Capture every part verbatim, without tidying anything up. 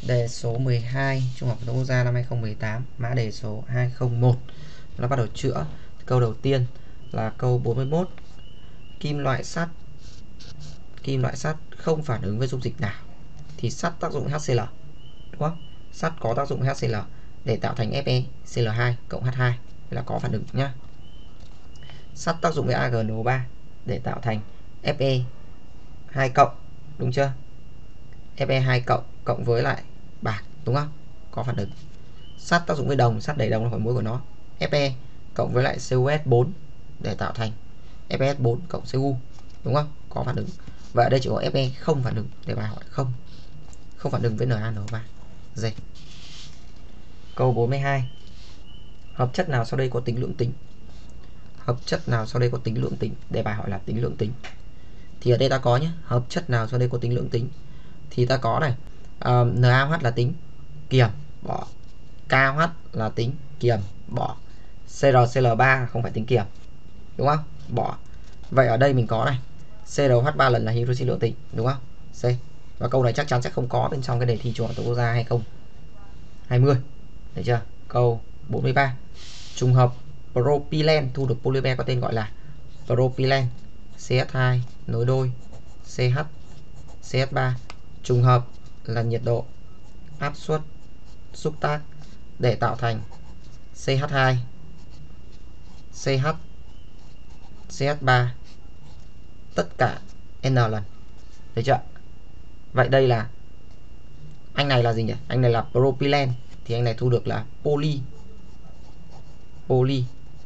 Đề số mười hai Trung học phổ thông quốc gia năm hai không một tám, mã đề số hai không một. Nó bắt đầu chữa. Câu đầu tiên là câu bốn mươi mốt. Kim loại sắt Kim loại sắt không phản ứng với dung dịch nào thì sắt tác dụng HCl, đúng không? Sắt có tác dụng HCl để tạo thành FeCl hai cộng H hai, đây là có phản ứng nhá. Sắt tác dụng với a giê en o ba để tạo thành Fe hai cộng, đúng chưa? Fe hai cộng cộng với lại bạc, đúng không? Có phản ứng. Sắt tác dụng với đồng, sắt đẩy đồng là khỏi mối của nó, Fe cộng với lại xê u ét bốn để tạo thành F e S bốn cộng Cu, đúng không? Có phản ứng. Và ở đây chỉ có Fe không phản ứng, để bài hỏi không không phản ứng với Na N O ba. D. Câu bốn mươi hai. Hợp chất nào sau đây có tính lưỡng tính? Hợp chất nào sau đây có tính lưỡng tính? Để bài hỏi là tính lưỡng tính. Thì ở đây ta có nhé, hợp chất nào sau đây có tính lưỡng tính? Thì ta có này, uh, NaOH là tính kiềm, bỏ. KOH là tính kiềm, bỏ. xê rờ xê lờ ba không phải tính kiềm, đúng không? Bỏ. Vậy ở đây mình có này, xê rờ hát ba lần là hydroxy lưỡng tính, đúng không? C. Và câu này chắc chắn sẽ không có bên trong cái đề thi Trung học phổ thông quốc gia hai không hai không. Được chưa? Câu bốn mươi ba. Trùng hợp propylene thu được polymer có tên gọi là propylene xê hát hai nối đôi CH xê hát ba. Trùng hợp là nhiệt độ, áp suất, xúc tác để tạo thành xê hát hai CH xê hát ba tất cả N lần. Được chưa? Vậy đây là anh này là gì nhỉ? Anh này là propylene thì anh này thu được là poly poly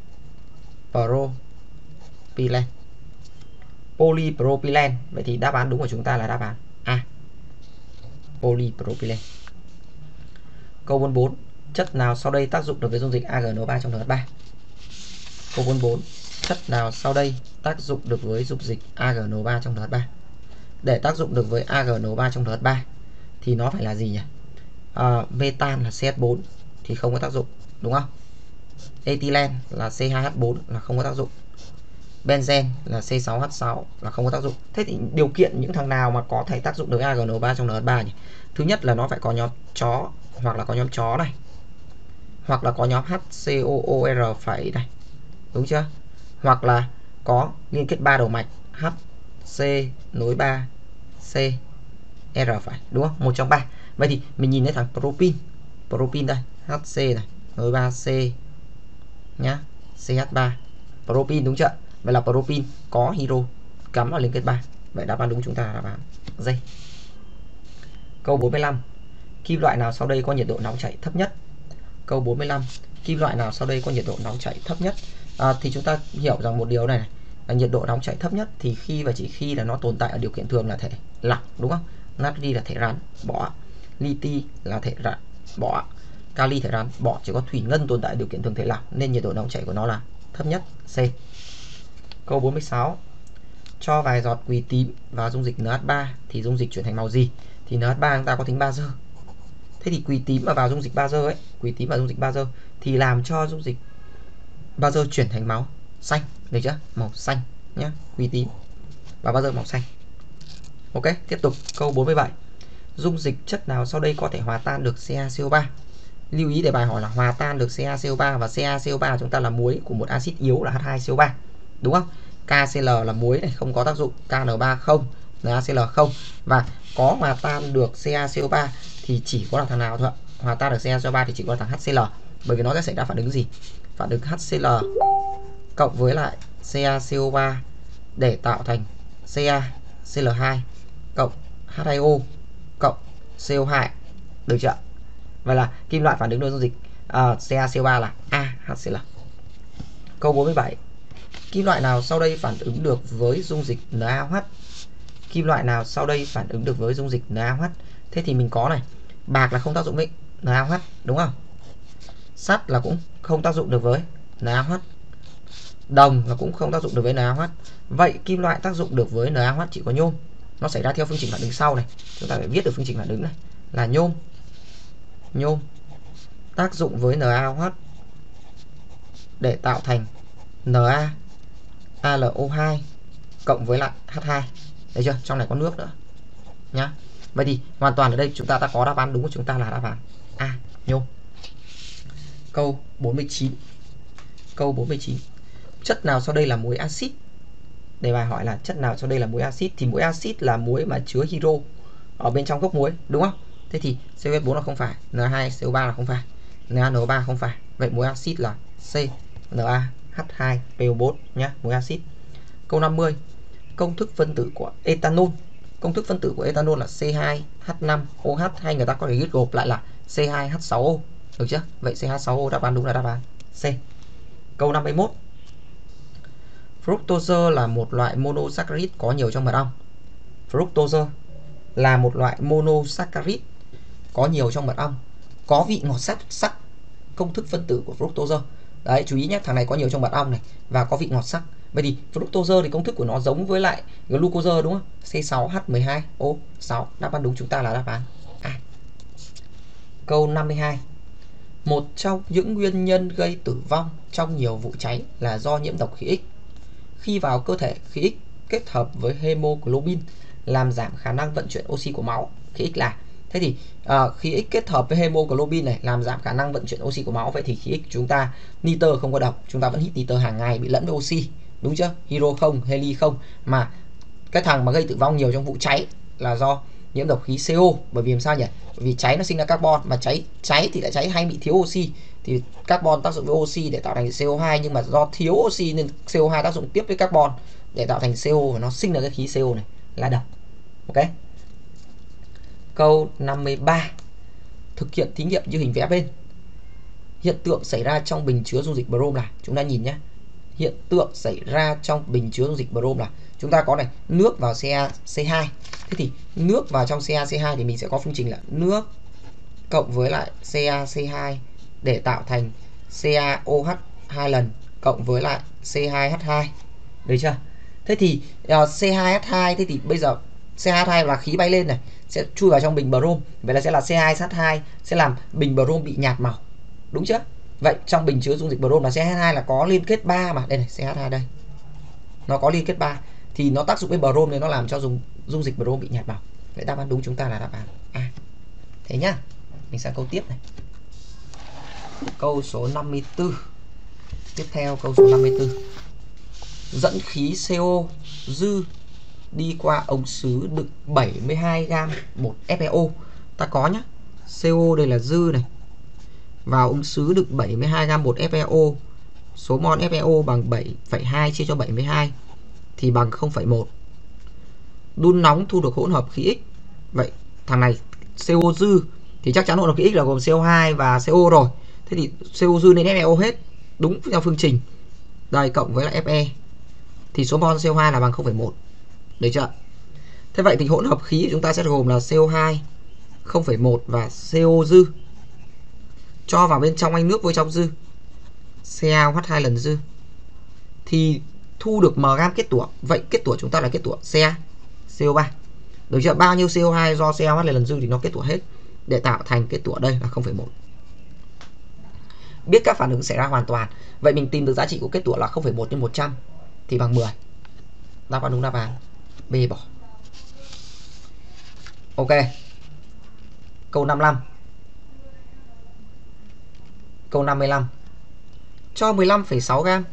propylene. Polypropylene. Vậy thì đáp án đúng của chúng ta là đáp án A. Polypropylene. Câu bốn mươi bốn. Chất nào sau đây tác dụng được với dung dịch a giê en o ba trong NH ba? Câu bốn mươi bốn. Chất nào sau đây tác dụng được với dung dịch a giê en o ba trong NH ba? Để tác dụng được với a giê en o ba trong NH ba thì nó phải là gì nhỉ? À, metan là xê hát bốn thì không có tác dụng, đúng không? Ethylene là xê hai hát bốn là không có tác dụng. Benzen là xê sáu hát sáu là không có tác dụng. Thế thì điều kiện những thằng nào mà có thể tác dụng được a giê en o ba trong NH ba nhỉ? Thứ nhất là nó phải có nhóm chó, hoặc là có nhóm chó này, hoặc là có nhóm hát xê o o rờ phẩy này, đúng chưa? Hoặc là có liên kết ba đầu mạch H C nối ba C R phải, đúng không? Một trong ba. Vậy thì mình nhìn thấy thằng propin, propin đây, hát xê này, nối ba C nhá, xê hát ba, propin, đúng chưa? Vậy là propin có hydro cắm vào liên kết ba. Vậy đáp án đúng chúng ta là đáp án D. Câu bốn mươi lăm. Kim loại nào sau đây có nhiệt độ nóng chảy thấp nhất? Câu bốn mươi lăm. Kim loại nào sau đây có nhiệt độ nóng chảy thấp nhất? À, thì chúng ta hiểu rằng một điều này này, là nhiệt độ nóng chảy thấp nhất thì khi và chỉ khi là nó tồn tại ở điều kiện thường là thể lỏng, đúng không? Natri là thể rắn, bỏ. Liti là thể rắn, bỏ. Kali thể rắn, bỏ. Chỉ có thủy ngân tồn tại ở điều kiện thường thể lỏng nên nhiệt độ nóng chảy của nó là thấp nhất. C. Câu bốn mươi sáu. Cho vài giọt quỳ tím vào dung dịch NH ba thì dung dịch chuyển thành màu gì? Thì NH ba chúng ta có tính bazơ. Thế thì quỳ tím mà vào dung dịch bazơ ấy, quỳ tím vào dung dịch bazơ thì làm cho dung dịch bazơ chuyển thành màu xanh, được chưa? Màu xanh nhé, quỳ tím và bazơ màu xanh. Ok, tiếp tục câu bốn mươi bảy. Dung dịch chất nào sau đây có thể hòa tan được CaCO ba? Lưu ý để bài hỏi là hòa tan được CaCO ba, và CaCO ba chúng ta là muối của một axit yếu là H hai C O ba, đúng không? KCl là muối này, không có tác dụng, K N ba không, NaCl không, và có hòa tan được CaCO ba thì chỉ có là thằng nào thôi ạ? Hòa tan được CaCO ba thì chỉ có là thằng HCl, bởi vì nó sẽ xảy ra phản ứng gì? Phản ứng HCl cộng với lại CaCO ba để tạo thành CaCl hai cộng H hai O cộng C O hai, được chưa? Vậy là kim loại phản ứng với dung dịch uh, CaCO ba là A HCl. Câu bốn mươi bảy. Kim loại nào sau đây phản ứng được với dung dịch NaOH? Kim loại nào sau đây phản ứng được với dung dịch NaOH? Thế thì mình có này, bạc là không tác dụng với NaOH, đúng không? Sắt là cũng không tác dụng được với NaOH. Đồng là cũng không tác dụng được với NaOH. Vậy kim loại tác dụng được với NaOH chỉ có nhôm. Nó xảy ra theo phương trình phản ứng sau này. Chúng ta phải viết được phương trình phản ứng này là nhôm. Nhôm tác dụng với NaOH để tạo thành Na A L O hai cộng với lại H hai. Đấy chưa? Trong này có nước nữa nhá. Vậy thì hoàn toàn ở đây chúng ta đã có đáp án đúng của chúng ta là đáp án A, nhôm. Câu bốn mươi chín. Câu bốn mươi chín. Chất nào sau đây là muối axit? Đề bài hỏi là chất nào sau đây là muối axit, thì muối axit là muối mà chứa hydro ở bên trong gốc muối, đúng không? Thế thì C O H bốn là không phải, N hai C O ba là không phải, N A N O ba không phải. Vậy muối axit là C, N A H hai P O bốn nhá, muối axit. Câu năm mươi. Công thức phân tử của ethanol. Công thức phân tử của ethanol là C hai H năm O H, hay người ta có thể viết gộp lại là C hai H sáu O. Được chưa? Vậy C hai H sáu O đáp án đúng là đáp án C. Câu năm mươi mốt. Fructose là một loại monosaccharide có nhiều trong mật ong. Fructose là một loại monosaccharide có nhiều trong mật ong, có vị ngọt sắc sắc. Công thức phân tử của fructose. Đấy, chú ý nhé, thằng này có nhiều trong mật ong này và có vị ngọt sắc. Vậy thì fructose thì công thức của nó giống với lại glucose đúng không? C sáu H mười hai O sáu. Đáp án đúng chúng ta là đáp án A. Câu năm mươi hai. Một trong những nguyên nhân gây tử vong trong nhiều vụ cháy là do nhiễm độc khí X. Khi vào cơ thể, khí X kết hợp với hemoglobin làm giảm khả năng vận chuyển oxy của máu. Khí X là thế thì uh, khí X kết hợp với hemoglobin này làm giảm khả năng vận chuyển oxy của máu. Vậy thì khí X chúng ta nitơ không có độc, chúng ta vẫn hít nitơ hàng ngày bị lẫn với oxy, đúng chưa? Hydro không, heli không, mà cái thằng mà gây tử vong nhiều trong vụ cháy là do nhiễm độc khí C O. Bởi vì làm sao nhỉ? Bởi vì cháy nó sinh ra carbon, mà cháy cháy thì lại cháy hay bị thiếu oxy, thì carbon tác dụng với oxy để tạo thành C O hai, nhưng mà do thiếu oxy nên C O hai tác dụng tiếp với carbon để tạo thành C O và nó sinh ra cái khí C O này là độc. Ok. Câu năm mươi ba. Thực hiện thí nghiệm như hình vẽ bên. Hiện tượng xảy ra trong bình chứa dung dịch brom là, chúng ta nhìn nhé. Hiện tượng xảy ra trong bình chứa dung dịch brom là chúng ta có này, nước vào Ca C hai. Thế thì nước vào trong Ca C hai thì mình sẽ có phương trình là nước cộng với lại Ca C hai để tạo thành CaOH hai lần cộng với lại C hai H hai. Được chưa? Thế thì uh, C hai H hai, thế thì bây giờ C hai H hai là khí bay lên này, sẽ chui vào trong bình brom. Vậy là sẽ là C hai H hai sẽ làm bình brom bị nhạt màu. Đúng chưa? Vậy trong bình chứa dung dịch brom là C hai H hai là có liên kết ba mà. Đây này, C H hai đây. Nó có liên kết ba thì nó tác dụng với brom nên nó làm cho dung dung dịch brom bị nhạt màu. Vậy đáp án đúng chúng ta là đáp án A. Thế nhá. Mình sang câu tiếp này. Câu số năm mươi tư. Tiếp theo câu số năm mươi tư. Dẫn khí C O dư đi qua ống sứ đựng bảy mươi hai gam bột F e O. Ta có nhá. C O đây là dư này. Vào ống sứ đựng bảy mươi hai gam bột F e O. Số mol F e O bằng bảy phẩy hai chia cho bảy mươi hai thì bằng không phẩy một. Đun nóng thu được hỗn hợp khí X. Vậy thằng này C O dư thì chắc chắn hỗn hợp khí X là gồm C O hai và C O rồi. Thế thì C O dư nên F e O hết. Đúng theo phương trình. Đây cộng với lại Fe thì số mol C O hai là bằng không phẩy một. Được chưa? Thế vậy thì hỗn hợp khí chúng ta sẽ gồm là C O hai, không phẩy một và C O dư. Cho vào bên trong anh nước với trong dư. CaOH hai lần dư. Thì thu được m gam kết tủa. Vậy kết tủa chúng ta là kết tủa Ca, C O ba. Được chưa? Bao nhiêu C O hai do CaOH lần dư thì nó kết tủa hết để tạo thành kết tủa đây là không phẩy một. Biết các phản ứng xảy ra hoàn toàn. Vậy mình tìm được giá trị của kết tủa là không phẩy một nhân một trăm thì bằng mười. Đáp án đúng đáp án B bỏ. Ok. Câu năm mươi lăm. Câu năm mươi lăm. Cho mười lăm phẩy sáu gam.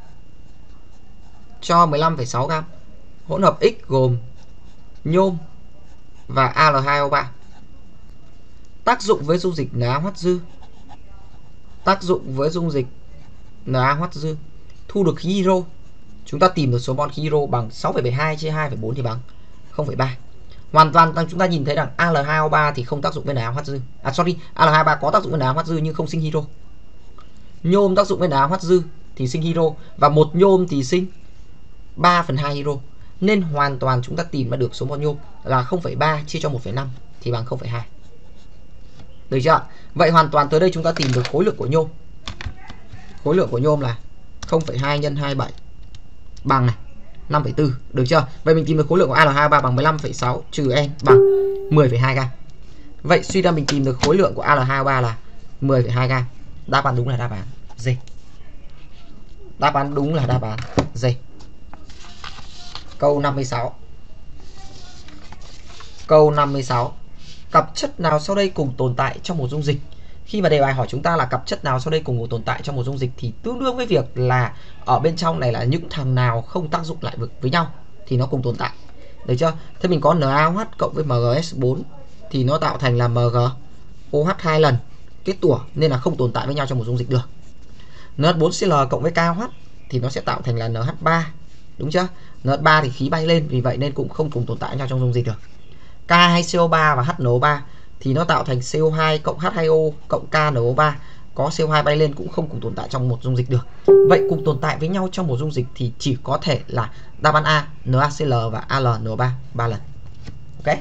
Cho mười lăm phẩy sáu gam hỗn hợp X gồm nhôm và A L hai O ba. Tác dụng với dung dịch NaOH dư. Tác dụng với dung dịch NaOH dư thu được khí hydro. Chúng ta tìm được số mol khí hydro bằng sáu phẩy bảy hai chia hai phẩy bốn thì bằng không phẩy ba. Hoàn toàn chúng ta nhìn thấy rằng A L hai O ba thì không tác dụng với NaOH dư. À sorry, A L hai O ba có tác dụng với NaOH dư nhưng không sinh hydro. Nhôm tác dụng với NaOH dư thì sinh hydro và một nhôm thì sinh ba phần hai hydro. Nên hoàn toàn chúng ta tìm ra được số mol nhôm là không phẩy ba chia cho một phẩy năm thì bằng không phẩy hai. Được chưa? Vậy hoàn toàn tới đây chúng ta tìm được khối lượng của nhôm. Khối lượng của nhôm là không phẩy hai nhân hai mươi bảy bằng này năm phẩy bốn. Được chưa? Vậy mình tìm được khối lượng của A L hai O ba bằng mười lăm phẩy sáu trừ N bằng mười phẩy hai gam. Vậy suy ra mình tìm được khối lượng của A L hai O ba là mười phẩy hai gam. Đáp án đúng là đáp án D. Đáp án đúng là đáp án D. Câu năm mươi sáu. Câu năm mươi sáu. Cặp chất nào sau đây cùng tồn tại trong một dung dịch? Khi mà đề bài hỏi chúng ta là cặp chất nào sau đây cùng tồn tại trong một dung dịch thì tương đương với việc là ở bên trong này là những thằng nào không tác dụng lại với nhau thì nó cùng tồn tại. Được chưa? Thế mình có NaOH cộng với em giê ét bốn thì nó tạo thành là em giê ô hát hai lần kết tủa nên là không tồn tại với nhau trong một dung dịch được. en hát bốn xê lờ cộng với KOH thì nó sẽ tạo thành là en hát ba. Đúng chưa? en hát ba thì khí bay lên, vì vậy nên cũng không cùng tồn tại với nhau trong dung dịch được. K hai xê o ba và hát en o ba thì nó tạo thành xê o hai cộng H hai O cộng K N O ba, có xê o hai bay lên cũng không cùng tồn tại trong một dung dịch được. Vậy cùng tồn tại với nhau trong một dung dịch thì chỉ có thể là đáp án A, NaCl và A L N O ba ba lần. Ok.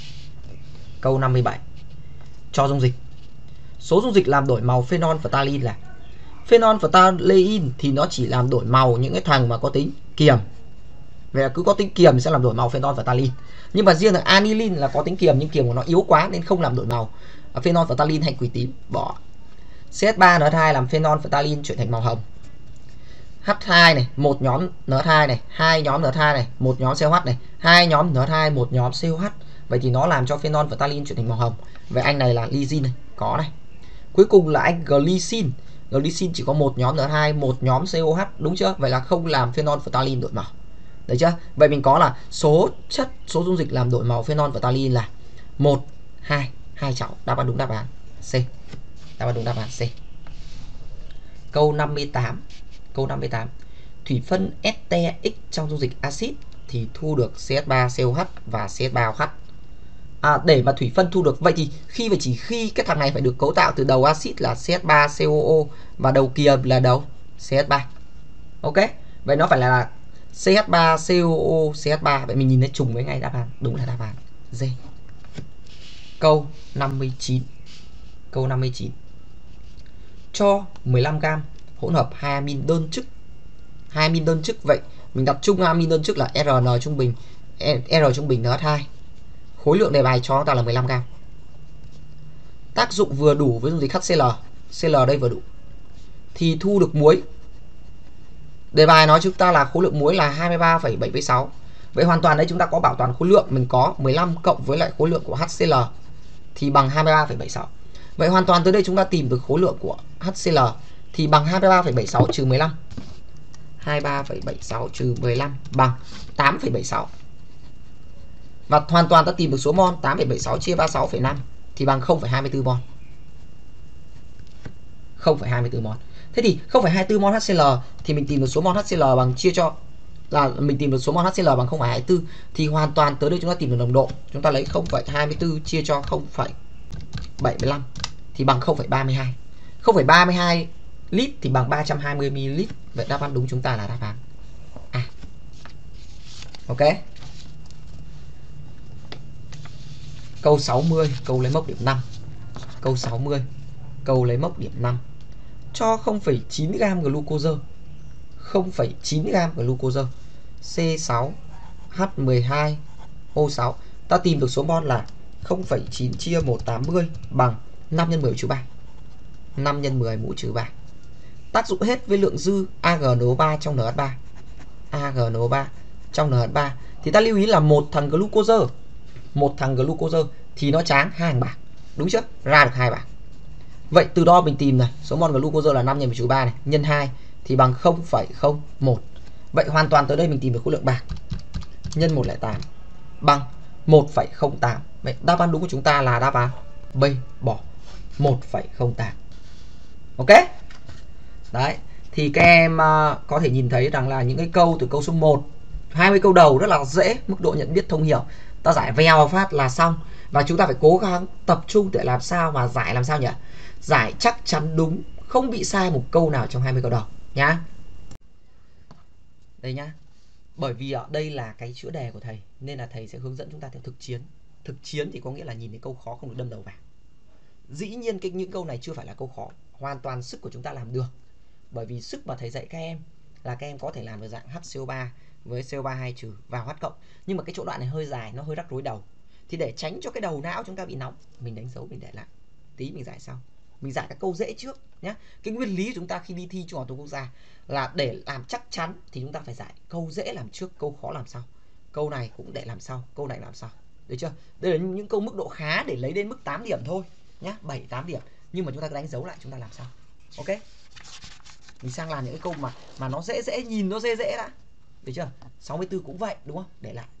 Câu năm mươi bảy. Cho dung dịch. Số dung dịch làm đổi màu phenol phthalein là phenol phthalein thì nó chỉ làm đổi màu những cái thằng mà có tính kiềm. Vậy là cứ có tính kiềm sẽ làm đổi màu phenol phthalein. Nhưng mà riêng là aniline là có tính kiềm nhưng kiềm của nó yếu quá nên không làm đổi màu phenol phthalein hay quỳ tím, bỏ. xê ét ba en hát hai làm phenol phthalein chuyển thành màu hồng. H hai này, một nhóm en hát hai này, hai nhóm en hát hai này, một nhóm xê o hát này, hai nhóm en hát hai, một nhóm xê o hát. Vậy thì nó làm cho phenol phthalein chuyển thành màu hồng. Vậy anh này là lysine này, có này. Cuối cùng là anh glycine. Glycine chỉ có một nhóm en hát hai, một nhóm xê o hát, đúng chưa? Vậy là không làm phenol phthalein đổi màu. Được chưa? Vậy mình có là số chất, số dung dịch làm đổi màu phenol phthalein là một, hai, hai cháu. Đáp án đúng đáp án C. Đáp án đúng đáp án C. Câu năm mươi tám. Câu năm mươi tám. Thủy phân este X trong dung dịch axit thì thu được xê ét ba xê o hát và xê ét ba o hát. À, để mà thủy phân thu được, vậy thì khi và chỉ khi cái thằng này phải được cấu tạo từ đầu axit là xê ét ba xê o o và đầu kiềm là đầu xê ét ba. Ok. Vậy nó phải là xê ét ba xê o o xê ét ba. Vậy mình nhìn thấy trùng với ngay đáp án, đúng là đáp án D. Câu năm mươi chín. Câu năm mươi chín. Cho mười lăm gam hỗn hợp hai amin đơn chức. Hai amin đơn chức, vậy mình đặt chung amin đơn chức là R N trung bình, R trung bình en hát hai. Khối lượng đề bài cho chúng ta là mười lăm gam. Tác dụng vừa đủ với dung dịch HCl, Cl đây vừa đủ. Thì thu được muối. Đề bài nói chúng ta là khối lượng muối là hai mươi ba phẩy bảy mươi sáu. Vậy hoàn toàn đấy chúng ta có bảo toàn khối lượng, mình có mười lăm cộng với lại khối lượng của HCl thì bằng hai mươi ba phẩy bảy mươi sáu. Vậy hoàn toàn tới đây chúng ta tìm được khối lượng của HCl thì bằng hai mươi ba phẩy bảy mươi sáu trừ mười lăm. hai mươi ba phẩy bảy mươi sáu trừ mười lăm bằng tám phẩy bảy mươi sáu. Và hoàn toàn ta tìm được số mol, tám phẩy bảy mươi sáu chia ba mươi sáu phẩy năm thì bằng không phẩy hai mươi tư mol. không phẩy hai mươi tư mol. Thế thì không phẩy hai mươi tư mol HCl thì mình tìm được số mol HCl bằng chia cho là mình tìm được số mol HCl bằng không phẩy hai mươi tư thì hoàn toàn tới đây chúng ta tìm được nồng độ. Chúng ta lấy không phẩy hai mươi tư chia cho không phẩy bảy mươi lăm thì bằng không phẩy ba mươi hai. không phẩy ba mươi hai lít thì bằng ba trăm hai mươi mi li lít. Vậy đáp án đúng chúng ta là đáp án A. Ok. Câu sáu mươi, câu lấy mốc điểm năm. Câu sáu mươi, câu lấy mốc điểm năm. Cho không phẩy chín gam glucose. không phẩy chín gam glucose. C sáu H mười hai O sáu. Ta tìm được số mol là không phẩy chín chia một trăm tám mươi bằng năm nhân mười trừ ba. năm nhân mười mũ trừ ba. Tác dụng hết với lượng dư A G N O ba trong en hát ba. A G N O ba trong en hát ba thì ta lưu ý là một thằng glucose, một thằng glucose thì nó tráng hai hàng bạc, đúng chưa? Ra được hai bạc. Vậy từ đó mình tìm này, số mol glucose là năm nhân mười trừ ba này, nhân hai thì bằng không phẩy không một. Vậy hoàn toàn tới đây mình tìm được khối lượng bạc. Nhân một phẩy không tám bằng một phẩy không tám. Vậy đáp án đúng của chúng ta là đáp án B, bỏ một phẩy không tám. Ok. Đấy, thì các em uh, có thể nhìn thấy rằng là những cái câu từ câu số một, hai mươi câu đầu rất là dễ, mức độ nhận biết thông hiểu. Ta giải vèo phát là xong. Và chúng ta phải cố gắng tập trung để làm sao mà giải làm sao nhỉ? Giải chắc chắn đúng, không bị sai một câu nào trong hai mươi câu đầu nhá. Đây nhá. Bởi vì ở đây là cái chữa đề của thầy nên là thầy sẽ hướng dẫn chúng ta theo thực chiến. Thực chiến thì có nghĩa là nhìn thấy câu khó không được đâm đầu vào. Dĩ nhiên cái những câu này chưa phải là câu khó, hoàn toàn sức của chúng ta làm được. Bởi vì sức mà thầy dạy các em là các em có thể làm được dạng H C O ba với C O ba hai trừ vào H cộng. Nhưng mà cái chỗ đoạn này hơi dài, nó hơi rắc rối đầu. Thì để tránh cho cái đầu não chúng ta bị nóng, mình đánh dấu mình để lại. Tí mình giải sau. Mình giải các câu dễ trước nhé. Cái nguyên lý của chúng ta khi đi thi Trung học phổ thông quốc gia là để làm chắc chắn thì chúng ta phải giải câu dễ làm trước, câu khó làm sau. Câu này cũng để làm sau, câu này làm sau. Được chưa? Đây là những câu mức độ khá để lấy đến mức tám điểm thôi nhá, bảy tám điểm. Nhưng mà chúng ta cứ đánh dấu lại chúng ta làm sao. Ok. Mình sang làm những cái câu mà mà nó dễ dễ, nhìn nó dễ dễ đã. Được chưa? sáu mươi tư cũng vậy đúng không? Để lại.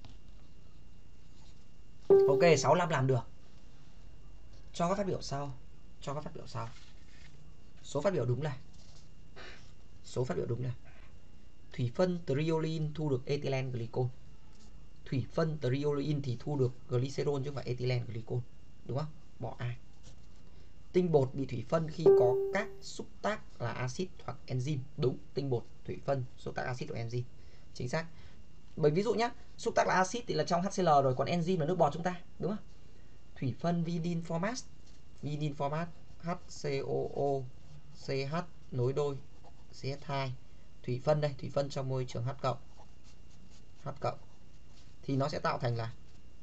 Ok, sáu mươi lăm làm được. Cho các phát biểu sau. Cho các phát biểu sau. Số phát biểu đúng là Số phát biểu đúng là thủy phân triolin thu được ethylene glycol. Thủy phân triolin thì thu được glycerol chứ không phải ethylene glycol. Đúng không? Bỏ A. Tinh bột bị thủy phân khi có các xúc tác là axit hoặc enzyme. Đúng, tinh bột, thủy phân, xúc tác axit hoặc enzyme. Chính xác. Bởi ví dụ nhá, xúc tác là axit thì là trong HCl rồi, còn enzyme là nước bọt chúng ta, đúng không? Thủy phân vinil format, vinil format HCOO CH nối đôi xê ét hai. Thủy phân đây, thủy phân trong môi trường H cộng. H cộng thì nó sẽ tạo thành là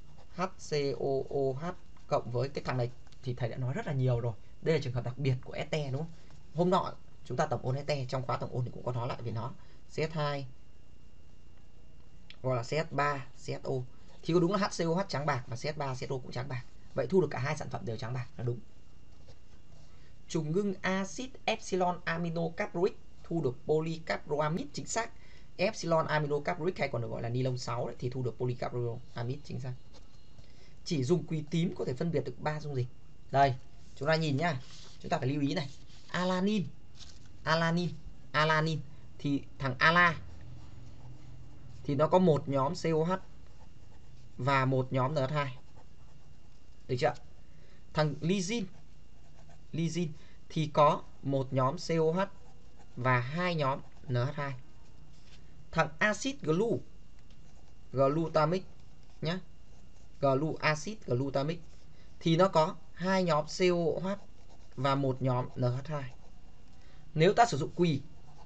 HCOOH cộng với cái thằng này thì thầy đã nói rất là nhiều rồi. Đây là trường hợp đặc biệt của este đúng không? Hôm nọ chúng ta tổng ôn este, trong khóa tổng ôn thì cũng có nói lại về nó. xê ét hai gọi là xê ét ba xê ét ô thì có đúng là HCOH trắng bạc và xê ét ba xê ét ô cũng trắng bạc. Vậy thu được cả hai sản phẩm đều trắng bạc là đúng. Trùng ngưng axit epsilon aminocaproic thu được polycarbonamide, chính xác. Epsilon aminocaproic hay còn được gọi là ni lông sáu đấy, thì thu được polycarbonamide, chính xác. Chỉ dùng quỳ tím có thể phân biệt được ba dung dịch. Đây, chúng ta nhìn nhá. Chúng ta phải lưu ý này. Alanin, alanin, alanin thì thằng ala thì nó có một nhóm COH và một nhóm en hát hai. Được chưa? Thằng lysine, lysine thì có một nhóm COH và hai nhóm en hát hai. Thằng axit glu, glutamic nhá. Glu axit glutamic thì nó có hai nhóm COOH và một nhóm en hát hai. Nếu ta sử dụng quỳ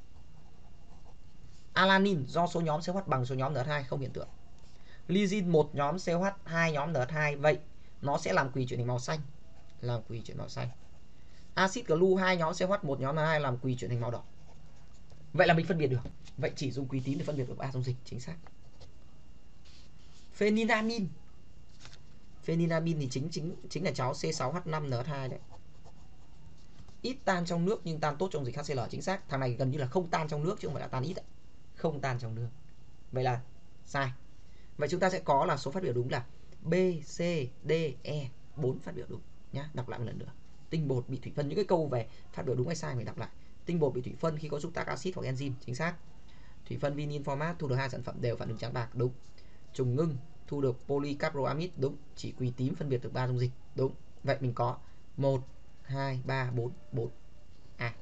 alanin do số nhóm COH bằng số nhóm en hát hai không hiện tượng. Lysine một nhóm COH, hai nhóm en hát hai, vậy nó sẽ làm quỳ chuyển thành màu xanh. Làm quỳ chuyển màu xanh. Axit glu hai nhóm COH, một nhóm en hát hai làm quỳ chuyển thành màu đỏ. Vậy là mình phân biệt được. Vậy chỉ dùng quỳ tím để phân biệt được ba dung dịch, chính xác. Phenilamin. Phenilamin thì chính chính chính là cháu C sáu H năm N H hai đấy. Ít tan trong nước nhưng tan tốt trong dịch HCl, chính xác. Thằng này gần như là không tan trong nước chứ không phải là tan ít đấy. Không tan trong nước. Vậy là sai. Vậy chúng ta sẽ có là số phát biểu đúng là B, C, D, E, bốn phát biểu đúng nhá. Đọc lại một lần nữa. Tinh bột bị thủy phân, những cái câu về phát biểu đúng hay sai mình đọc lại. Tinh bột bị thủy phân khi có xúc tác axit hoặc enzyme, chính xác. Thủy phân vinil format thu được hai sản phẩm đều phản ứng trắng bạc, đúng. Trùng ngưng thu được polycarbonamide, đúng. Chỉ quỳ tím phân biệt được ba dung dịch, đúng. Vậy mình có một, hai, ba, bốn, bốn. À.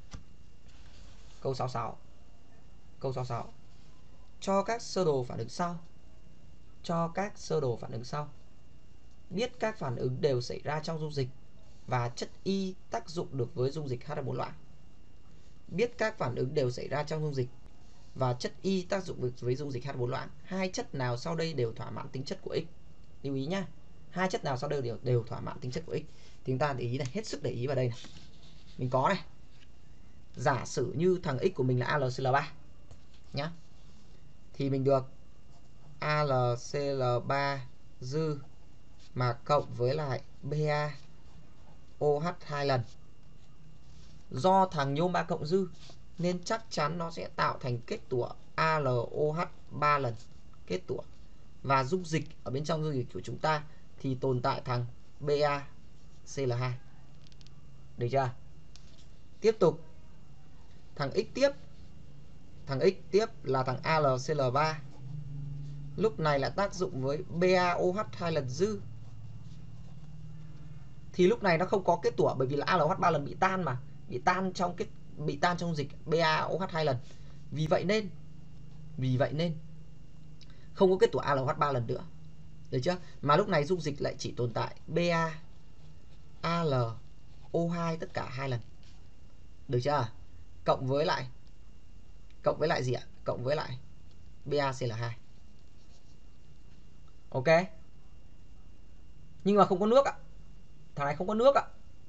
Câu sáu mươi sáu. Câu sáu mươi sáu. Cho các sơ đồ phản ứng sau. Cho các sơ đồ phản ứng sau. Biết các phản ứng đều xảy ra trong dung dịch và chất Y tác dụng được với dung dịch H hai O bốn loãng. Biết các phản ứng đều xảy ra trong dung dịch và chất Y tác dụng được với dung dịch H hai O bốn loãng. Hai chất nào sau đây đều thỏa mãn tính chất của X? Lưu ý nhá. Hai chất nào sau đây đều đều thỏa mãn tính chất của X? Thì chúng ta để ý này, hết sức để ý vào đây này. Mình có này. Giả sử như thằng X của mình là A L C L ba nhá. Thì mình được A L C L ba dư mà cộng với lại BaOH hai lần. Do thằng nhôm ba cộng dư nên chắc chắn nó sẽ tạo thành kết tủa A L O H ba lần kết tủa. Và dung dịch ở bên trong dung dịch của chúng ta thì tồn tại thằng BaCl hai. Được chưa? Tiếp tục. Thằng X tiếp. Thằng X tiếp là thằng A L C L ba. Lúc này là tác dụng với BaOH hai lần dư. Thì lúc này nó không có kết tủa bởi vì là A L O H ba lần bị tan mà, bị tan trong cái bị tan trong dịch BaOH hai lần. Vì vậy nên vì vậy nên không có kết tủa A L O H ba lần nữa. Được chưa? Mà lúc này dung dịch lại chỉ tồn tại BaAlO hai tất cả hai lần. Được chưa? Cộng với lại cộng với lại gì ạ? Cộng với lại BaCl hai. Ok. Nhưng mà không có nước ạ. Thằng này không có nước ạ.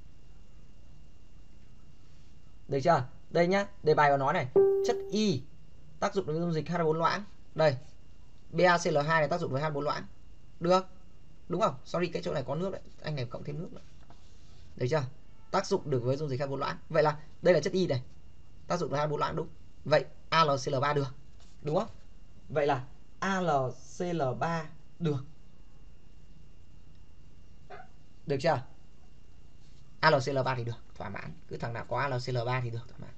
Được chưa? Đây nhá, đề bài có nói này, chất Y tác dụng với dung dịch H hai O bốn loãng. Đây. BaCl hai này tác dụng với H hai O bốn loãng. Được. Đúng không? Sorry, cái chỗ này có nước đấy, anh này cộng thêm nước nữa. Được chưa? Tác dụng được với dung dịch hai bốn loãng. Vậy là đây là chất Y này, tác dụng được hai bốn loãng đúng. Vậy a lờ xê lờ ba được, đúng không? Vậy là a lờ xê lờ ba được. Được chưa? a lờ xê lờ ba thì được, thỏa mãn. Cứ thằng nào có a lờ xê lờ ba thì được, thỏa mãn.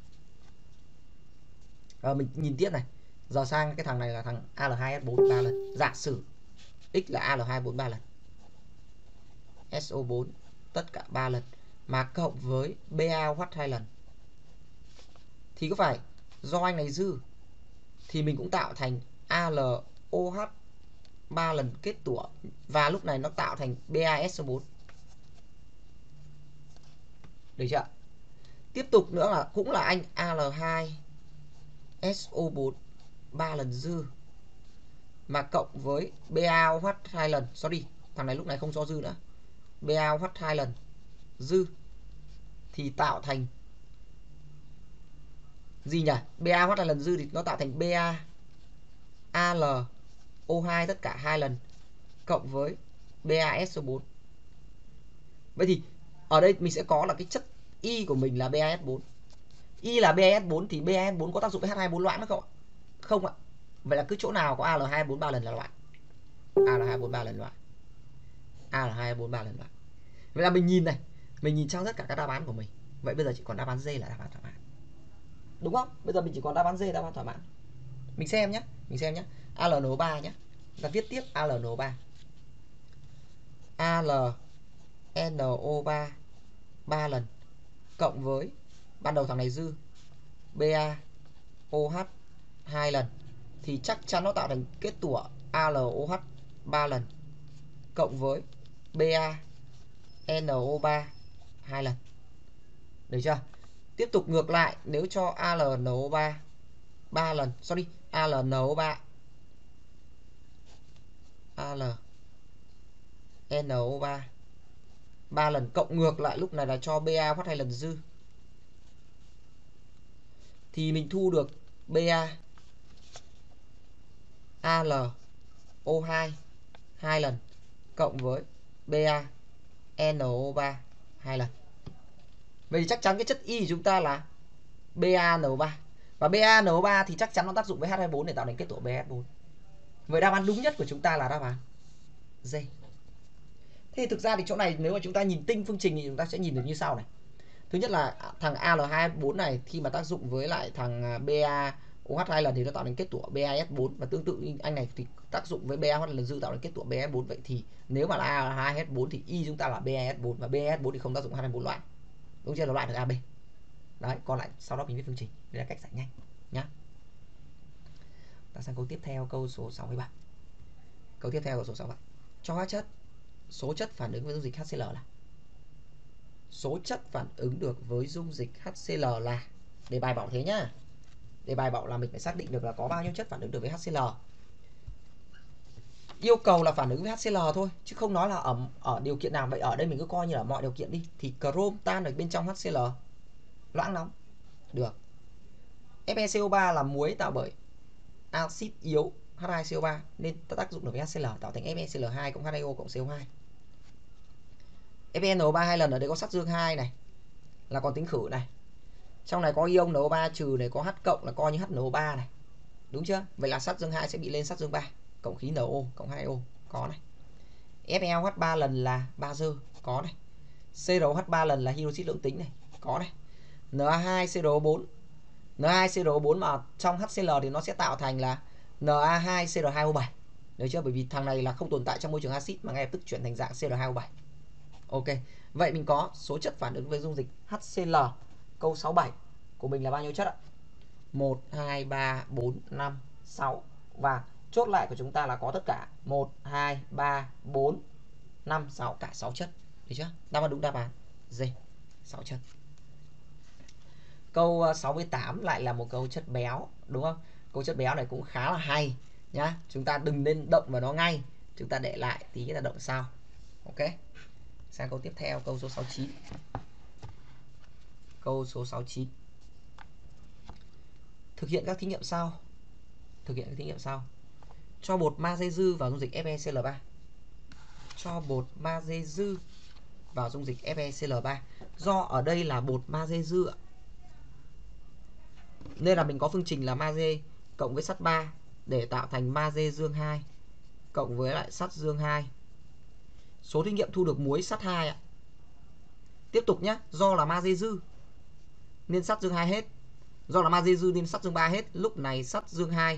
Rồi mình nhìn tiếp này. Giờ sang cái thằng này là thằng a lờ hai ét bốn ba lần. Giả sử X là a lờ hai bốn ba lần, ét o bốn tất cả ba lần, mà cộng với bê a o hát hai lần, thì có phải do anh này dư thì mình cũng tạo thành a lờ o hát ba lần kết tủa, và lúc này nó tạo thành bê a ét o bốn. Được chưa? Tiếp tục nữa là cũng là anh a lờ hai ét o bốn ba lần dư mà cộng với bê a o hát hai lần. Sorry, thằng này lúc này không cho dư nữa. bê a o hát hai lần dư thì tạo thành gì nhỉ? bê a o hát hai lần dư thì nó tạo thành ba a lờ o hai tất cả hai lần cộng với bê a ét o bốn. Vậy thì ở đây mình sẽ có là cái chất Y của mình là bê a ét bốn. Y là bê a ét bốn thì bê a ét bốn có tác dụng với hát hai bốn loãng nữa không ạ? Không ạ. Vậy là cứ chỗ nào có a lờ hai bốn ba lần là loãng. a lờ hai bốn ba lần loãng. a lờ hai bốn ba lần loãng. Vậy là mình nhìn này, mình nhìn trong tất cả các đáp án của mình. Vậy bây giờ chỉ còn đáp án D là đáp án thỏa mãn. Đúng không? Bây giờ mình chỉ còn đáp án D đáp án thỏa mãn. Mình xem nhé, mình xem nhé. a lờ en o ba nhé. Ta viết tiếp a lờ en o ba. a lờ en o ba ba lần cộng với ban đầu thằng này dư bê a o hát hai lần thì chắc chắn nó tạo thành kết tủa a lờ o hát ba lần cộng với bê a en o ba hai lần. Được chưa? Tiếp tục ngược lại, nếu cho a lờ en o ba ba lần, sorry, a lờ en o ba a lờ en o ba ba lần cộng ngược lại lúc này là cho bê a phát hai lần dư thì mình thu được bê a lờ o hai hai lần cộng với bê a en o ba hai lần. Vậy thì chắc chắn cái chất Y của chúng ta là bê a en o ba. Và bê a en o ba thì chắc chắn nó tác dụng với hát hai bốn để tạo thành kết tủa bê a ét bốn. Vậy đáp án đúng nhất của chúng ta là đáp án D. Thế thực ra thì chỗ này nếu mà chúng ta nhìn tinh phương trình thì chúng ta sẽ nhìn được như sau này. Thứ nhất là thằng a lờ hai bốn này khi mà tác dụng với lại thằng bê a o hát hai lần thì nó tạo thành kết tủa bê a ét bốn, và tương tự như anh này thì tác dụng với bê a o hát lần dư tạo thành kết tủa bê a ét bốn. Vậy thì nếu mà là a lờ hai ét bốn thì Y chúng ta là bê a ét bốn, và bê a ét bốn thì không tác dụng hát hai bốn loại. Đúng chưa? Nó loại được a bê. Đấy, còn lại sau đó mình viết phương trình. Đây là cách giải nhanh nhá. Ta sang câu tiếp theo, câu số sáu mươi ba. Câu tiếp theo của số sáu mươi ba. Cho hóa chất, số chất phản ứng với dung dịch HCl là số chất phản ứng được với dung dịch HCl là, đề bài bảo thế nhá. Đề bài bảo là mình phải xác định được là có bao nhiêu chất phản ứng được với HCl. Yêu cầu là phản ứng với HCl thôi, chứ không nói là ở ở điều kiện nào. Vậy ở đây mình cứ coi như là mọi điều kiện đi. Thì chrome tan ở bên trong HCl, loãng nóng. Được. ép e xê o ba là muối tạo bởi axit yếu H hai C O ba nên tác dụng được với HCl tạo thành ép e xê lờ hai cộng H hai O cộng C O hai. ép e en o ba hai lần ở đây có sắt dương hai này, là còn tính khử này. Trong này có ion en o ba trừ này, có H cộng là coi như H N O ba này. Đúng chưa? Vậy là sắt dương hai sẽ bị lên sắt dương ba cộng khí NO cộng hai O có này. ép e o hát ba lần là bazơ có này. xê rờ o hát ba lần là hydroxit lượng tính này, có này. N A hai C R O bốn. N A hai C R O bốn mà trong HCl thì nó sẽ tạo thành là N A hai C R hai O bảy. Được chưa? Bởi vì thằng này là không tồn tại trong môi trường axit mà ngay lập tức chuyển thành dạng C R hai O bảy. Ok. Vậy mình có số chất phản ứng với dung dịch HCl câu sáu mươi bảy của mình là bao nhiêu chất ạ? một, hai, ba, bốn, năm, sáu. Và chốt lại của chúng ta là có tất cả một, hai, ba, bốn, năm, sáu, cả sáu chất. Được chưa? Đáp án đúng đáp án D, sáu chất. Câu sáu mươi tám lại là một câu chất béo, đúng không? Câu chất béo này cũng khá là hay nhá. Chúng ta đừng nên động vào nó ngay, chúng ta để lại tí là động sau. Ok. Sang câu tiếp theo, câu số sáu mươi chín. Câu số sáu mươi chín. Thực hiện các thí nghiệm sau. Thực hiện các thí nghiệm sau. Cho bột magie dư vào dung dịch F e C L ba. cho bột magie dư vào dung dịch FeCl ba. Do ở đây là bột magie dư ạ, nên là mình có phương trình là magie cộng với sắt ba để tạo thành magie dương hai cộng với lại sắt dương hai. Số thí nghiệm thu được muối sắt hai ạ. Tiếp tục nhé, do là magie dư nên sắt dương hai hết. Do là magie dư nên sắt dương ba hết. Lúc này sắt dương hai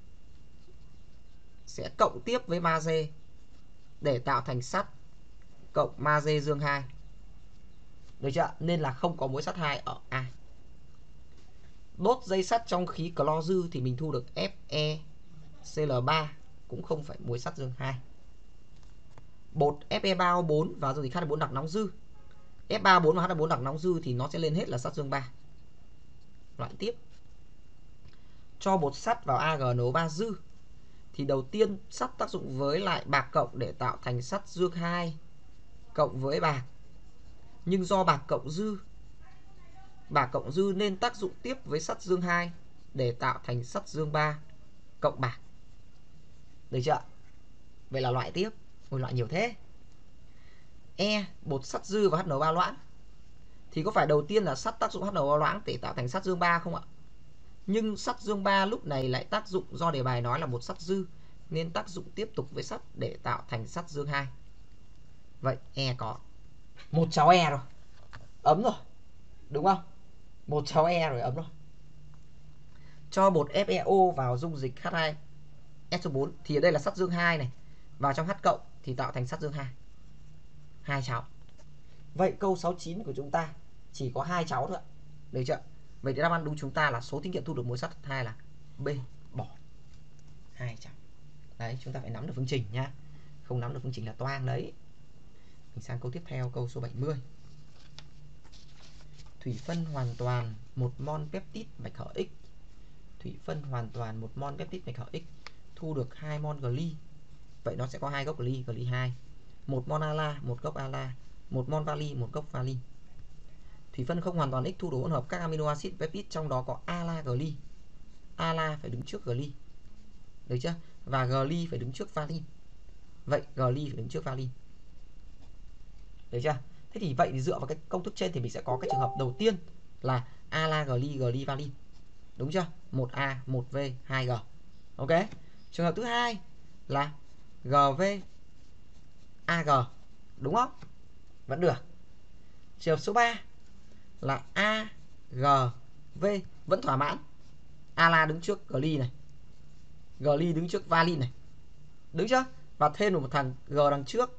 sẽ cộng tiếp với magie để tạo thành sắt cộng magie dương hai. Được chưa? Nên là không có muối sắt hai ở A. Đốt dây sắt trong khí clo dư thì mình thu được FeCl ba, cũng không phải muối sắt dương hai. Bột Fe ba O bốn và dung dịch H hai O bốn đặc nóng dư. F ba O bốn và H hai O bốn đặc nóng dư thì nó sẽ lên hết là sắt dương ba. Loại tiếp. Cho bột sắt vào a G N O ba dư thì đầu tiên sắt tác dụng với lại bạc cộng để tạo thành sắt dương hai cộng với bạc. Nhưng do bạc cộng dư, bạc cộng dư nên tác dụng tiếp với sắt dương hai để tạo thành sắt dương ba cộng bạc. Được chưa? Vậy là loại tiếp. Ôi, loại nhiều thế. E, bột sắt dư và H N O ba loãng. Thì có phải đầu tiên là sắt tác dụng H N O ba loãng để tạo thành sắt dương ba không ạ? Nhưng sắt dương ba lúc này lại tác dụng, do đề bài nói là bột sắt dư nên tác dụng tiếp tục với sắt để tạo thành sắt dương hai. Vậy E có. Một cháu E rồi. Ấm rồi. Đúng không? Một cháu E rồi, ấm rồi. Cho bột FeO vào dung dịch H hai S O bốn thì ở đây là sắt dương hai này, vào trong H cộng thì tạo thành sắt dương hai. Hai cháu. Vậy câu sáu mươi chín của chúng ta chỉ có hai cháu thôi. Được chưa? Vậy thì đáp án đúng chúng ta là số thí nghiệm thu được muối sắt hai là B, bỏ. Hai cháu. Đấy, chúng ta phải nắm được phương trình nhá. Không nắm được phương trình là toang đấy. Mình sang câu tiếp theo, câu số bảy mươi. Thủy phân hoàn toàn một mol peptide mạch hở X. Thủy phân hoàn toàn một mol peptide mạch hở X thu được hai mol gly. Vậy nó sẽ có hai gốc gly, gly hai. một mol ala, một gốc ala, một mol vali, một gốc vali. Thủy phân không hoàn toàn X thu được hỗn hợp các amino acid peptide trong đó có ala gly. Ala phải đứng trước gly. Được chưa? Và gly phải đứng trước valin. Vậy gly phải đứng trước valin. Được chưa? Thế thì vậy thì dựa vào cái công thức trên thì mình sẽ có cái trường hợp đầu tiên là ala gly gly valin. Đúng chưa? một A, một V, hai G. Ok. Trường hợp thứ hai là giê vê a giê. Đúng không? Vẫn được. Trường hợp số ba là a giê vê vẫn thỏa mãn. Ala đứng trước gly này. Gly đứng trước valin này. Đúng chưa? Và thêm một thằng G đằng trước.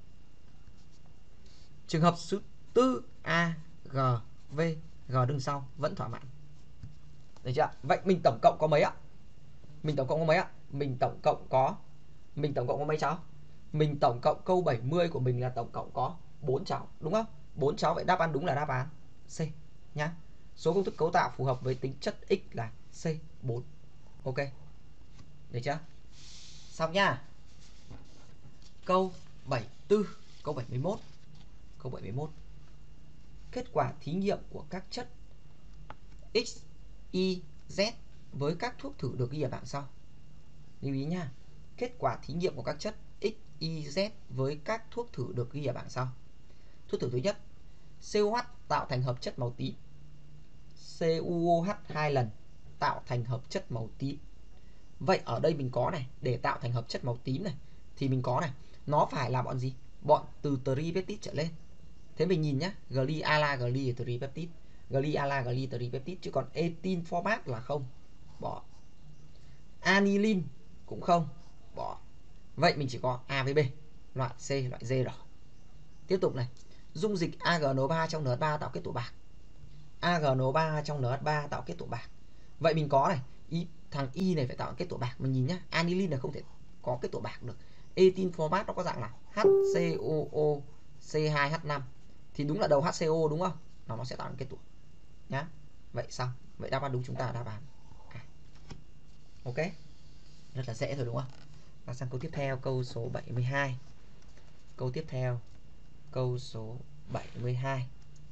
Trường hợp số tư a giê vê, G đứng sau vẫn thỏa mãn. Được chưa? Vậy mình tổng cộng có mấy ạ? Mình tổng cộng có mấy ạ? Mình tổng cộng có Mình tổng cộng có mấy cháu? Mình tổng cộng câu bảy mươi của mình là tổng cộng có bốn cháu, đúng không? bốn cháu, vậy đáp án đúng là đáp án C nhá. Số công thức cấu tạo phù hợp với tính chất X là C bốn. Ok. Được chưa? Xong nhá. Câu bảy mươi tư, câu bảy mươi mốt. Câu bảy mươi mốt. Kết quả thí nghiệm của các chất X, Y, Z với các thuốc thử được ghi ở bảng sau. Lưu ý nha. Kết quả thí nghiệm của các chất X, Y, Z với các thuốc thử được ghi ở bảng sau. Thuốc thử thứ nhất, xê o hát tạo thành hợp chất màu tím. xê u o hát hai lần tạo thành hợp chất màu tím. Vậy ở đây mình có này, để tạo thành hợp chất màu tím này thì mình có này, nó phải là bọn gì? Bọn từ tripeptide trở lên. Thế mình nhìn nhá, gly ala gly tripeptide, gly ala gly tripeptide, chứ còn ethyl format là không, bỏ. Aniline cũng không, bỏ. Vậy mình chỉ có A với B, loại C, loại D rồi. Tiếp tục này, dung dịch a G N O ba trong N H ba tạo kết tủa bạc. a G N O ba trong N H ba tạo kết tủa bạc. Vậy mình có này, y, thằng Y này phải tạo kết tủa bạc. Mình nhìn nhá, aniline là không thể có kết tủa bạc được. Ethyl format nó có dạng là H C O O C hai H năm thì đúng là đầu H C O đúng không? Nó nó sẽ tạo thành kết tủa nhá. Vậy xong, vậy đáp án đúng chúng ta là đáp án à. Ok, rất là dễ rồi đúng không? Và sang câu tiếp theo, câu số bảy mươi hai. Câu tiếp theo, câu số bảy mươi hai.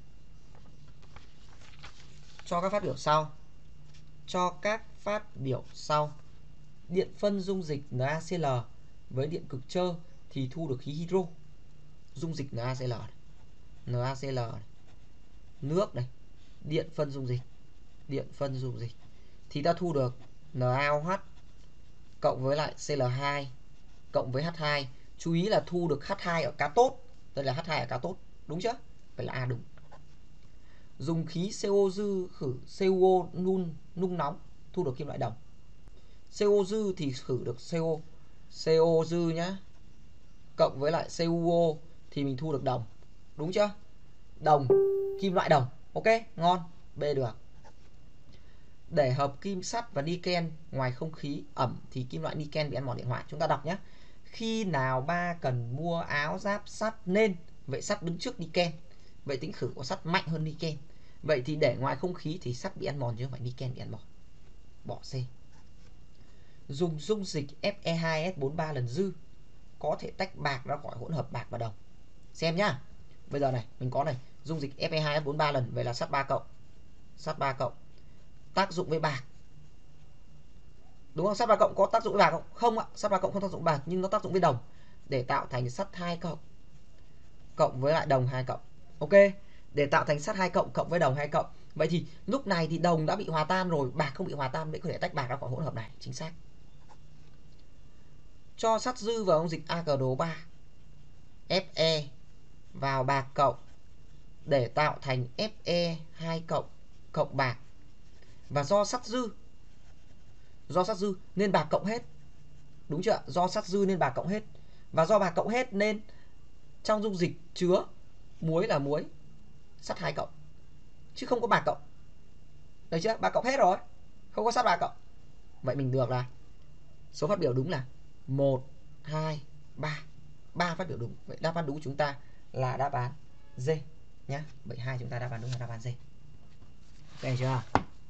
Cho các phát biểu sau. Cho các phát biểu sau. Điện phân dung dịch NaCl với điện cực trơ thì thu được khí hydro, dung dịch NaCl này. NaCl này. Nước này, điện phân dung dịch, điện phân dung dịch thì ta thu được NaOH cộng với lại Cl hai cộng với H hai. Chú ý là thu được H hai ở cathode. Đây là H hai ở cathode, đúng chưa? Vậy là A đúng. Dùng khí xê o dư khử xê u o nung nung nóng thu được kim loại đồng. xê o dư thì khử được xê o, xê o dư nhá, cộng với lại xê u o thì mình thu được đồng, đúng chưa? Đồng, kim loại đồng. Ok, ngon. B được. Để hợp kim sắt và niken ngoài không khí ẩm thì kim loại niken bị ăn mòn điện hoại. Chúng ta đọc nhé. Khi nào ba cần mua áo giáp sắt nên, vậy sắt đứng trước niken. Vậy tính khử của sắt mạnh hơn niken. Vậy thì để ngoài không khí thì sắt bị ăn mòn chứ không phải niken bị ăn mòn. Bỏ C. Dùng dung dịch F e hai S bốn mươi ba lần dư có thể tách bạc ra khỏi hỗn hợp bạc và đồng. Xem nhá. Bây giờ này, mình có này, dung dịch F e hai S bốn mươi ba lần, vậy là sắt ba cộng. Sắt ba cộng tác dụng với bạc. Đúng không? Sắt ba cộng có tác dụng với bạc không? Không ạ, sắt ba cộng không tác dụng với bạc nhưng nó tác dụng với đồng để tạo thành sắt hai cộng cộng với lại đồng hai cộng. Ok, để tạo thành sắt hai cộng cộng với đồng hai cộng. Vậy thì lúc này thì đồng đã bị hòa tan rồi, bạc không bị hòa tan, vậy có thể tách bạc ra khỏi hỗn hợp này, chính xác. Cho sắt dư vào dung dịch a giê N O ba Fe vào bạc cộng để tạo thành Fe hai cộng cộng bạc. Và do sắt dư do sắt dư nên bạc cộng hết. Đúng chưa? Do sắt dư nên bạc cộng hết. Và do bạc cộng hết nên trong dung dịch chứa muối là muối sắt hai cộng, chứ không có bạc cộng. Được chưa? Bạc cộng hết rồi, không có sắt bạc cộng. Vậy mình được là số phát biểu đúng là một, hai, ba. ba phát biểu đúng. Vậy đáp án đúng của chúng ta là đáp án D nhá. Vậy hai chúng ta đáp án đúng là đáp án D. Được chưa?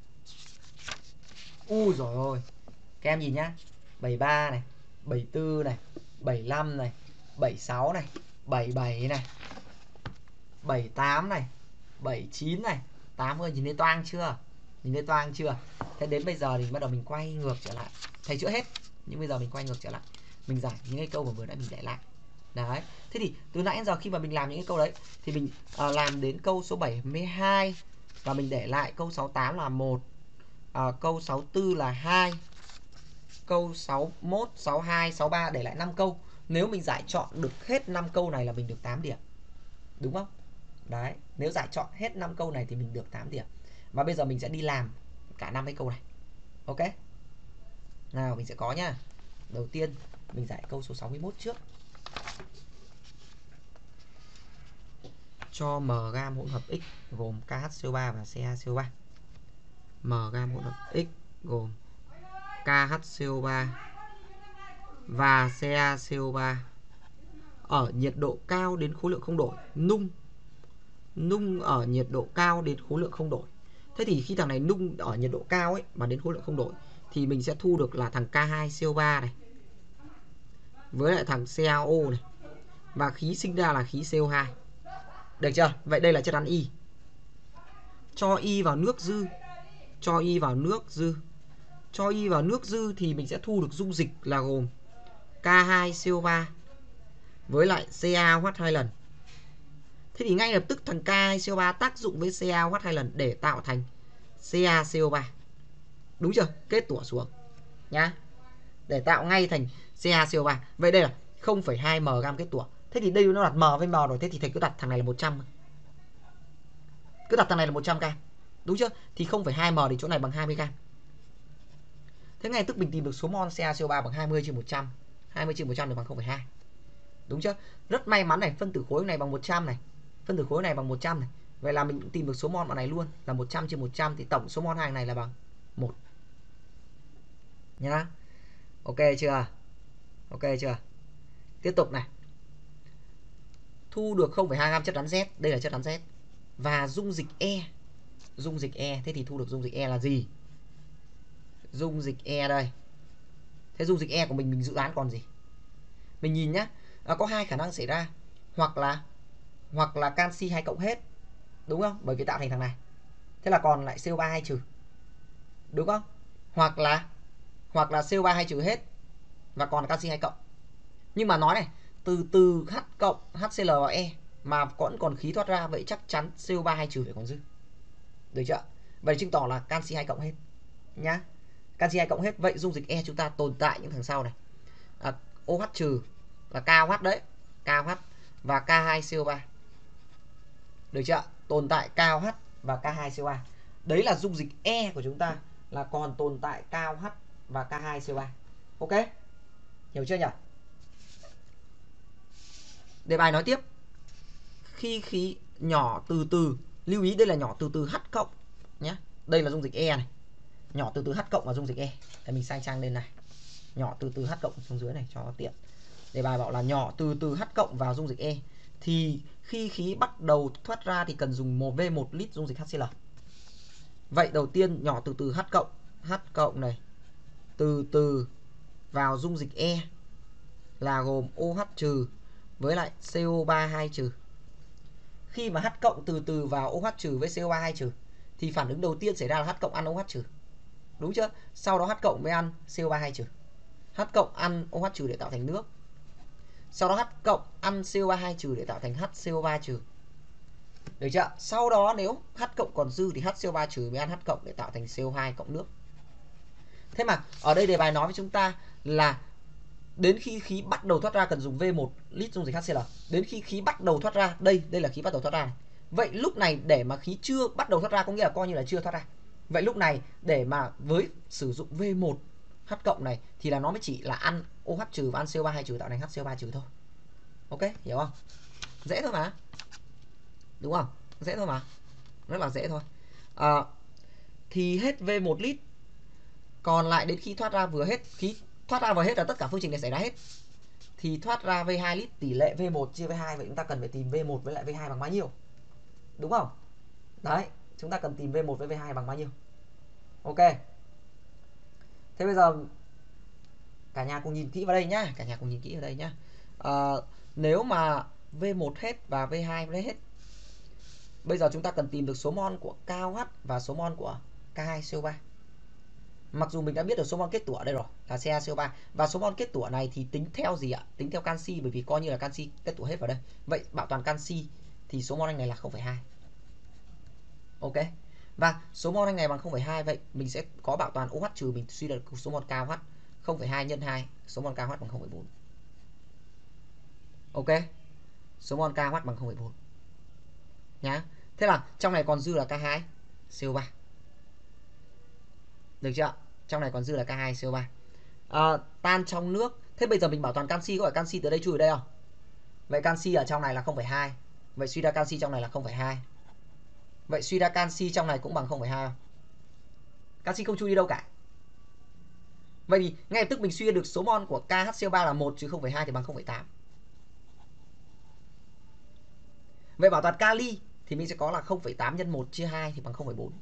Ui rồi ôi. Các em nhìn nhá. bảy mươi ba này, bảy mươi tư này, bảy mươi lăm này, bảy mươi sáu này, bảy mươi bảy này, bảy mươi tám này, bảy mươi chín này, tám mươi. Nhìn thấy toang chưa? Nhìn thấy toang chưa? Thế đến bây giờ thì bắt đầu mình quay ngược trở lại. Thầy chữa hết, nhưng bây giờ mình quay ngược trở lại. Mình giải những cái câu mà vừa nãy mình để lại. Đấy. Thế thì từ nãy đến giờ khi mà mình làm những cái câu đấy thì mình uh, làm đến câu số bảy mươi hai và mình để lại câu sáu mươi tám là một, uh, câu sáu mươi tư là hai, câu sáu mươi mốt, sáu mươi hai, sáu mươi ba, để lại năm câu. Nếu mình giải chọn được hết năm câu này là mình được tám điểm. Đúng không? Đấy, nếu giải chọn hết năm câu này thì mình được tám điểm. Và bây giờ mình sẽ đi làm cả năm cái câu này. Ok? Nào mình sẽ có nhá. Đầu tiên mình giải câu số sáu mươi mốt trước. Cho M gam hỗn hợp X gồm KHCO ba và CaCO ba. M gam hỗn hợp X gồm KHCO ba và CaCO ba ở nhiệt độ cao đến khối lượng không đổi, nung nung ở nhiệt độ cao đến khối lượng không đổi. Thế thì khi thằng này nung ở nhiệt độ cao ấy mà đến khối lượng không đổi thì mình sẽ thu được là thằng K hai C O ba này với lại thằng CaO này, và khí sinh ra là khí C O hai. Được chưa? Vậy đây là chất rắn Y. Cho Y vào nước dư, cho Y vào nước dư, cho Y vào nước dư thì mình sẽ thu được dung dịch là gồm K hai C O ba với lại CaOH hai lần. Thế thì ngay lập tức thằng K hai C O ba tác dụng với CaOH hai lần để tạo thành CaCO ba. Đúng chưa? Kết tủa xuống nhá. Để tạo ngay thành CaCO ba. Vậy đây là không phẩy hai m gam kết tủa. Thế thì đây nó đặt M với M rồi, thế thì thầy cứ đặt thằng này là một trăm. Cứ đặt thằng này là một trăm gam. Đúng chưa? Thì không phẩy hai m thì chỗ này bằng hai mươi gam. Thế ngay tức mình tìm được số mol CaCO ba bằng hai mươi chia một trăm. hai mươi chia một trăm được bằng không phẩy hai. Đúng chưa? Rất may mắn này, phân tử khối này bằng một trăm này. Phân tử khối này bằng một trăm này. Vậy là mình cũng tìm được số mol bọn này luôn là một trăm chia một trăm, thì tổng số mol hàng này là bằng một. Nhá. Ok chưa? Ok chưa? Tiếp tục này. Thu được không phẩy hai gam chất rắn Z, đây là chất rắn Z. Và dung dịch E. Dung dịch E, thế thì thu được dung dịch E là gì? Dung dịch E đây. Thế dung dịch E của mình mình dự đoán còn gì? Mình nhìn nhá, à, có hai khả năng xảy ra, hoặc là hoặc là canxi hai cộng hết. Đúng không? Bởi vì tạo thành thằng này. Thế là còn lại C O ba hai trừ. Đúng không? Hoặc là hoặc là C O ba hai trừ hết và còn canxi hai cộng. Nhưng mà nói này, từ từ H cộng HCl vào E mà vẫn còn khí thoát ra, vậy chắc chắn C O ba hai trừ phải còn dư. Được chưa? Vậy chứng tỏ là canxi hai cộng hết nhá. Canxi hai cộng hết, vậy dung dịch E chúng ta tồn tại những thằng sau này. À, OH trừ là KOH đấy, KOH và K hai C O ba. Được chưa? Tồn tại KOH và K hai C O ba. Đấy là dung dịch E của chúng ta là còn tồn tại KOH và K hai C O ba. Ok? Hiểu chưa nhỉ? Đề bài nói tiếp. Khi khí nhỏ từ từ, lưu ý đây là nhỏ từ từ H cộng nhé. Đây là dung dịch E này. Nhỏ từ từ H cộng vào dung dịch E. Để mình sai trang lên này. Nhỏ từ từ H cộng xuống dưới này cho tiện. Đề bài bảo là nhỏ từ từ H cộng vào dung dịch E thì khi khí bắt đầu thoát ra thì cần dùng một V một lít dung dịch HCl. Vậy đầu tiên nhỏ từ từ H cộng, H cộng này từ từ vào dung dịch E là gồm OH trừ với lại C O ba hai trừ. Khi mà H cộng từ từ vào OH trừ với C O ba hai trừ thì phản ứng đầu tiên xảy ra là H cộng ăn OH trừ. Đúng chưa? Sau đó H cộng mới ăn C O ba hai trừ. H cộng ăn OH trừ để tạo thành nước. Sau đó H cộng ăn C O ba hai trừ để tạo thành H C O ba trừ. Được chưa? Sau đó nếu H cộng còn dư thì H C O ba trừ mới ăn H cộng để tạo thành C O hai cộng nước. Thế mà ở đây đề bài nói với chúng ta là đến khi khí bắt đầu thoát ra cần dùng V một lít dung dịch HCl. Đến khi khí bắt đầu thoát ra, đây đây là khí bắt đầu thoát ra này. Vậy lúc này để mà khí chưa bắt đầu thoát ra có nghĩa là coi như là chưa thoát ra. Vậy lúc này để mà với sử dụng V một H cộng này thì là nó mới chỉ là ăn OH trừ và ăn C O ba hai trừ tạo thành H C O ba trừ thôi. Ok, hiểu không? Dễ thôi mà. Đúng không? Dễ thôi mà. Rất là dễ thôi. À, thì hết V một lít. Còn lại đến khi thoát ra vừa hết, khí thoát ra vừa hết là tất cả phương trình này xảy ra hết. Thì thoát ra V hai lít tỷ lệ V một chia V hai, vậy chúng ta cần phải tìm V một với lại V hai bằng bao nhiêu? Đúng không? Đấy, chúng ta cần tìm V một với V hai bằng bao nhiêu? Ok. Thế bây giờ cả nhà cùng nhìn kỹ vào đây nhá, cả nhà cùng nhìn kỹ vào đây nhá. À, nếu mà V một hết và V hai hết. Bây giờ chúng ta cần tìm được số mol của KOH và số mol của K hai C O ba. Mặc dù mình đã biết được số mol kết tủa ở đây rồi là C a C O ba, và số mol kết tủa này thì tính theo gì ạ? Tính theo canxi, bởi vì coi như là canxi kết tủa hết vào đây. Vậy bảo toàn canxi thì số mol anh này là không phẩy hai. Ok. Và số mol anh này bằng không phẩy hai, vậy mình sẽ có bảo toàn OH trừ, mình suy được số mol KOH không phẩy hai nhân hai, số mol KOH bằng không phẩy bốn. Ok. Số mol KOH bằng không phẩy bốn. Nhá. Thế là trong này còn dư là K hai C O ba. Được chưa? Trong này còn dư là K hai C O ba. À, tan trong nước. Thế bây giờ mình bảo toàn canxi, có phải canxi từ đây chui ở đây không? Vậy canxi ở trong này là không phẩy hai. Vậy suy ra canxi trong này là không phẩy hai. Vậy suy ra canxi trong này cũng bằng không phẩy hai không? Canxi không chui đi đâu cả. Vậy thì ngay lập tức mình suy ra được số mol của K H C O ba là một chứ không phẩy hai thì bằng không phẩy tám. Vậy bảo toàn kali thì mình sẽ có là không phẩy tám nhân một chia hai thì bằng không phẩy bốn.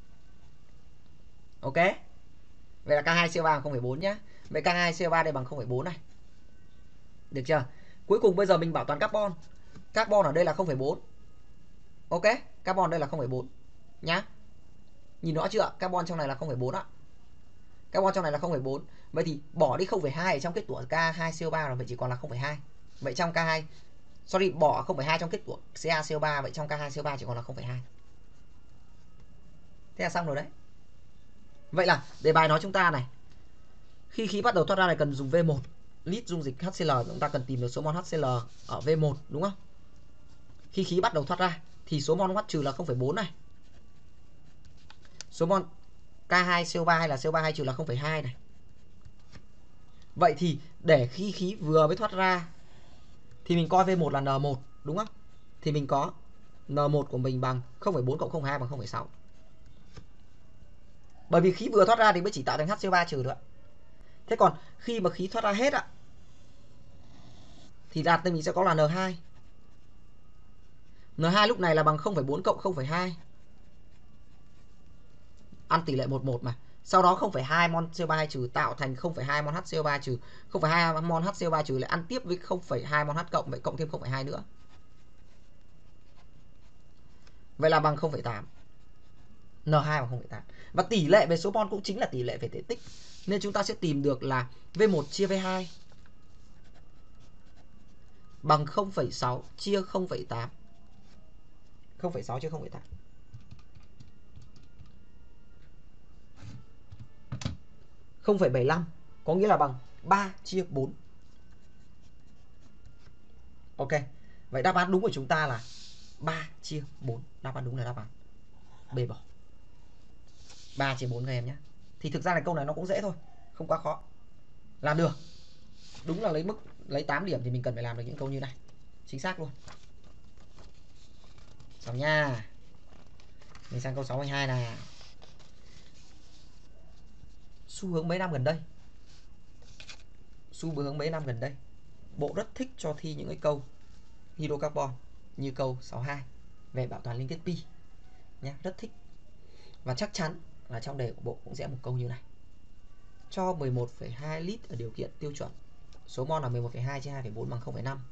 Ok. Vậy là K hai C O ba bằng không phẩy bốn nhé. Vậy K hai C O ba đây bằng không phẩy bốn này. Được chưa? Cuối cùng bây giờ mình bảo toàn carbon. Carbon ở đây là không phẩy bốn. Ok, carbon đây là không phẩy bốn nhá. Nhìn rõ chưa? Carbon trong này là không phẩy bốn ạ. Carbon trong này là không phẩy bốn. Vậy thì bỏ đi không phẩy hai ở trong kết tủa K hai C O ba rồi, vậy chỉ còn là không phẩy hai. Vậy trong K hai sorry, bỏ không phẩy hai trong kết tủa C a C O ba, vậy trong K hai C O ba chỉ còn là không phẩy hai. Thế là xong rồi đấy. Vậy là đề bài nói chúng ta này, khi khí bắt đầu thoát ra này cần dùng V một lít dung dịch HCl, chúng ta cần tìm được số mol HCl ở V một đúng không? Khi khí bắt đầu thoát ra thì số mol OH trừ là không phẩy bốn này. Số mol K hai C O ba hay là C O ba hai trừ là không phẩy hai này. Vậy thì để khi khí vừa mới thoát ra thì mình coi V một là N một đúng không? Thì mình có N một của mình bằng không phẩy bốn cộng không phẩy hai bằng không phẩy sáu. Bởi vì khí vừa thoát ra thì mới chỉ tạo thành H C O ba trừ được. Thế còn khi mà khí thoát ra hết ạ thì đạt thì mình sẽ có là N hai. N hai lúc này là bằng không phẩy bốn cộng không phẩy hai. Ăn tỷ lệ một một mà. Sau đó không phẩy hai mol C O ba hai trừ tạo thành không phẩy hai mol H C O ba trừ. không phẩy hai mol H C O ba trừ lại ăn tiếp với không phẩy hai mol H cộng, vậy cộng thêm không phẩy hai nữa. Vậy là bằng không phẩy tám. N hai bằng không phẩy tám. Và tỷ lệ về số mol cũng chính là tỷ lệ về thể tích. Nên chúng ta sẽ tìm được là V một chia V hai bằng không phẩy sáu chia không phẩy tám. không phẩy sáu chia không phẩy tám. không phẩy bảy lăm có nghĩa là bằng ba chia bốn. Ok. Vậy đáp án đúng của chúng ta là ba chia bốn. Đáp án đúng là đáp án B bỏ. ba chia bốn các em nhé. Thì thực ra là câu này nó cũng dễ thôi, không quá khó. Làm được. Đúng là lấy mức lấy tám điểm thì mình cần phải làm được những câu như này. Chính xác luôn. Xong nha. Mình sang câu sáu mươi hai nào. Xu hướng mấy năm gần đây. Xu hướng mấy năm gần đây. Bộ rất thích cho thi những cái câu hydrocarbon như câu sáu mươi hai về bảo toàn liên kết pi nhé, rất thích. Và chắc chắn là trong đề của bộ cũng sẽ một câu như này. Cho mười một phẩy hai lít ở điều kiện tiêu chuẩn. Số mol là mười một phẩy hai chia hai phẩy bốn bằng không phẩy năm.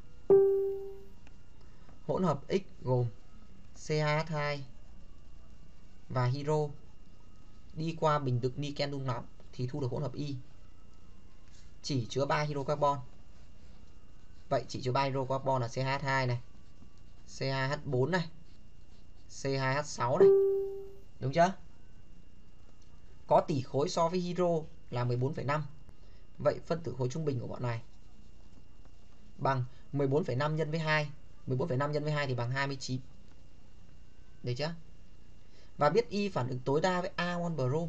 Hỗn hợp X gồm xê hai hát hai và hydro đi qua bình đựng niken đun nóng thì thu được hỗn hợp Y. Chỉ chứa ba hydrocarbon. Vậy chỉ chứa ba hydrocarbon là xê hai hát hai này, xê hai hát bốn này, xê hai hát sáu này. Đúng chưa? Có tỷ khối so với hydro là mười bốn phẩy năm. Vậy phân tử khối trung bình của bọn này bằng mười bốn phẩy năm nhân với hai. mười bốn phẩy năm nhân với hai thì bằng hai mươi chín. Được chưa? Và biết Y phản ứng tối đa với A mol brom.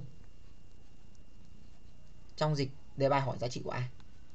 Trong dịch đề bài hỏi giá trị của A.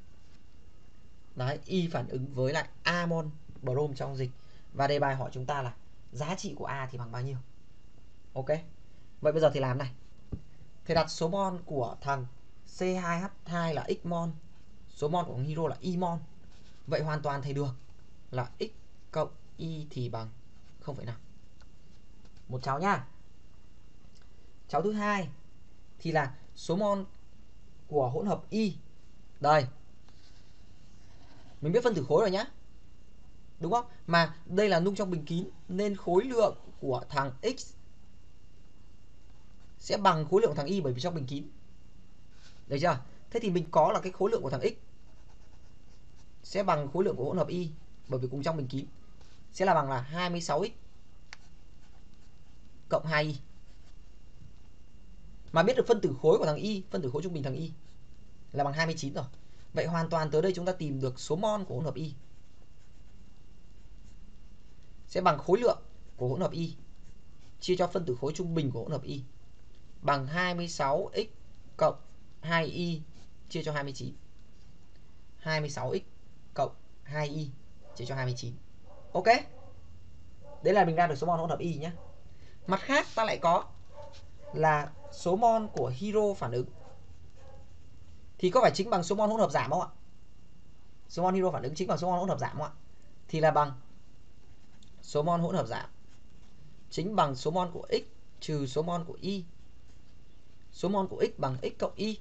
Đấy, Y phản ứng với lại A mol brom trong dịch. Và đề bài hỏi chúng ta là giá trị của A thì bằng bao nhiêu. Ok. Vậy bây giờ thì làm này. Thầy đặt số mol của thằng xê hai hát hai là x mol, số mol của thằng hydro là y mol. Vậy hoàn toàn thầy được là x cộng y thì bằng không phẩy năm. Một cháu nhá. Cháu thứ hai thì là số mol của hỗn hợp Y. Đây. Mình biết phân tử khối rồi nhá. Đúng không? Mà đây là nung trong bình kín nên khối lượng của thằng X sẽ bằng khối lượng của thằng Y bởi vì trong bình kín. Được chưa? Thế thì mình có là cái khối lượng của thằng X sẽ bằng khối lượng của hỗn hợp Y bởi vì cùng trong bình kín, sẽ là bằng là hai mươi sáu x cộng hai y. Mà biết được phân tử khối của thằng Y, phân tử khối trung bình thằng Y là bằng hai mươi chín rồi. Vậy hoàn toàn tới đây chúng ta tìm được số mol của hỗn hợp Y sẽ bằng khối lượng của hỗn hợp Y chia cho phân tử khối trung bình của hỗn hợp Y bằng hai mươi sáu x cộng hai y chia cho hai mươi chín. hai mươi sáu x cộng hai y chia cho hai mươi chín. Ok. Đấy là mình ra được số mol hỗn hợp Y nhé. Mặt khác ta lại có là số mol của hydro phản ứng thì có phải chính bằng số mol hỗn hợp giảm không ạ? Số mol hydro phản ứng chính bằng số mol hỗn hợp giảm không ạ? Thì là bằng số mol hỗn hợp giảm chính bằng số mol của x trừ số mol của y. Số mol của x bằng x cộng y.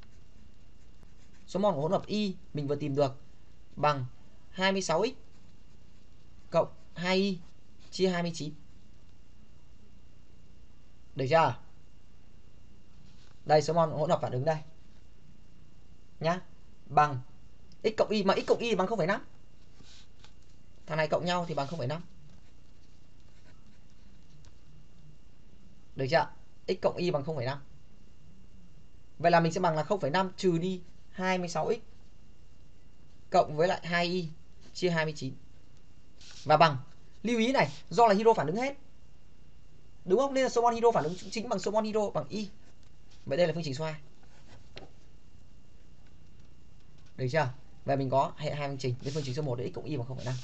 Số mol của hỗn hợp y mình vừa tìm được bằng hai mươi sáu x cộng hai y chia hai mươi chín. Được chưa? Đây số mol hỗn hợp phản ứng đây. Nhá. Bằng x cộng y, mà x cộng y bằng không phẩy năm. Thằng này cộng nhau thì bằng không phẩy năm. Được chưa? X cộng y bằng không phẩy năm. Vậy là mình sẽ bằng là không phẩy năm trừ đi hai mươi sáu x cộng với lại hai y chia hai mươi chín. Và bằng, lưu ý này, do là hydro phản ứng hết. Đúng không? Nên là số mol hydro phản ứng chính bằng số mol hydro bằng y. Vậy đây là phương trình số hai. Được chưa? Vậy mình có hệ hai phương trình. Với phương trình số một là x cộng y bằng không phẩy năm.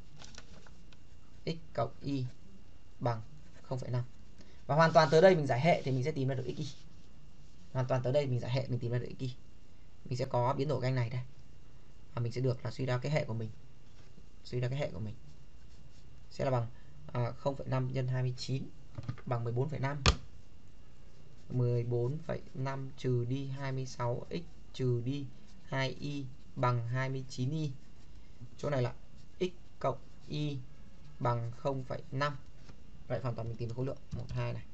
X cộng y bằng không phẩy năm. Và hoàn toàn tới đây mình giải hệ thì mình sẽ tìm ra được xy. Hoàn toàn tới đây mình giải hệ mình tìm ra được xy. Mình sẽ có biến đổi ganh này đây. Và mình sẽ được là suy ra cái hệ của mình. Suy ra cái hệ của mình sẽ là bằng à, không phẩy năm nhân hai mươi chín bằng mười bốn phẩy năm. mười bốn phẩy năm trừ đi hai mươi sáu x trừ đi hai y bằng hai mươi chín y. Chỗ này là x cộng y bằng không phẩy năm. Vậy hoàn toàn mình tìm được khối lượng một, hai này.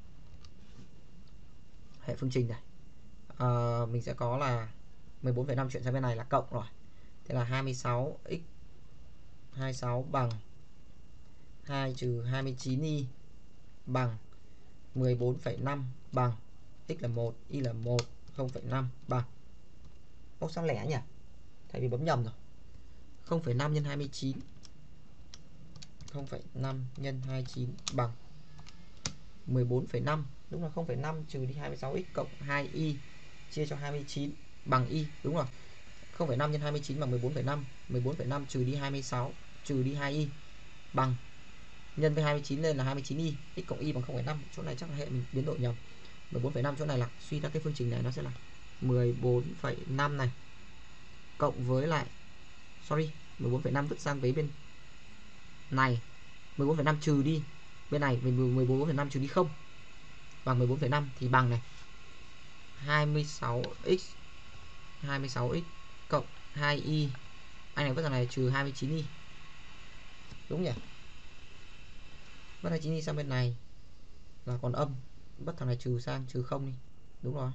Hệ phương trình này. À, mình sẽ có là mười bốn phẩy năm chuyển sang bên này là cộng rồi. Thế là hai mươi sáu x hai mươi sáu bằng hai trừ hai mươi chín y bằng mười bốn phẩy năm bằng x là một, y là một, không phẩy năm bằng. Ô sao lẻ nhỉ? Thầy bị bấm nhầm rồi. không phẩy năm nhân hai mươi chín. không phẩy năm nhân hai mươi chín bằng mười bốn phẩy năm. Đúng là không phẩy năm trừ đi hai mươi sáu x cộng hai y chia cho hai mươi chín bằng y. Đúng rồi. không phẩy năm nhân hai mươi chín bằng mười bốn phẩy năm. mười bốn phẩy năm trừ đi hai mươi sáu trừ đi hai y bằng nhân với hai mươi chín lên là hai mươi chín y. X cộng y bằng không phẩy năm. Chỗ này chắc là hệ mình biến đổi nhầm. mười bốn phẩy năm chỗ này là suy ra cái phương trình này nó sẽ là mười bốn phẩy năm này cộng với lại sorry, mười bốn phẩy năm vứt sang với bên này. mười bốn phẩy năm trừ đi bên này, mười bốn phẩy năm trừ đi không bằng mười bốn phẩy năm thì bằng này hai mươi sáu x hai mươi sáu x cộng hai y. Anh này vứt thằng này trừ hai mươi chín y. Đúng nhỉ? Vứt hai mươi chín y sang bên này là còn âm, vứt thằng này trừ sang trừ không đi. Đúng rồi.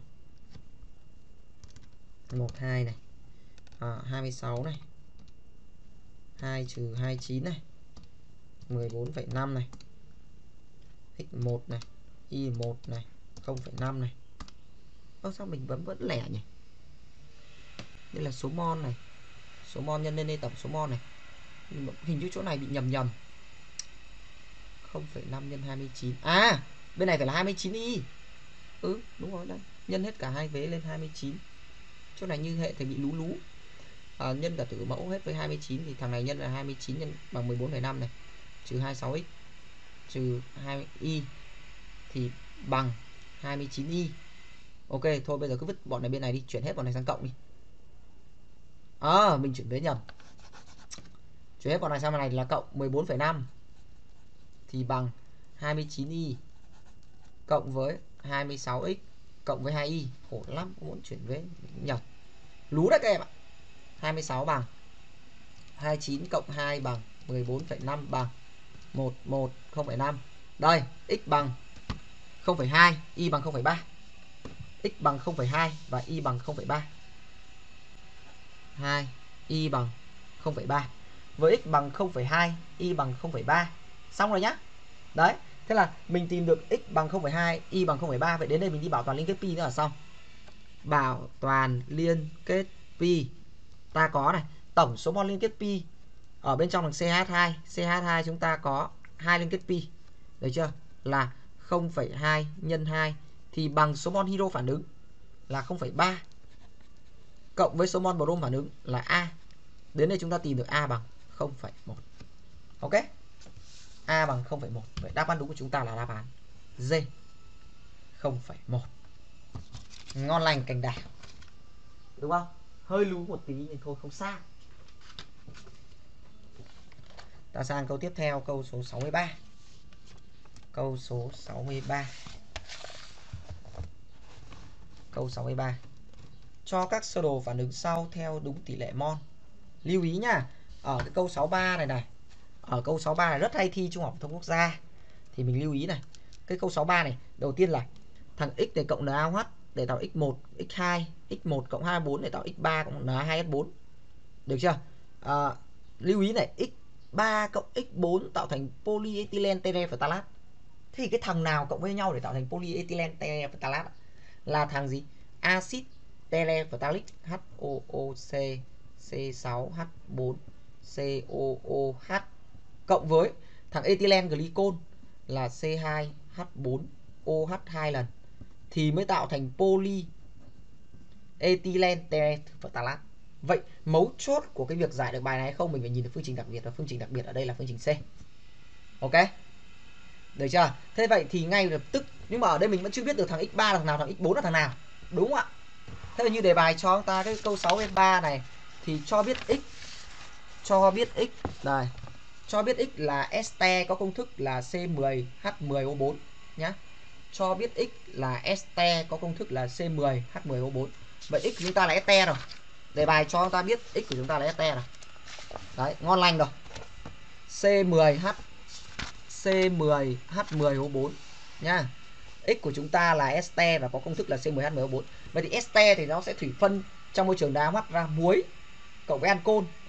một hai này. À, hai mươi sáu này. hai trừ hai mươi chín này. mười bốn phẩy năm này. x một này, y một này, không phẩy năm này. Ơ sao mình vẫn vẫn lẻ nhỉ? Đây là số mol này. Số mol nhân lên đây tổng số mol này. Hình như chỗ này bị nhầm nhầm. không phẩy năm nhân hai mươi chín. À, bên này phải là hai mươi chín y. Ừ, đúng rồi đấy. Nhân hết cả hai vế lên hai mươi chín. Chỗ này như hệ thì bị lú lú. À, nhân cả tử mẫu hết với hai mươi chín thì thằng này nhân là hai mươi chín nhân bằng mười bốn phẩy năm này, trừ hai mươi sáu x trừ hai mươi y thì bằng hai mươi chín y. Ok, thôi bây giờ cứ vứt bọn này bên này đi, chuyển hết bọn này sang cộng đi. À, mình chuyển vế nhầm. Chuyển hết bọn này sang bên này là cộng mười bốn phẩy năm thì bằng hai mươi chín y cộng với hai mươi sáu x cộng với hai y. Khổ lắm, muốn chuyển vế nhầm. Lú đấy các em ạ. hai mươi sáu bằng hai mươi chín cộng hai bằng mười bốn phẩy năm bằng một, một, không phẩy năm. Đây, x bằng không phẩy hai, y bằng không phẩy ba. X bằng không phẩy hai và y bằng không phẩy ba. hai, y bằng không phẩy ba. Với x bằng không phẩy hai, y bằng không phẩy ba. Xong rồi nhá. Đấy, thế là mình tìm được x bằng không phẩy hai, y bằng không phẩy ba. Vậy đến đây mình đi bảo toàn liên kết pi nữa là xong. Bảo toàn liên kết pi. Ta có này, tổng số mol liên kết pi ở bên trong là xê hát hai. xê hát hai chúng ta có hai liên kết pi. Được chưa? Là không phẩy hai nhân hai thì bằng số mol hydro phản ứng là không phẩy ba cộng với số mol brom phản ứng là A. Đến đây chúng ta tìm được A bằng không phẩy một. Ok? A bằng không phẩy một. Vậy đáp án đúng của chúng ta là đáp án D, không phẩy một. Ngon lành cành đào. Đúng không? Hơi lú một tí nhưng thôi không sao. Ta sang câu tiếp theo, câu số sáu mươi ba. Câu số sáu mươi ba. Câu sáu mươi ba. Cho các sơ đồ phản ứng sau theo đúng tỷ lệ mol. Lưu ý nhá, ở cái câu sáu mươi ba này này, ở câu sáu mươi ba này rất hay thi Trung học phổ thông quốc gia. Thì mình lưu ý này, cái câu sáu mươi ba này, đầu tiên là thằng x để cộng en a ô hát để tạo x một, x hai, x một cộng hai mươi bốn để tạo x ba cộng en a hai ét bốn. Được chưa? À, lưu ý này, x ba cộng x bốn tạo thành polyethylene terephthalate. Thì cái thằng nào cộng với nhau để tạo thành polyethylene terephthalate là thằng gì? Axit terephthalic HOOC C sáu H bốn C O O H cộng với thằng ethylene glycol là C hai H bốn O H hai lần thì mới tạo thành polyethylene terephthalate. Vậy mấu chốt của cái việc giải được bài này hay không mình phải nhìn được phương trình đặc biệt, và phương trình đặc biệt ở đây là phương trình C. Ok? Được chưa? Thế vậy thì ngay lập tức, nhưng mà ở đây mình vẫn chưa biết được thằng x ba là thằng nào, thằng x bốn là thằng nào. Đúng không ạ? Thế là như đề bài cho ta cái câu sáu mươi ba này thì cho biết x, cho biết x đây, cho biết x là este có công thức là C mười H mười O bốn nhá. Cho biết x là este có công thức là C mười H mười O bốn. Vậy x của chúng ta là este rồi. Đề bài cho ta biết x của chúng ta là este rồi. Đấy, ngon lành rồi. C mười H C mười H mười O bốn nha. X của chúng ta là este và có công thức là C mười H mười O bốn. Vậy thì este thì nó sẽ thủy phân trong môi trường đá mắt ra muối cộng với ancol. X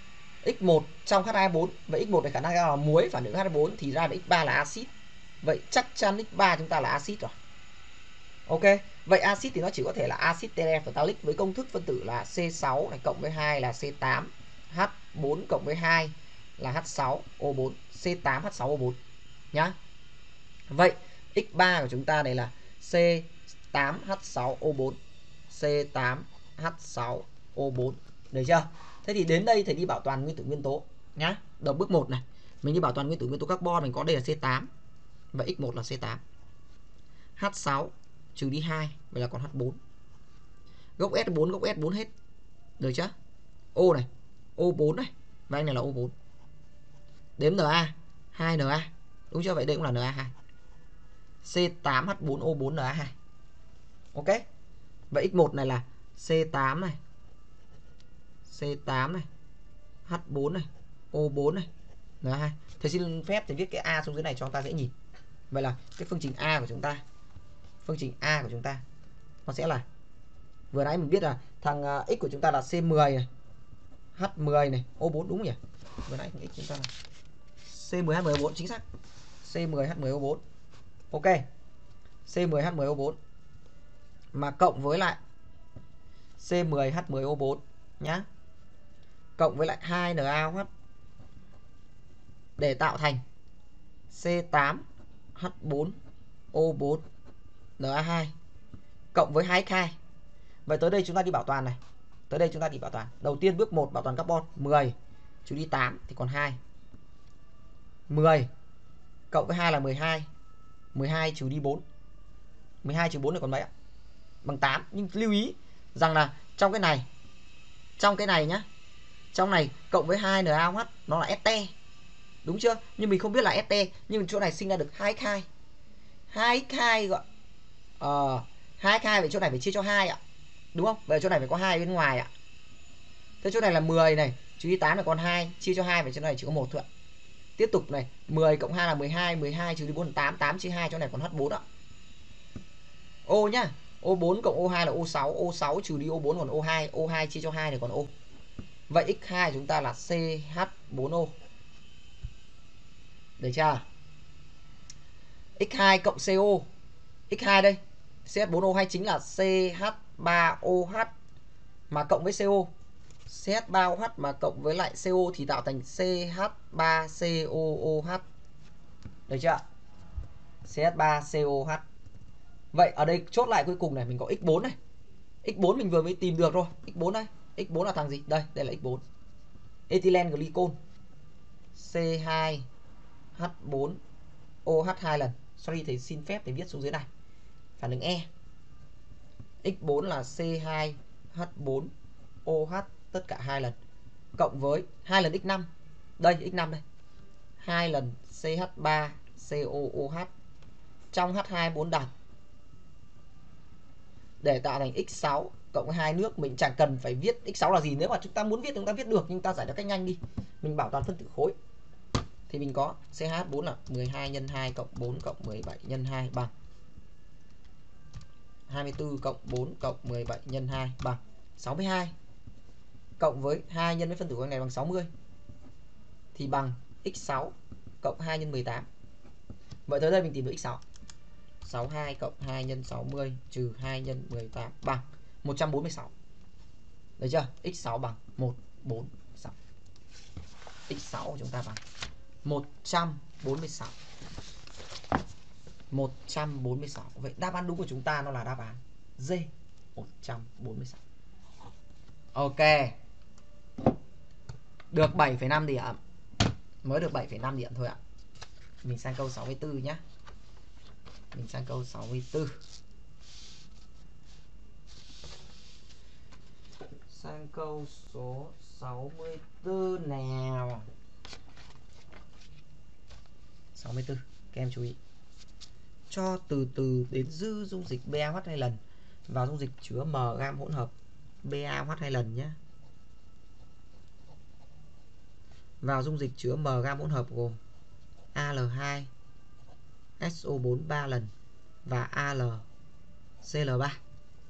x một trong H hai O bốn, vậy x một này khả năng là muối phản ứng H hai O bốn thì ra là x ba là axit. Vậy chắc chắn x ba chúng ta là axit rồi. Ok, vậy axit thì nó chỉ có thể là axit terephthalic với công thức phân tử là C sáu này cộng với hai là C tám H bốn cộng với hai là H sáu O bốn, C tám H sáu O bốn nhá. Vậy x ba của chúng ta đây là C tám H sáu O bốn, C tám H sáu O bốn. Được chưa? Thế thì đến đây thầy đi bảo toàn nguyên tử nguyên tố nhá. Đầu bước một này, mình đi bảo toàn nguyên tử nguyên tố carbon, mình có đây là C tám. Và x một là C tám. H sáu trừ đi hai, vậy là còn H bốn. Gốc S bốn, gốc S bốn hết. Được chưa? O này, O bốn này, và anh này là O bốn. Đếm Na, hai Na. Đúng chưa? Vậy đây cũng là Na hai. C tám H bốn O bốn Na hai. Ok. Vậy x một này là C tám này, C tám này, H bốn này, O bốn này, Na hai. Thầy xin phép thầy viết cái A xuống dưới này cho chúng ta dễ nhìn. Vậy là cái phương trình A của chúng ta, phương trình A của chúng ta nó sẽ là, vừa nãy mình biết là thằng x của chúng ta là C mười này, H mười này, O bốn đúng nhỉ? Vừa nãy thằng x chúng ta là C mười H mười O bốn, chính xác. C mười H mười O bốn. Ok. C mười H mười O bốn mà cộng với lại C mười H mười O bốn nhá. Cộng với lại hai NaOH để tạo thành C tám H bốn O bốn Na hai cộng với hai x hai. Vậy tới đây chúng ta đi bảo toàn này. Tới đây chúng ta đi bảo toàn. Đầu tiên bước một bảo toàn carbon, mười trừ đi tám thì còn hai. mười cộng với hai là mười hai. mười hai trừ đi bốn. mười hai trừ bốn là còn mấy ạ? Bằng tám. Nhưng lưu ý rằng là trong cái này, trong cái này nhá, trong này cộng với hai NaOH nó là este. Đúng chưa? Nhưng mình không biết là este, nhưng chỗ này sinh ra được hai x hai. hai x hai gọi ờ hai x hai, vậy chỗ này phải chia cho hai ạ. Đúng không? Vậy chỗ này phải có hai bên ngoài ạ. Thế chỗ này là mười này, trừ đi tám là còn hai, chia cho hai, vậy chỗ này chỉ có một thôi ạ. Tiếp tục này, mười cộng hai là mười hai, mười hai trừ đi bốn là tám, tám chia hai, chỗ này còn H bốn ạ. O nhá. O bốn cộng O hai là O sáu, O sáu trừ đi O bốn còn O hai, O hai chia cho hai này còn O. Vậy x hai chúng ta là C H bốn O. Được chưa? x hai cộng CO. x hai đây, C H bốn O hay chính là C H ba O H mà cộng với CO. C H ba O H mà cộng với lại CO thì tạo thành C H ba C O O H. Được chưa? C H ba C O H. Vậy ở đây chốt lại cuối cùng này, mình có x bốn này. x bốn mình vừa mới tìm được rồi. x bốn đây. x bốn là thằng gì? Đây, đây là x bốn. Ethylene glycol. C hai H bốn O H hai lần. Sorry, thầy xin phép để viết xuống dưới này. Phản ứng E. x bốn là C hai H bốn O H tất cả hai lần. Cộng với hai lần x năm. Đây, x năm đây. hai lần C H ba C O O H trong H hai bốn đằng. Để tạo thành x sáu cộng với hai nước, mình chẳng cần phải viết x sáu là gì, nếu mà chúng ta muốn viết chúng ta viết được, nhưng ta giải được cách nhanh đi. Mình bảo toàn phân tử khối. Thì mình có C H bốn là mười hai nhân hai cộng bốn cộng mười bảy nhân hai bằng hai mươi tư cộng bốn cộng mười bảy nhân hai bằng sáu mươi hai. Cộng với hai nhân với phân tử khối này bằng sáu mươi thì bằng x sáu cộng hai nhân mười tám. Vậy tới đây mình tìm được x sáu. sáu mươi hai cộng hai nhân sáu mươi trừ hai nhân mười tám bằng một trăm bốn mươi sáu. Được chưa? x sáu bằng một trăm bốn mươi sáu. x sáu của chúng ta bằng một trăm bốn mươi sáu. một trăm bốn mươi sáu. Vậy đáp án đúng của chúng ta nó là đáp án D, một trăm bốn mươi sáu. Ok. Được bảy phẩy năm điểm. Mới được bảy phẩy năm điểm thôi ạ. Mình sang câu sáu mươi tư nhé. Mình sang câu sáu mươi tư. Sang câu số sáu mươi tư nào. sáu mươi tư. Các em chú ý. Cho từ từ đến dư dung dịch BaOH hai lần vào dung dịch chứa M gam hỗn hợp BaOH hai lần nhé. Vào dung dịch chứa M gam hỗn hợp gồm A L hai S O bốn ba lần và A L C L ba.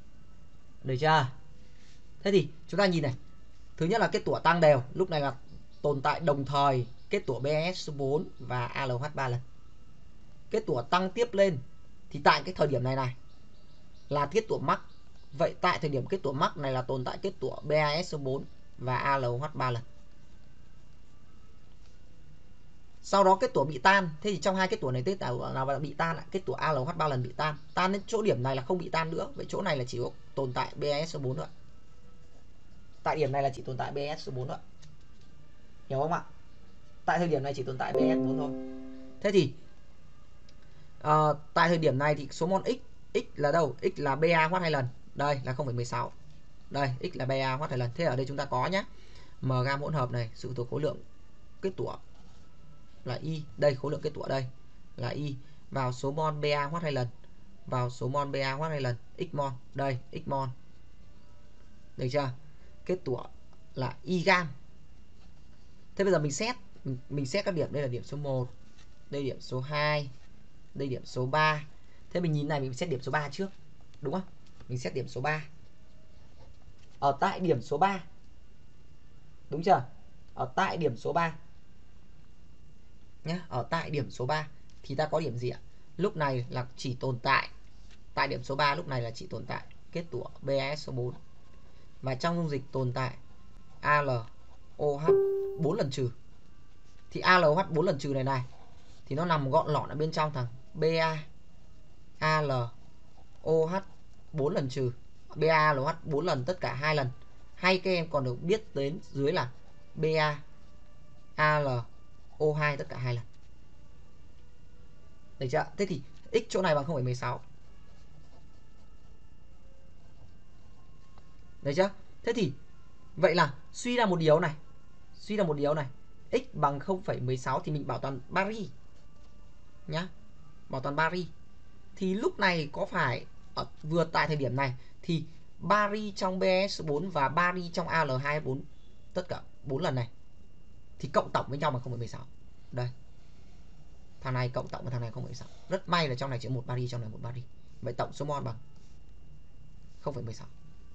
Được chưa? Thế thì chúng ta nhìn này. Thứ nhất là cái tủa tăng đều. Lúc này là tồn tại đồng thời kết tủa bê a ét số bốn và a lờ hát ba lần. Kết tủa tăng tiếp lên thì tại cái thời điểm này này là kết tủa mắc. Vậy tại thời điểm kết tủa mắc này là tồn tại kết tủa bê a ét số bốn và a lờ hát ba lần. Sau đó kết tủa bị tan. Thế thì trong hai kết tủa này kết tủa nào bị tan? Kết tủa a lờ hát ba lần bị tan. Tan đến chỗ điểm này là không bị tan nữa. Vậy chỗ này là chỉ có tồn tại bê a ét số bốn nữa. Tại điểm này là chỉ tồn tại bê a ét số bốn nữa. Hiểu không ạ? Tại thời điểm này chỉ tồn tại bê a ét bốn thôi. Thế thì uh, tại thời điểm này thì số mol x x là đâu? X là ba hoắt hai lần. Đây là không phẩy mười sáu. Đây x là ba hoắt hai lần. Thế ở đây chúng ta có nhá. M gam hỗn hợp này, sự thuộc khối lượng kết tủa là y. Đây khối lượng kết tủa đây là y vào số mol ba hoắt hai lần. Vào số mol ba hoắt hai lần x mol. Đây x mol. Được chưa? Kết tủa là y gam. Thế bây giờ mình xét mình, mình xét các điểm. Đây là điểm số một, đây điểm số hai, đây điểm số ba. Thế mình nhìn này mình xét điểm số ba trước, đúng không? Mình xét điểm số ba. Ở tại điểm số ba, đúng chưa? Ở tại điểm số ba nhé, ở tại điểm số ba thì ta có điểm gì ạ? Lúc này là chỉ tồn tại tại điểm số ba, lúc này là chỉ tồn tại kết tủa bê a ét số bốn. Và trong dung dịch tồn tại a lờ ô hát bốn lần trừ. Thì a lờ ô hát bốn lần trừ này này thì nó nằm gọn lọn ở bên trong thằng ba a lờ ô hát bốn lần trừ. ba a lờ ô hát bốn lần, tất cả hai lần. Hay các em còn được biết đến dưới là ba a lờ ô hai tất cả hai lần. Được chưa? Thế thì x chỗ này bằng không phẩy mười sáu. Được chưa? Thế thì vậy là suy ra một điều này, suy ra một điều này, x bằng không phẩy mười sáu thì mình bảo toàn Paris nhá, bảo toàn Paris. Thì lúc này có phải ở vừa tại thời điểm này thì Paris trong bê a ét số bốn và Paris trong a lờ hai bốn tất cả bốn lần này thì cộng tổng với nhau bằng không phẩy mười sáu. Đây. Thằng này cộng tổng với thằng này không phẩy mười sáu. Rất may là trong này chỉ một Paris, trong này một Paris. Vậy tổng số mol bằng không phẩy mười sáu.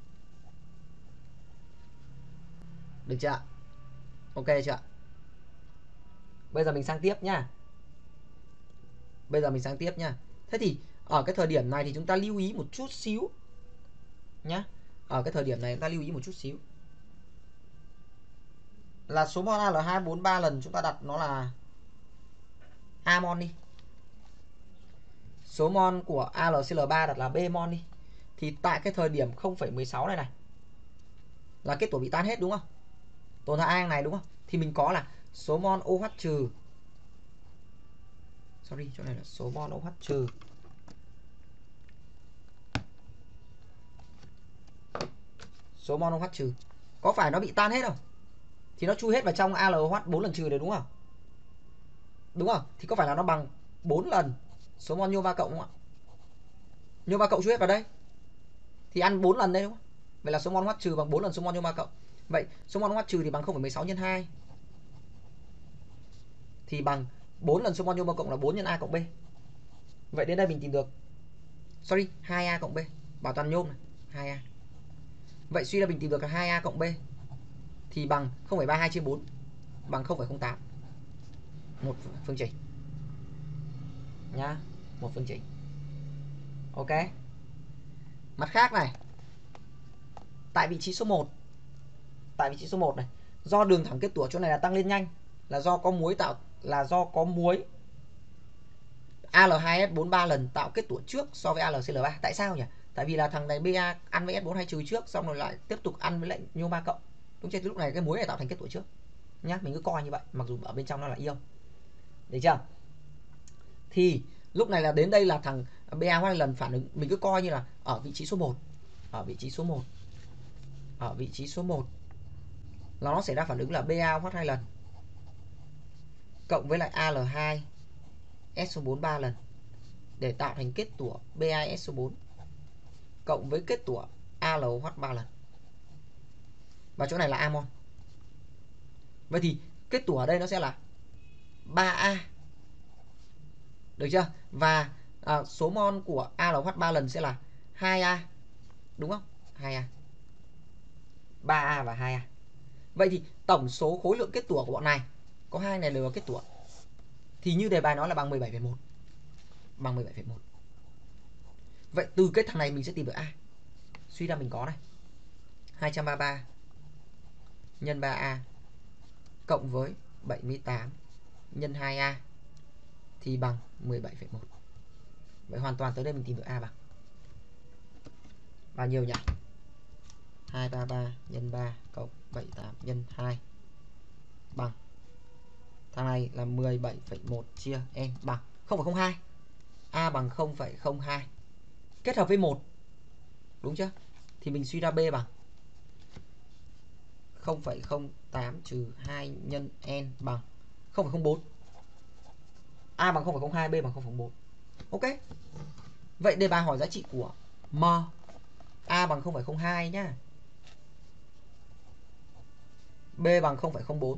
Được chưa? Ok chưa? Bây giờ mình sang tiếp nhá. Bây giờ mình sang tiếp nhá. Thế thì ở cái thời điểm này thì chúng ta lưu ý một chút xíu nhá. Ở cái thời điểm này chúng ta lưu ý một chút xíu là số mol a lờ hai bốn ba lần chúng ta đặt nó là A mol đi. Số mol của a lờ xê lờ ba đặt là B mol đi. Thì tại cái thời điểm không phẩy mười sáu này này là kết tủa bị tan hết đúng không? Tồn tại A này đúng không? Thì mình có là số mol OH trừ. Sorry, chỗ này là số mol OH trừ. Số mol OH trừ. Có phải nó bị tan hết không? Thì nó chui hết vào trong a lờ ô hát bốn lần trừ đấy đúng không? Đúng không? Thì có phải là nó bằng bốn lần số mol nhôm ba cộng không ạ? Nhôm ba cộng chui hết vào đây. Thì ăn bốn lần đây đúng không? Vậy là số mol OH trừ bằng bốn lần số mol nhôm ba cộng. Vậy số mol OH trừ thì bằng không phẩy mười sáu nhân hai. Thì bằng bốn lần số mol nhôm ba cộng là bốn nhân A cộng B. Vậy đến đây mình tìm được, sorry, hai A cộng B, bảo toàn nhôm này, hai A. Vậy suy ra mình tìm được là hai A cộng B thì bằng không phẩy ba mươi hai chia bốn, bằng không phẩy không tám. Một phương trình nhá, một phương trình. Ok. Mặt khác này, tại vị trí số một, tại vị trí số một này, do đường thẳng kết tủa chỗ này là tăng lên nhanh, là do có muối tạo, là do có muối a lờ hai ét bốn ba lần tạo kết tủa trước so với a lờ xê lờ ba. Tại sao nhỉ? Tại vì là thằng này ba ăn với ét bốn hai trừ trước, xong rồi lại tiếp tục ăn với lại nhôm ba cộng. Đúng chưa? Lúc này cái muối này tạo thành kết tủa trước nhá, mình cứ coi như vậy, mặc dù ở bên trong nó là ion. Được chưa? Thì lúc này là đến đây là thằng ba hai lần phản ứng, mình cứ coi như là ở vị trí số một, ở vị trí số một, ở vị trí số một là nó xảy ra phản ứng là ba hoắt hai lần cộng với lại a lờ hai ét số bốn ba lần để tạo thành kết tủa ba hai ét số bốn cộng với kết tủa a lờ OH ba lần. Và chỗ này là A mol. Vậy thì kết tủa ở đây nó sẽ là ba A. Được chưa? Và à, số mol của a lờ OH ba lần sẽ là hai A. Đúng không? hai A. ba A và hai A. Vậy thì tổng số khối lượng kết tủa của bọn này, có hai này đều là kết tủa, thì như đề bài nói là bằng mười bảy phẩy một. Bằng mười bảy phẩy một. Vậy từ cái thằng này mình sẽ tìm được A. Suy ra mình có này, hai trăm ba mươi ba nhân ba A cộng với bảy mươi tám nhân hai A thì bằng mười bảy phẩy một. Vậy hoàn toàn tới đây mình tìm được A bằng bao nhiêu nhỉ? hai trăm ba mươi ba nhân ba cộng bảy mươi tám nhân hai bằng, thằng này là mười bảy phẩy một chia n bằng không phẩy không hai. A bằng không phẩy không hai kết hợp với một, đúng chưa? Thì mình suy ra B bằng không phẩy không tám trừ hai nhân n bằng không phẩy không bốn. A bằng không phẩy không hai, B bằng không phẩy không bốn. Ok. Vậy đề bài hỏi giá trị của M. A bằng không phẩy không hai nhá. B bằng không phẩy không bốn.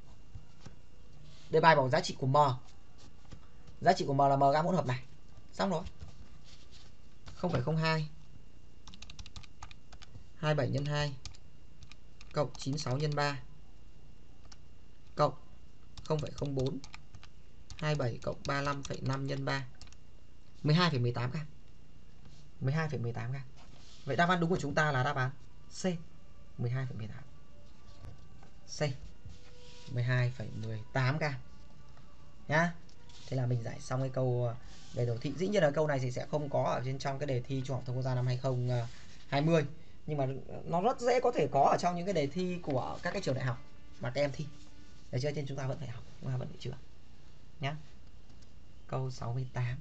Đề bài bảo giá trị của M. Giá trị của M là M gam hỗn hợp này. Xong rồi. không phẩy không hai hai mươi bảy nhân hai cộng chín mươi sáu nhân ba cộng không phẩy không bốn hai mươi bảy cộng ba mươi lăm phẩy năm nhân ba mười hai phẩy mười tám gam. mười hai phẩy mười tám gam. Vậy đáp án đúng của chúng ta là đáp án C, mười hai phẩy mười tám. C, mười hai phẩy mười tám gam. Nhá. Thế là mình giải xong cái câu về đồ thị. Dĩ nhiên là câu này thì sẽ không có ở trên trong cái đề thi Trung học thông quốc gia năm hai không hai không, nhưng mà nó rất dễ có thể có ở trong những cái đề thi của các cái trường đại học mà các em thi. Để chưa, trên chúng ta vẫn phải học, chúng ta vẫn phải chữa nhá. Câu sáu mươi tám.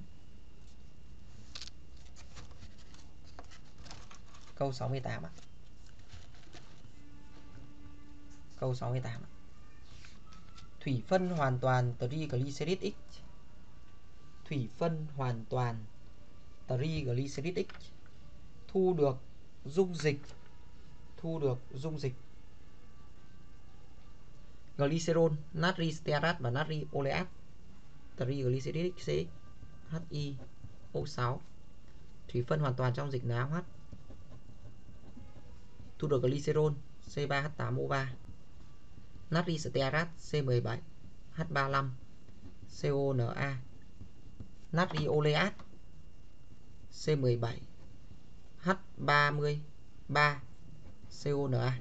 Câu sáu mươi tám ạ. Câu sáu mươi tám ạ. Thủy phân hoàn toàn triglycerid X. Thủy phân hoàn toàn triglycerid X thu được dung dịch thu được dung dịch glycerol, natri stearat và natri oleat. Triglycerid C X H I O sáu. Thủy phân hoàn toàn trong dịch NaOH thu được glycerol C ba H tám O ba, natri stearat C mười bảy H ba mươi lăm C O N A, natri oleat C mười bảy H ba mươi ba C O N A.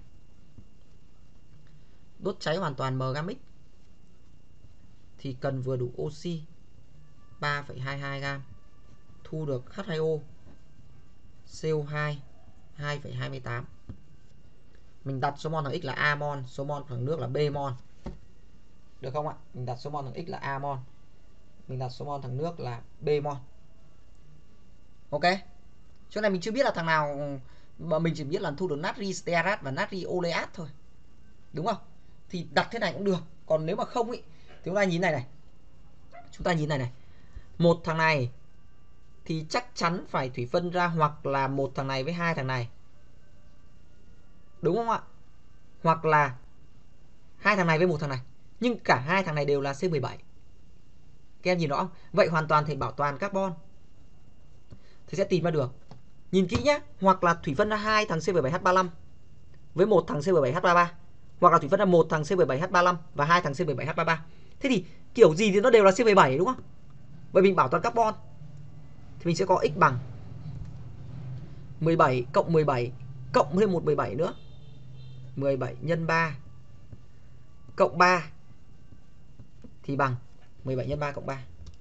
Đốt cháy hoàn toàn M gam X thì cần vừa đủ oxy ba phẩy hai mươi hai gam, thu được H hai O, C O hai hai phẩy hai mươi tám. Mình đặt số mol thằng X là A mol, số mol thằng nước là B mol. Được không ạ? Mình đặt số mol thằng X là A mol, mình đặt số mol thằng nước là B mol. Ok. Chỗ này mình chưa biết là thằng nào, mà mình chỉ biết là thu được natri stearat và natri oleat thôi. Đúng không? Thì đặt thế này cũng được. Còn nếu mà không ý, thì chúng ta nhìn này này. Chúng ta nhìn này này. Một thằng này thì chắc chắn phải thủy phân ra hoặc là một thằng này với hai thằng này. Đúng không ạ? Hoặc là hai thằng này với một thằng này. Nhưng cả hai thằng này đều là C mười bảy. Các em nhìn rõ không? Vậy hoàn toàn thể bảo toàn carbon thì sẽ tìm ra được. Nhìn kỹ nhé. Hoặc là thủy phân ra hai thằng C mười bảy H ba mươi lăm với một thằng C mười bảy H ba mươi ba. Hoặc là thủy phân ra một thằng C mười bảy H ba mươi lăm và hai thằng C mười bảy H ba mươi ba. Thế thì kiểu gì thì nó đều là C mười bảy đúng không? Vậy mình bảo toàn carbon thì mình sẽ có X bằng mười bảy cộng mười bảy cộng thêm một mười bảy nữa. mười bảy nhân ba cộng ba thì bằng mười bảy nhân ba cộng ba.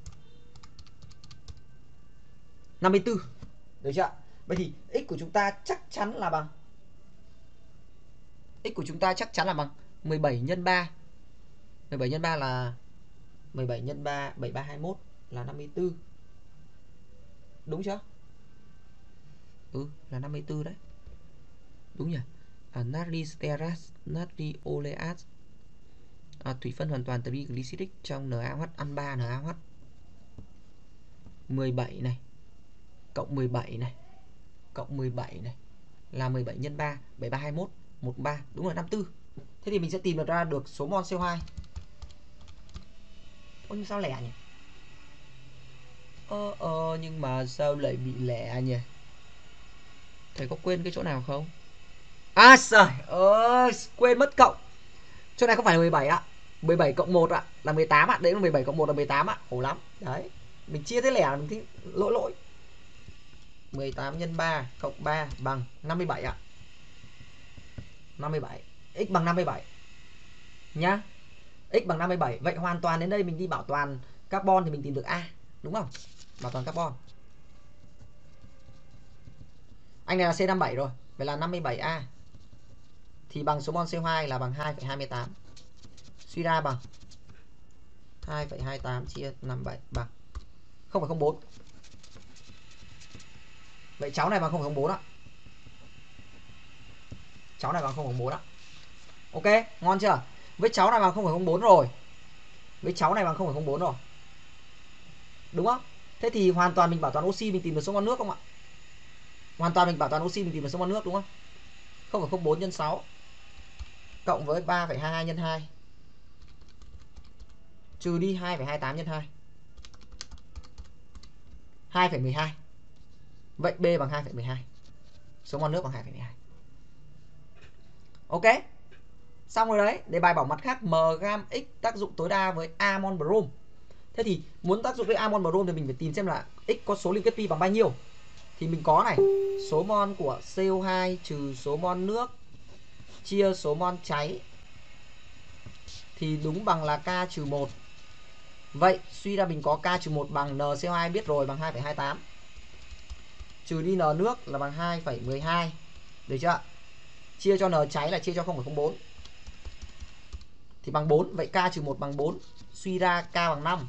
năm mươi tư. Được chưa? Vậy thì X của chúng ta chắc chắn là bằng X của chúng ta chắc chắn là bằng mười bảy nhân ba. mười bảy nhân ba là mười bảy nhân ba, bảy ba hai mốt là năm mươi tư. Đúng chưa? Ừ, là năm mươi tư đấy. Đúng nhỉ? À, natri stearat, natri oleat. À, thủy phân hoàn toàn triglyceric trong NaOH ăn ba NaOH. mười bảy này cộng mười bảy này cộng mười bảy này là mười bảy nhân ba, bảy ba hai mốt, mười ba, đúng là năm mươi tư. Thế thì mình sẽ tìm được ra được số mol C O hai. Ôi nhưng sao lẻ nhỉ? Ờ ờ nhưng mà sao lại bị lẻ nhỉ? Thầy có quên cái chỗ nào không? À trời ơi, quên mất cộng. Chỗ này không phải là mười bảy ạ. mười bảy cộng một ạ là mười tám ạ. Đấy là mười bảy cộng một là mười tám ạ. Khổ lắm. Đấy. Mình chia thế lẻ mình thấy lỗi lỗi. mười tám nhân ba cộng ba bằng năm mươi bảy ạ. năm mươi bảy. X bằng năm mươi bảy. Nhá. X bằng năm mươi bảy. Vậy hoàn toàn đến đây mình đi bảo toàn carbon thì mình tìm được A. Đúng không? Bảo toàn carbon. Anh này là C năm mươi bảy rồi. Vậy là năm mươi bảy A. Thì bằng số mol C O hai là bằng hai phẩy hai mươi tám. Suy ra bằng hai phẩy hai mươi tám chia năm mươi bảy bằng không phẩy không bốn. Vậy cháu này bằng không phẩy không bốn ạ. Cháu này bằng không phẩy không bốn ạ. Ok, ngon chưa? Với cháu này bằng không phẩy không bốn rồi. Với cháu này bằng không phẩy không bốn rồi. Đúng không? Thế thì hoàn toàn mình bảo toàn oxy mình tìm được số mol nước không ạ? Hoàn toàn mình bảo toàn oxy mình tìm được số mol nước đúng không? không phẩy không bốn nhân sáu cộng với ba phẩy hai mươi hai nhân hai trừ đi hai phẩy hai mươi tám nhân hai. hai phẩy mười hai. Vậy B bằng hai phẩy mười hai. Số mol nước bằng hai phẩy mười hai. Ok. Xong rồi đấy. Đề bài bảo mặt khác M gam X tác dụng tối đa với A mol brom. Thế thì muốn tác dụng với A mol brom thì mình phải tìm xem là X có số liên kết pi bằng bao nhiêu. Thì mình có này, số mol của C O hai trừ số mol nước chia số mol cháy thì đúng bằng là K trừ một. Vậy suy ra mình có K trừ một bằng N C O hai biết rồi bằng hai phẩy hai mươi tám. Trừ đi N nước là bằng hai phẩy mười hai. Được chưa? Chia cho N cháy là chia cho không phẩy không bốn. Thì bằng bốn. Vậy K trừ một bằng bốn. Suy ra K bằng năm.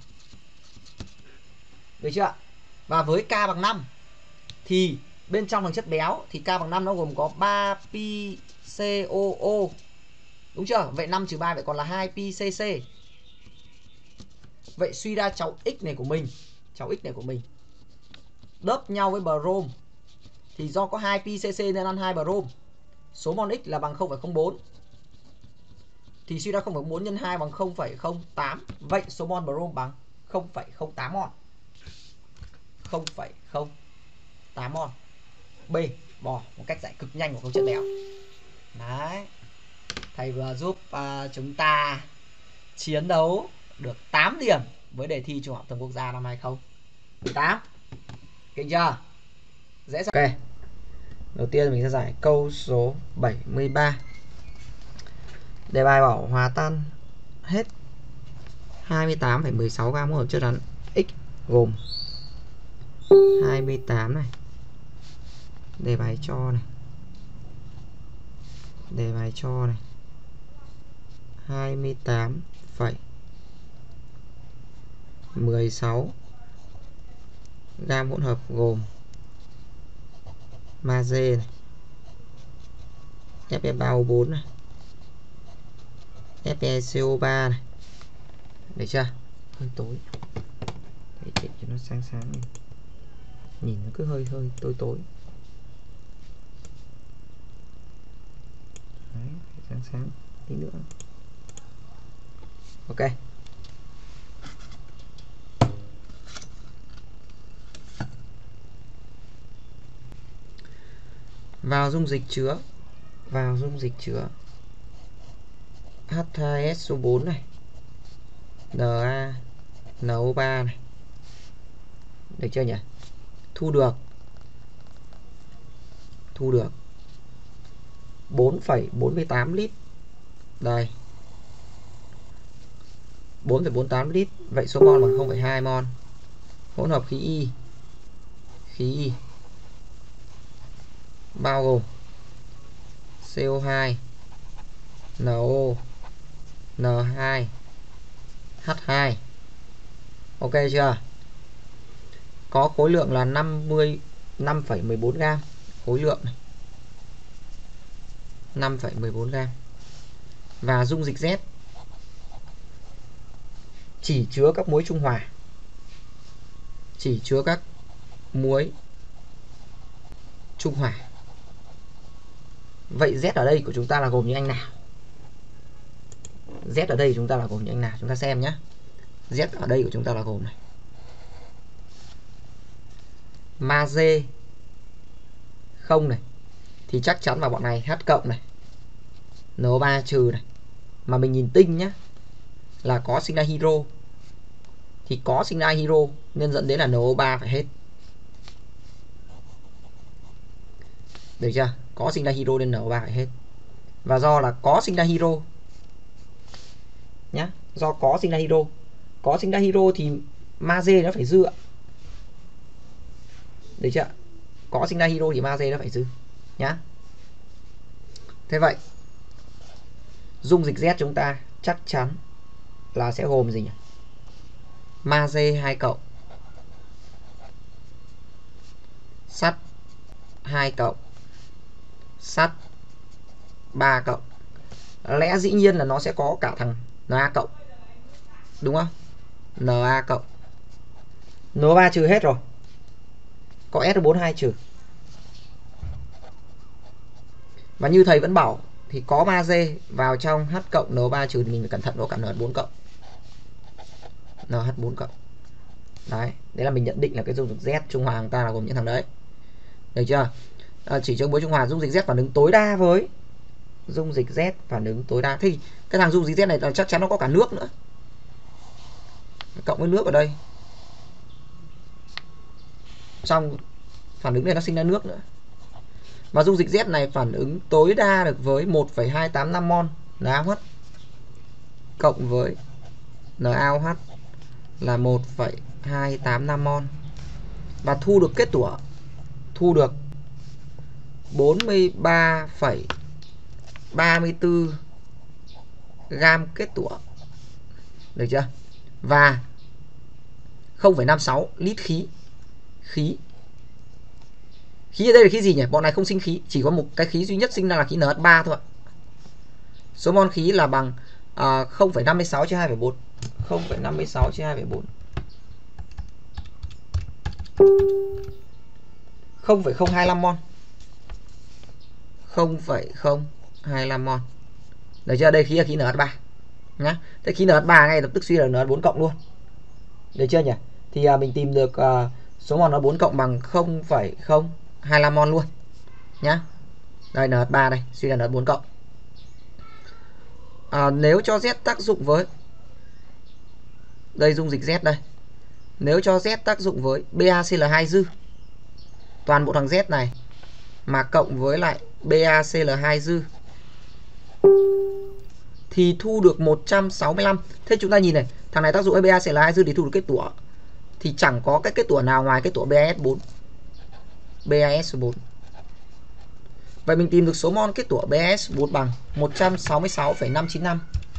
Được chưa? Và với K bằng năm thì bên trong thằng chất béo thì K bằng năm nó gồm có ba pi C O O. Đúng chưa? Vậy năm trừ ba vậy còn là hai pi C C. Vậy suy ra cháu X này của mình, cháu X này của mình đớp nhau với brom thì do có hai pi C C nên ăn hai brom. Số mol X là bằng không phẩy không bốn. Thì suy ra không phẩy không bốn nhân hai bằng không phẩy không tám. Vậy số mol brom bằng không phẩy không tám mol. không phẩy không tám mol. B. Bỏ một cách giải cực nhanh của câu chất béo. Đấy. Thầy vừa giúp uh, chúng ta chiến đấu được tám điểm với đề thi Trung học tầm quốc gia năm hai không một tám. Kinh chưa? Dễ dàng. Ok. Đầu tiên mình sẽ giải câu số bảy mươi ba. Đề bài bảo hòa tan hết hai mươi tám phẩy mười sáu gam hỗn hợp chất rắn X gồm hai mươi tám này. Đề bài cho này. Đề bài cho này. hai mươi tám phẩy mười sáu gam hỗn hợp gồm magie này, F e ba O bốn này, F e C O ba này. Được chưa? Hơi tối. Để chỉnh cho nó sáng sáng này. Nhìn nó cứ hơi hơi tối tối. Đấy, sáng sáng tí nữa. Ok. Vào dung dịch chứa vào dung dịch chứa H hai S O bốn này, Na N O ba này. Được chưa nhỉ? Thu được Thu được bốn phẩy bốn mươi tám lít. Đây, bốn phẩy bốn mươi tám lít. Vậy số mol bằng không phẩy hai mol. Hỗn hợp khí Y. Khí Y bao gồm C O hai, N O, N hai, H hai. Ok chưa? Có khối lượng là năm mươi năm phẩy mười bốn gam. Khối lượng này năm phẩy mười bốn gam. Và dung dịch Z chỉ chứa các muối trung hòa. Chỉ chứa các muối trung hòa. Vậy Z ở đây của chúng ta là gồm những anh nào? Z ở đây chúng ta là gồm những anh nào? Chúng ta xem nhé. Z ở đây của chúng ta là gồm này. Magie không này thì chắc chắn vào bọn này H cộng này, N O ba trừ này, mà mình nhìn tinh nhá là có sinh ra hydro, thì có sinh ra hydro nên dẫn đến là en o ba phải hết. Được chưa? Có sinh ra hydro nên en o ba phải hết. Và do là có sinh ra hydro nhá, do có sinh ra hydro, có sinh ra hydro thì magie nó phải dư ạ. Được chưa? Có sinh ra hydro thì magie nó phải dư nhá. Thế vậy dung dịch Z chúng ta chắc chắn là sẽ gồm gì nhỉ? Magie hai cộng, sắt hai cộng, sắt ba cộng. Lẽ dĩ nhiên là nó sẽ có cả thằng Na cộng, đúng không? Na cộng. en o ba trừ hết rồi, có S O bốn hai trừ. Và như thầy vẫn bảo thì có magie vào trong H cộng en o ba trừ thì mình phải cẩn thận có cả en hát bốn cộng. en hát bốn cộng. Đấy, đấy là mình nhận định là cái dung dịch Z trung hòa của ta là gồm những thằng đấy. Được chưa? À, chỉ trong bối trung hòa dung dịch Z phản ứng tối đa với dung dịch Z phản ứng tối đa. Thì cái thằng dung dịch Z này là chắc chắn nó có cả nước nữa. Cộng với nước ở đây. Trong phản ứng này nó sinh ra nước nữa. Và dung dịch Z này phản ứng tối đa được với một phẩy hai tám năm mol NaOH cộng với NaOH là một phẩy hai tám năm mol và thu được kết tủa, thu được bốn mươi ba phẩy ba mươi tư gam kết tủa. Được chưa? Và không phẩy năm sáu lít khí. Khí Khí ở đây là khí gì nhỉ? Bọn này không sinh khí, chỉ có một cái khí duy nhất sinh ra là khí en hát ba thôi ạ. Số mol khí là bằng uh, không phẩy năm sáu chia hai phẩy bốn. không phẩy năm sáu chia hai phẩy bốn. không phẩy không hai lăm mol. không phẩy không hai lăm mol. Được chưa? Đây khí là khí en hát ba nhá. Thế khí en hát ba ngay lập tức suy là en hát bốn cộng luôn. Được chưa nhỉ? Thì uh, mình tìm được uh, số mol en hát bốn cộng bằng không phẩy không hai lăm mol luôn nhá. Đây en hát ba đây, suy là en hát bốn cộng. À, nếu cho Z tác dụng với đây dung dịch Z đây. Nếu cho Z tác dụng với BaCl hai dư, toàn bộ thằng Z này mà cộng với lại BaCl hai dư thì thu được một trăm sáu mươi lăm. Thế chúng ta nhìn này, thằng này tác dụng với BaCl hai dư thì thu được kết tủa. Thì chẳng có cái kết tủa nào ngoài kết tủa BaS bốn. BaS bốn. Vậy mình tìm được số mol kết tủa BaS bốn bằng một trăm sáu mươi sáu phẩy năm chín năm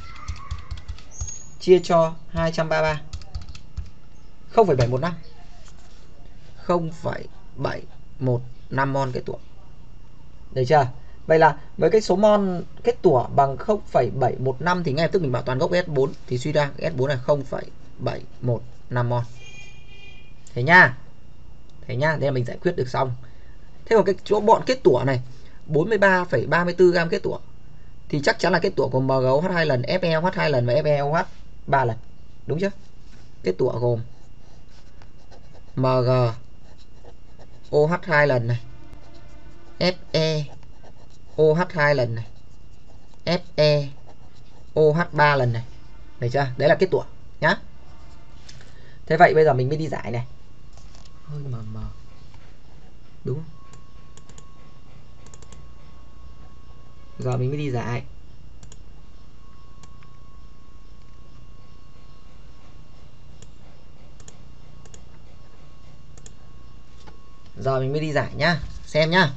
chia cho hai trăm ba mươi ba. không phẩy bảy một năm. không phẩy bảy một năm mol kết tủa. Được chưa? Vậy là với cái số mol kết tủa bằng không phẩy bảy một năm thì ngay lập tức mình bảo toàn gốc S bốn thì suy ra S bốn là không phẩy bảy một năm mol. Thế nha. Thế nha, đây là mình giải quyết được xong. Thế còn cái chỗ bọn kết tủa này bốn mươi ba phẩy ba mươi tư gam kết tủa thì chắc chắn là kết tủa gồm MgOH hai lần, FeOH hai lần và FeOH ba lần. Đúng chưa? Kết tủa gồm MgOH hai lần này, FeOH hai lần này, FeOH ba lần này. Được chưa? Đấy là kết tủa nhá. Thế vậy bây giờ mình mới đi giải này. Hơi mờ mờ. Đúng không? Giờ mình mới đi giải. Giờ mình mới đi giải nhá. Xem nhá.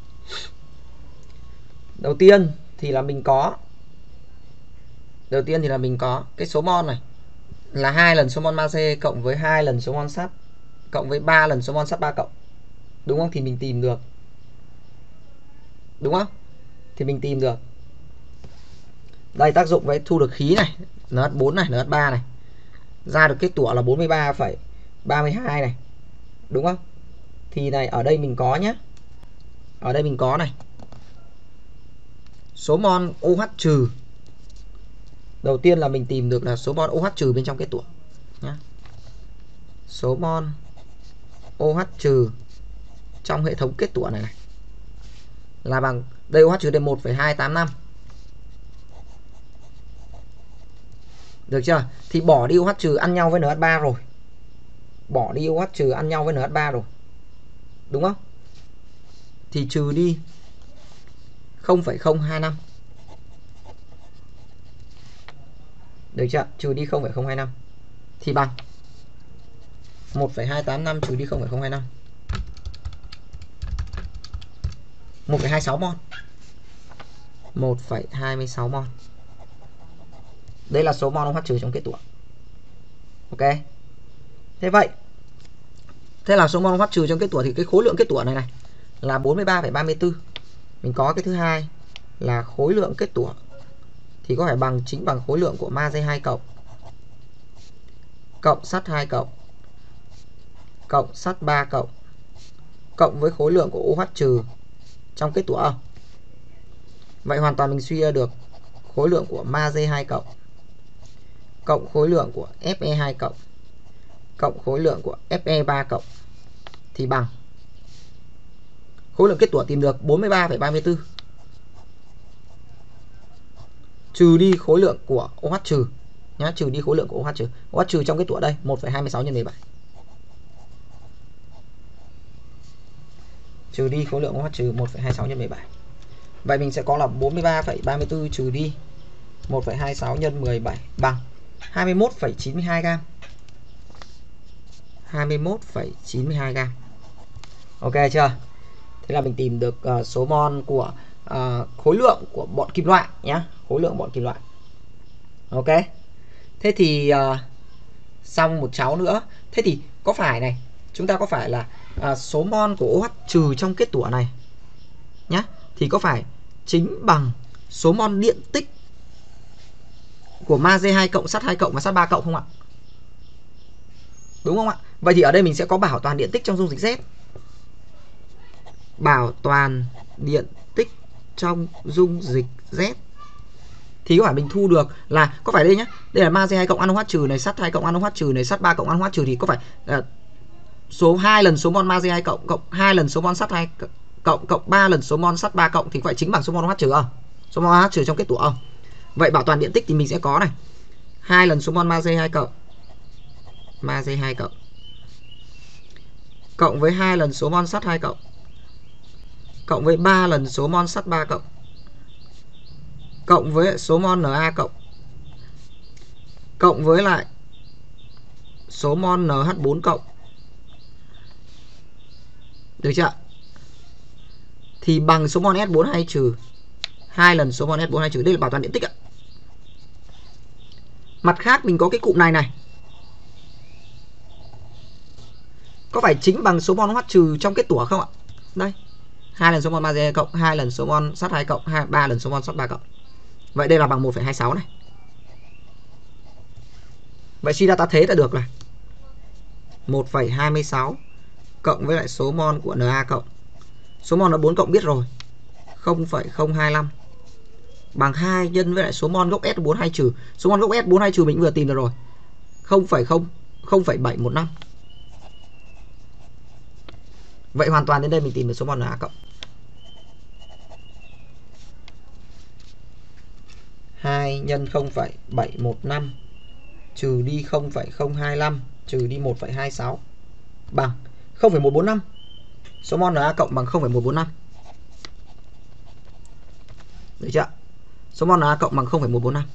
Đầu tiên thì là mình có Đầu tiên thì là mình có cái số mol này là hai lần số mol magie cộng với hai lần số mol sắt cộng với ba lần số mol sắt ba cộng. Đúng không? Thì mình tìm được. Đúng không? Thì mình tìm được. Đây tác dụng với thu được khí này, en hát bốn này, en hát ba này. Ra được kết tủa là bốn mươi ba phẩy ba mươi hai này. Đúng không? Thì này ở đây mình có nhé. Ở đây mình có này. Số mol OH trừ. Đầu tiên là mình tìm được là số mol OH trừ bên trong kết tủa nhá. Số mol OH trừ trong hệ thống kết tủa này này là bằng đây OH trừ đây một phẩy hai tám năm. Được chưa? Thì bỏ đi OH trừ ăn nhau với en hát ba rồi. Bỏ đi OH trừ ăn nhau với en hát ba rồi. Đúng không? Thì trừ đi không phẩy không hai năm. Được chưa? Trừ đi không phẩy không hai năm thì bằng một phẩy hai tám năm trừ đi không phẩy không hai năm. một phẩy hai sáu mol. một phẩy hai sáu mol. Đây là số mol OH trừ trong kết tủa. Ok. Thế vậy, thế là số mol OH trừ trong kết tủa thì cái khối lượng kết tủa này này là bốn mươi ba phẩy ba mươi tư. Mình có cái thứ hai là khối lượng kết tủa thì có phải bằng chính bằng khối lượng của magie hai cộng cộng sắt hai cộng cộng sắt ba cộng cộng với khối lượng của OH trừ trong kết tủa không? Vậy hoàn toàn mình suy ra được khối lượng của magie hai cộng cộng khối lượng của Fe hai cộng cộng khối lượng của Fe ba cộng thì bằng khối lượng kết tủa tìm được bốn mươi ba phẩy ba mươi tư trừ đi khối lượng của OH trừ nhá, trừ đi khối lượng của OH trừ. OH trừ trong kết tủa đây một phẩy hai sáu nhân mười bảy. Trừ đi khối lượng OH trừ một phẩy hai sáu nhân mười bảy. Vậy mình sẽ có là bốn mươi ba phẩy ba mươi tư trừ đi một phẩy hai sáu nhân mười bảy bằng hai mươi mốt phẩy chín mươi hai gam. hai mươi mốt phẩy chín mươi hai gam. Ok chưa? Thế là mình tìm được uh, số mol của uh, khối lượng của bọn kim loại nhé. Khối lượng bọn kim loại. Ok. Thế thì uh, xong một cháu nữa. Thế thì có phải này, chúng ta có phải là uh, số mol của OH trừ trong kết tủa này nhá, thì có phải chính bằng số mol điện tích của magie hai cộng, sắt hai cộng và sắt ba cộng không ạ? Đúng không ạ? Vậy thì ở đây mình sẽ có bảo toàn điện tích trong dung dịch Z. Bảo toàn điện tích trong dung dịch Z thì có phải mình thu được là có phải đây nhá, đây là magie hai cộng ăn OH trừ này, sắt hai cộng ăn OH trừ này, sắt ba cộng ăn OH trừ thì có phải uh, số hai lần số mol magie hai cộng cộng hai lần số mol sắt hai cộng cộng ba lần số mol sắt ba cộng thì phải chính bằng số mol OH trừ không? Số mol OH trừ trong kết tủa không? Vậy bảo toàn điện tích thì mình sẽ có này, hai lần số mol magie hai cộng magie hai cộng cộng với hai lần số mol sắt hai cộng cộng với ba lần số mol sắt ba cộng cộng với số mol Na cộng cộng với lại số mol en hát bốn cộng. Được chưa? Thì bằng số mol S bốn hai trừ hai lần số mol S bốn hai trừ. Đây là bảo toàn điện tích ạ. Mặt khác mình có cái cụm này này, có phải chính bằng số mol OH trừ trong kết tủa không ạ? Đây, hai lần số mol magie cộng, hai lần số mol sắt hai cộng, ba lần số mol sắt ba cộng. Vậy đây là bằng một phẩy hai sáu này. Vậy suy ra ta thế là được là một phẩy hai sáu cộng với lại số mol của Na cộng. Số mol là bốn cộng biết rồi, không phẩy không hai lăm bằng hai nhân với lại số mol gốc S bốn hai trừ. Số mol gốc S bốn hai trừ mình vừa tìm được rồi, không phẩy bảy một năm. Vậy hoàn toàn đến đây mình tìm được số mol Na cộng. hai nhân không phẩy bảy một năm trừ đi không phẩy không hai lăm trừ đi một phẩy hai sáu bằng không phẩy một bốn năm. Số mol Na cộng bằng không phẩy một bốn năm. Được chưa? Số mol Na cộng bằng không phẩy một bốn năm.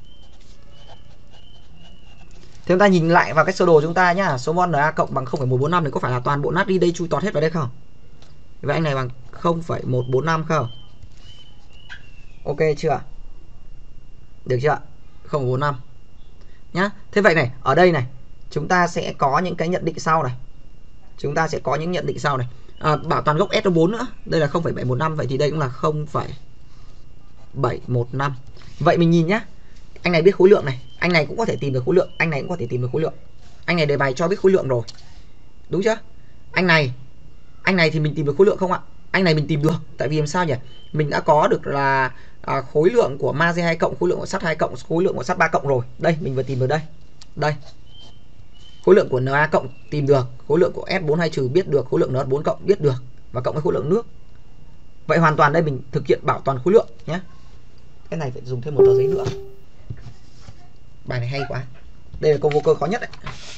Thế chúng ta nhìn lại vào cái sơ đồ chúng ta nhá, số mol Na cộng bằng không phẩy một bốn năm thì có phải là toàn bộ natri đây chui tọt hết vào đây không? Vậy anh này bằng không phẩy một bốn năm không? Ok chưa? Được chưa? không phẩy bốn năm nhá. Thế vậy này, ở đây này chúng ta sẽ có những cái nhận định sau này. Chúng ta sẽ có những nhận định sau này. À, bảo toàn gốc S bốn nữa. Đây là không phẩy bảy một năm, vậy thì đây cũng là không phẩy bảy một năm. Vậy mình nhìn nhá. Anh này biết khối lượng này, anh này cũng có thể tìm được khối lượng, anh này cũng có thể tìm được khối lượng. Anh này đề bài cho biết khối lượng rồi. Đúng chưa? Anh này, anh này thì mình tìm được khối lượng không ạ? Anh này mình tìm được, tại vì làm sao nhỉ? Mình đã có được là à, khối lượng của magie hai cộng, khối lượng của sắt hai cộng, khối lượng của sắt ba cộng rồi. Đây, mình vừa tìm được đây. Đây. Khối lượng của Na cộng tìm được, khối lượng của S bốn hai trừ biết được, khối lượng en hát bốn cộng biết được và cộng với khối lượng nước. Vậy hoàn toàn đây mình thực hiện bảo toàn khối lượng nhé. Cái này phải dùng thêm một tờ giấy nữa. Bài này hay quá. Đây là câu vô cơ khó nhất đấy.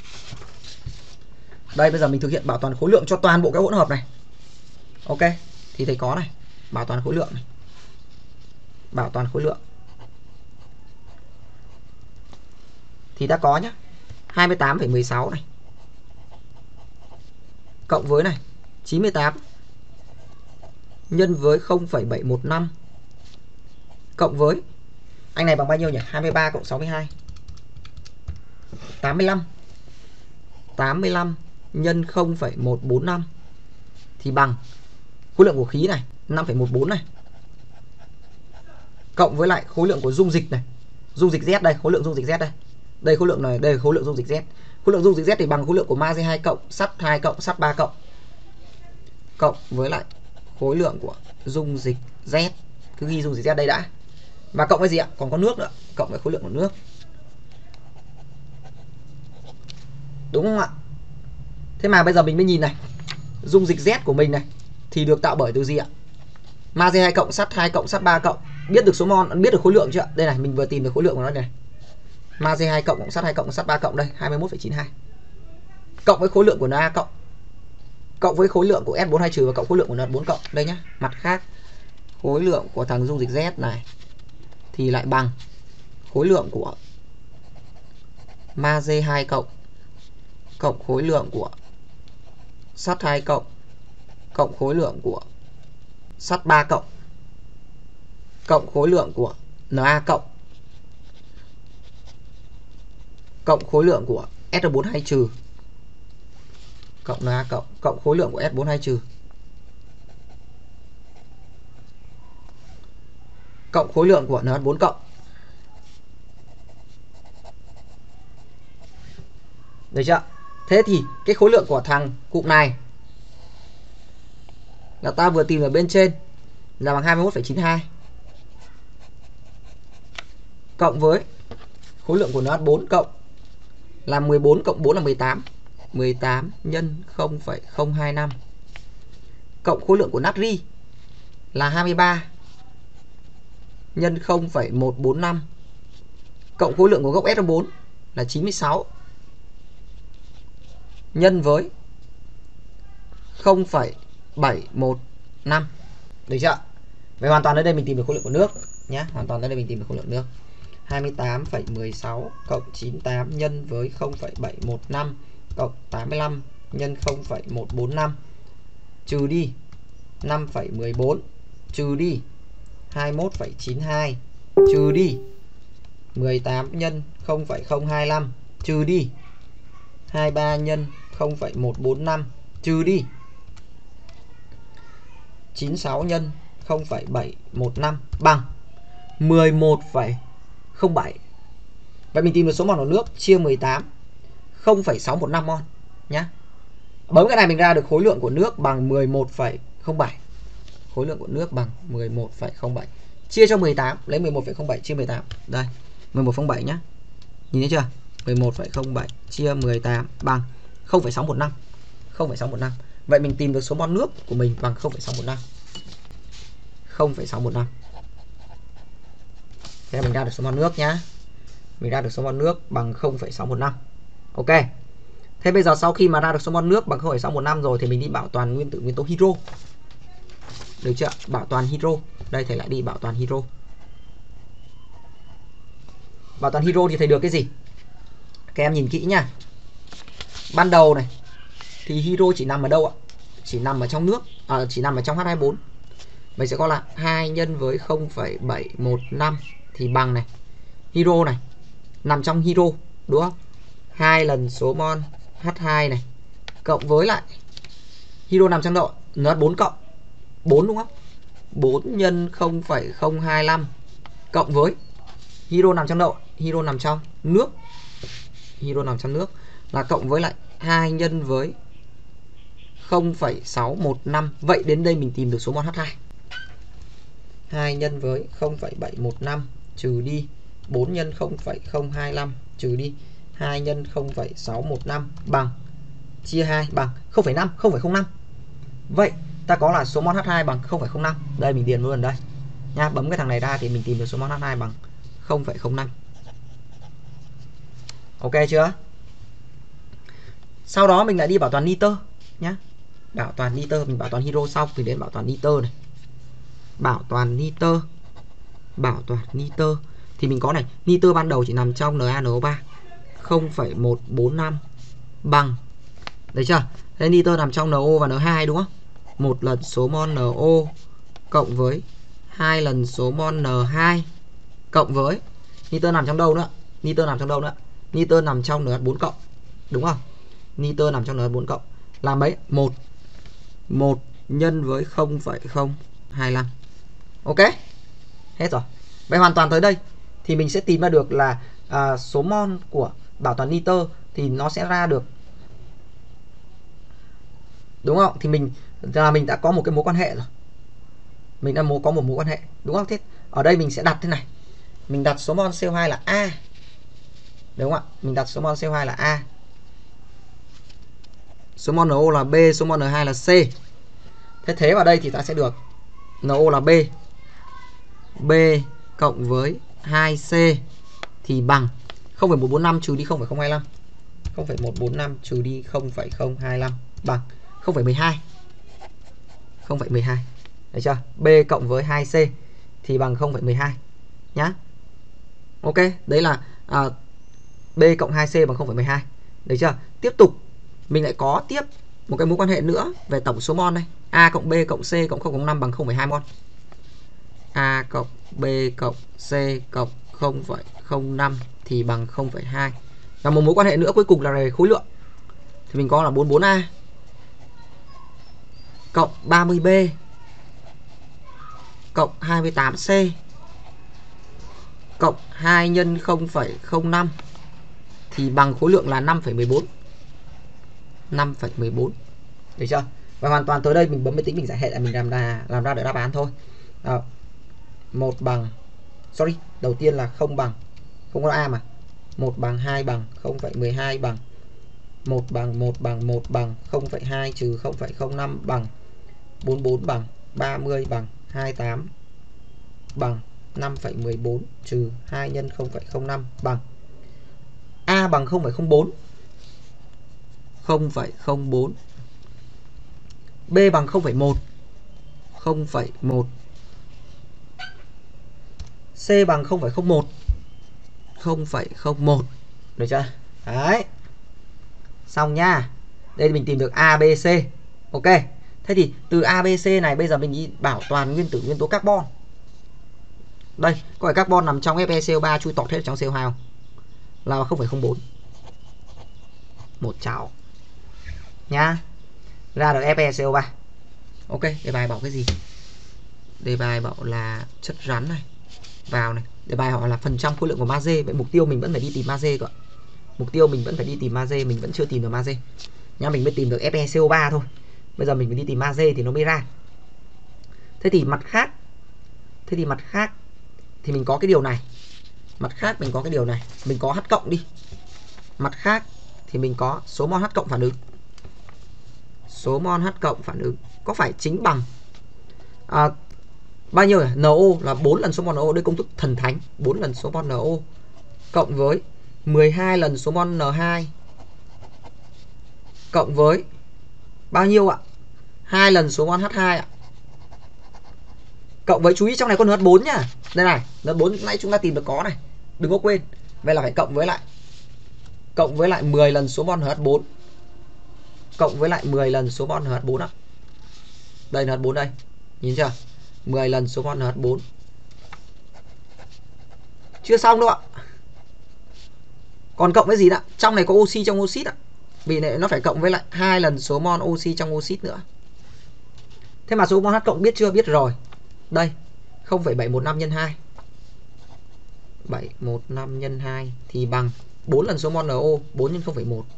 Đây bây giờ mình thực hiện bảo toàn khối lượng cho toàn bộ cái hỗn hợp này. Ok, thì thầy có này, bảo toàn khối lượng này. Bảo toàn khối lượng. Thì ta có nhá. hai mươi tám phẩy mười sáu này. Cộng với này, chín mươi tám nhân với không phẩy bảy một năm cộng với anh này bằng bao nhiêu nhỉ? hai mươi ba cộng sáu mươi hai. tám mươi lăm. tám mươi lăm nhân không phẩy một bốn năm thì bằng khối lượng của khí này, năm phẩy một bốn này. Cộng với lại khối lượng của dung dịch này. Dung dịch Z đây, khối lượng dung dịch Z đây. Đây khối lượng này, đây khối lượng dung dịch Z. Khối lượng dung dịch Z thì bằng khối lượng của magie hai cộng, sắt hai cộng, sắt ba cộng. Cộng với lại khối lượng của dung dịch Z. Cứ ghi dung dịch Z đây đã. Và cộng với gì ạ? Còn có nước nữa, cộng với khối lượng của nước. Đúng không ạ? Thế mà bây giờ mình mới nhìn này. Dung dịch Z của mình này thì được tạo bởi từ gì ạ? Magie hai cộng, sắt hai cộng, sắt ba cộng. Biết được số mol, biết được khối lượng chưa? Đây này, mình vừa tìm được khối lượng của nó này. Magie hai cộng, sắt hai cộng, sắt ba cộng đây, hai mươi mốt phẩy chín hai. Cộng với khối lượng của Na cộng. Cộng với khối lượng của S bốn hai trừ và cộng khối lượng của N bốn cộng. Đây nhá. Mặt khác, khối lượng của thằng dung dịch Z này thì lại bằng khối lượng của magie hai cộng cộng khối lượng của sắt hai cộng cộng khối lượng của sắt ba cộng cộng khối lượng của Na cộng cộng khối lượng của S bốn hai trừ cộng Na cộng cộng khối lượng của S bốn hai trừ cộng khối lượng của N bốn cộng. Được chưa? Thế thì cái khối lượng của thằng cụm này là ta vừa tìm ở bên trên là bằng hai mươi mốt phẩy chín hai. Cộng với khối lượng của N bốn cộng là mười bốn cộng bốn là mười tám. mười tám nhân không phẩy không hai năm. Cộng khối lượng của natri là hai mươi ba nhân không phẩy một bốn năm. Cộng khối lượng của gốc S O bốn là chín mươi sáu. Nhân với không phẩy bảy một năm. Được chưa? Vậy hoàn toàn ở đây mình tìm được khối lượng của nước nhé. Hoàn toàn ở đây mình tìm được khối lượng nước. hai mươi tám phẩy mười sáu cộng chín mươi tám nhân với không phẩy bảy một năm cộng tám mươi lăm nhân không phẩy một bốn năm trừ đi năm phẩy mười bốn trừ đi hai mươi mốt phẩy chín hai trừ đi mười tám nhân không phẩy không hai lăm trừ đi hai mươi ba nhân không phẩy một bốn năm trừ đi chín mươi sáu nhân không phẩy bảy một năm bằng mười một phẩy không bảy. Vậy mình tìm được số mol của nước chia mười tám, không phẩy sáu một năm mol nhá. Bấm cái này mình ra được khối lượng của nước bằng mười một phẩy không bảy. Khối lượng của nước bằng mười một phẩy không bảy chia cho mười tám, lấy mười một phẩy không bảy chia mười tám. Đây, mười một phẩy không bảy nhá. Nhìn thấy chưa? mười một phẩy không bảy chia mười tám bằng không phẩy sáu một năm. không phẩy sáu một năm. Vậy mình tìm được số mol nước của mình bằng không phẩy sáu một năm. không phẩy sáu một năm. Thế là mình ra được số mol nước nhá. Mình ra được số mol nước bằng không phẩy sáu một năm. Ok. Thế bây giờ sau khi mà ra được số mol nước bằng không phẩy sáu một năm rồi thì mình đi bảo toàn nguyên tử nguyên tố hydro. Được chưa? Bảo toàn hydro. Đây thầy lại đi bảo toàn hydro. Bảo toàn hydro thì thầy được cái gì? Các em nhìn kỹ nha. Ban đầu này thì hydro chỉ nằm ở đâu ạ? Chỉ nằm ở trong nước, à, chỉ nằm ở trong H hai bốn. Vậy sẽ có là hai nhân với không phẩy bảy một năm thì bằng này. Hydro này nằm trong hydro, đúng không? hai lần số mol H hai này cộng với lại hydro nằm trong độ N bốn cộng bốn, đúng không? bốn nhân không phẩy không hai lăm cộng với hydro nằm trong độ, hydro nằm trong nước. Hydro nằm trong nước là cộng với lại hai nhân với không phẩy sáu một năm. Vậy đến đây mình tìm được số mol H hai. hai nhân với không phẩy bảy một năm trừ đi bốn nhân không phẩy không hai lăm trừ đi hai nhân không phẩy sáu một năm bằng chia hai bằng không phẩy năm, không phẩy không năm. Vậy ta có là số mol H hai bằng không phẩy không năm. Đây mình điền luôn đây nha. Bấm cái thằng này ra thì mình tìm được số mol H hai bằng không phẩy không năm. Ok chưa? Sau đó mình lại đi bảo toàn nitơ nhá. Bảo toàn nitơ, mình bảo toàn hydro xong mình đến bảo toàn nitơ này. Bảo toàn nitơ. Bảo toàn nitơ thì mình có này, nitơ ban đầu chỉ nằm trong NaNO3 không phẩy một bốn năm bằng. Đấy chưa? Thế nitơ nằm trong NO và N hai đúng không? Một lần số mol NO cộng với hai lần số mol N hai cộng với nitơ nằm trong đâu nữa? Nitơ nằm trong đâu nữa? Nitơ nằm trong N H bốn cộng. Đúng không? Nitơ nằm trong N H bốn cộng là mấy? một một nhân với không phẩy không hai lăm. Ok? Hết rồi. Vậy hoàn toàn tới đây thì mình sẽ tìm ra được là à, số mol của bảo toàn nitơ thì nó sẽ ra được, đúng không? Thì mình là mình đã có một cái mối quan hệ rồi. Mình đã có một mối quan hệ, đúng không? Thế ở đây mình sẽ đặt thế này. Mình đặt số mol C O hai là A. Đúng không ạ? Mình đặt số mol C O hai là A. Số mol NO là B, số mol N hai là C. Thế thế vào đây thì ta sẽ được NO là B. B cộng với hai C thì bằng không phẩy một bốn năm trừ đi không phẩy không hai lăm. không phẩy một bốn năm trừ đi không phẩy không hai lăm bằng không phẩy mười hai. không phẩy mười hai. Được chưa? B cộng với hai C thì bằng không phẩy mười hai nhá. Ok, đấy là à, B cộng hai C bằng không phẩy mười hai. Được chưa? Tiếp tục mình lại có tiếp một cái mối quan hệ nữa về tổng số mol đây. A cộng B cộng C cộng không phẩy năm bằng không phẩy hai mol. A cộng B cộng C cộng không phẩy không năm thì bằng không phẩy hai. Và một mối quan hệ nữa cuối cùng là về khối lượng. Thì mình có là bốn mươi bốn A cộng ba mươi B cộng hai mươi tám C cộng hai nhân không phẩy không năm thì bằng khối lượng là năm phẩy mười bốn. năm phẩy mười bốn. Được chưa? Và hoàn toàn tới đây mình bấm máy tính mình giải hệ là mình làm ra làm ra được đáp án thôi. À, một bằng sorry, đầu tiên là không bằng, không có A mà. một bằng, hai bằng, không phẩy mười hai bằng, một bằng, một bằng, một bằng, không phẩy hai trừ không phẩy không năm bằng, bốn mươi bốn bằng, ba mươi bằng, hai mươi tám bằng, năm phẩy mười bốn trừ hai nhân không phẩy không năm bằng A bằng không phẩy không bốn. không phẩy không bốn. B bằng không phẩy một. không phẩy một. C bằng không phẩy không một. không phẩy không một. Được chưa? Đấy. Xong nha. Đây mình tìm được A, B, C. Ok. Thế thì từ A, B, C này bây giờ mình đi bảo toàn nguyên tử nguyên tố carbon. Đây, có phải carbon nằm trong Fe C O ba chui tọt hết trong C O hai không? Là không phẩy không bốn. Một chảo. Nha. Ra được Fe C O ba. Ok, đề bài bảo cái gì? Đề bài bảo là chất rắn này. Vào này, đề bài họ là phần trăm khối lượng của magie. Vậy mục tiêu mình vẫn phải đi tìm magie cơ. Mục tiêu mình vẫn phải đi tìm magie, mình vẫn chưa tìm được magie. Nhá, mình mới tìm được Fe C O ba thôi. Bây giờ mình phải đi tìm magie thì nó mới ra. Thế thì mặt khác, thế thì mặt khác thì mình có cái điều này. Mặt khác mình có cái điều này, mình có H cộng đi. Mặt khác thì mình có số mol H cộng phản ứng. Số mol H cộng phản ứng có phải chính bằng à, bao nhiêu nhỉ? NO là bốn lần số mol NO, đây công thức thần thánh, bốn lần số mol NO cộng với mười hai lần số mol N hai cộng với bao nhiêu ạ? hai lần số mol H hai ạ. Cộng với, chú ý trong này có N H bốn nhá. Đây này, N H bốn nãy chúng ta tìm được có này. Đừng có quên. Vậy là phải cộng với lại cộng với lại mười lần số mol N H bốn. Cộng với lại mười lần số mol N H bốn ạ. Đây N H bốn đây. Nhìn chưa? mười lần số mol N H bốn. Chưa xong đâu ạ. Còn cộng với gì đó? Trong này có oxy trong oxit ạ. Vì này nó phải cộng với lại hai lần số mol oxy trong oxit nữa. Thế mà số mol H cộng biết chưa? Biết rồi. Đây, không phẩy bảy một năm nhân hai. bảy một năm nhân hai thì bằng bốn lần số mol NO, bốn nhân không phẩy một.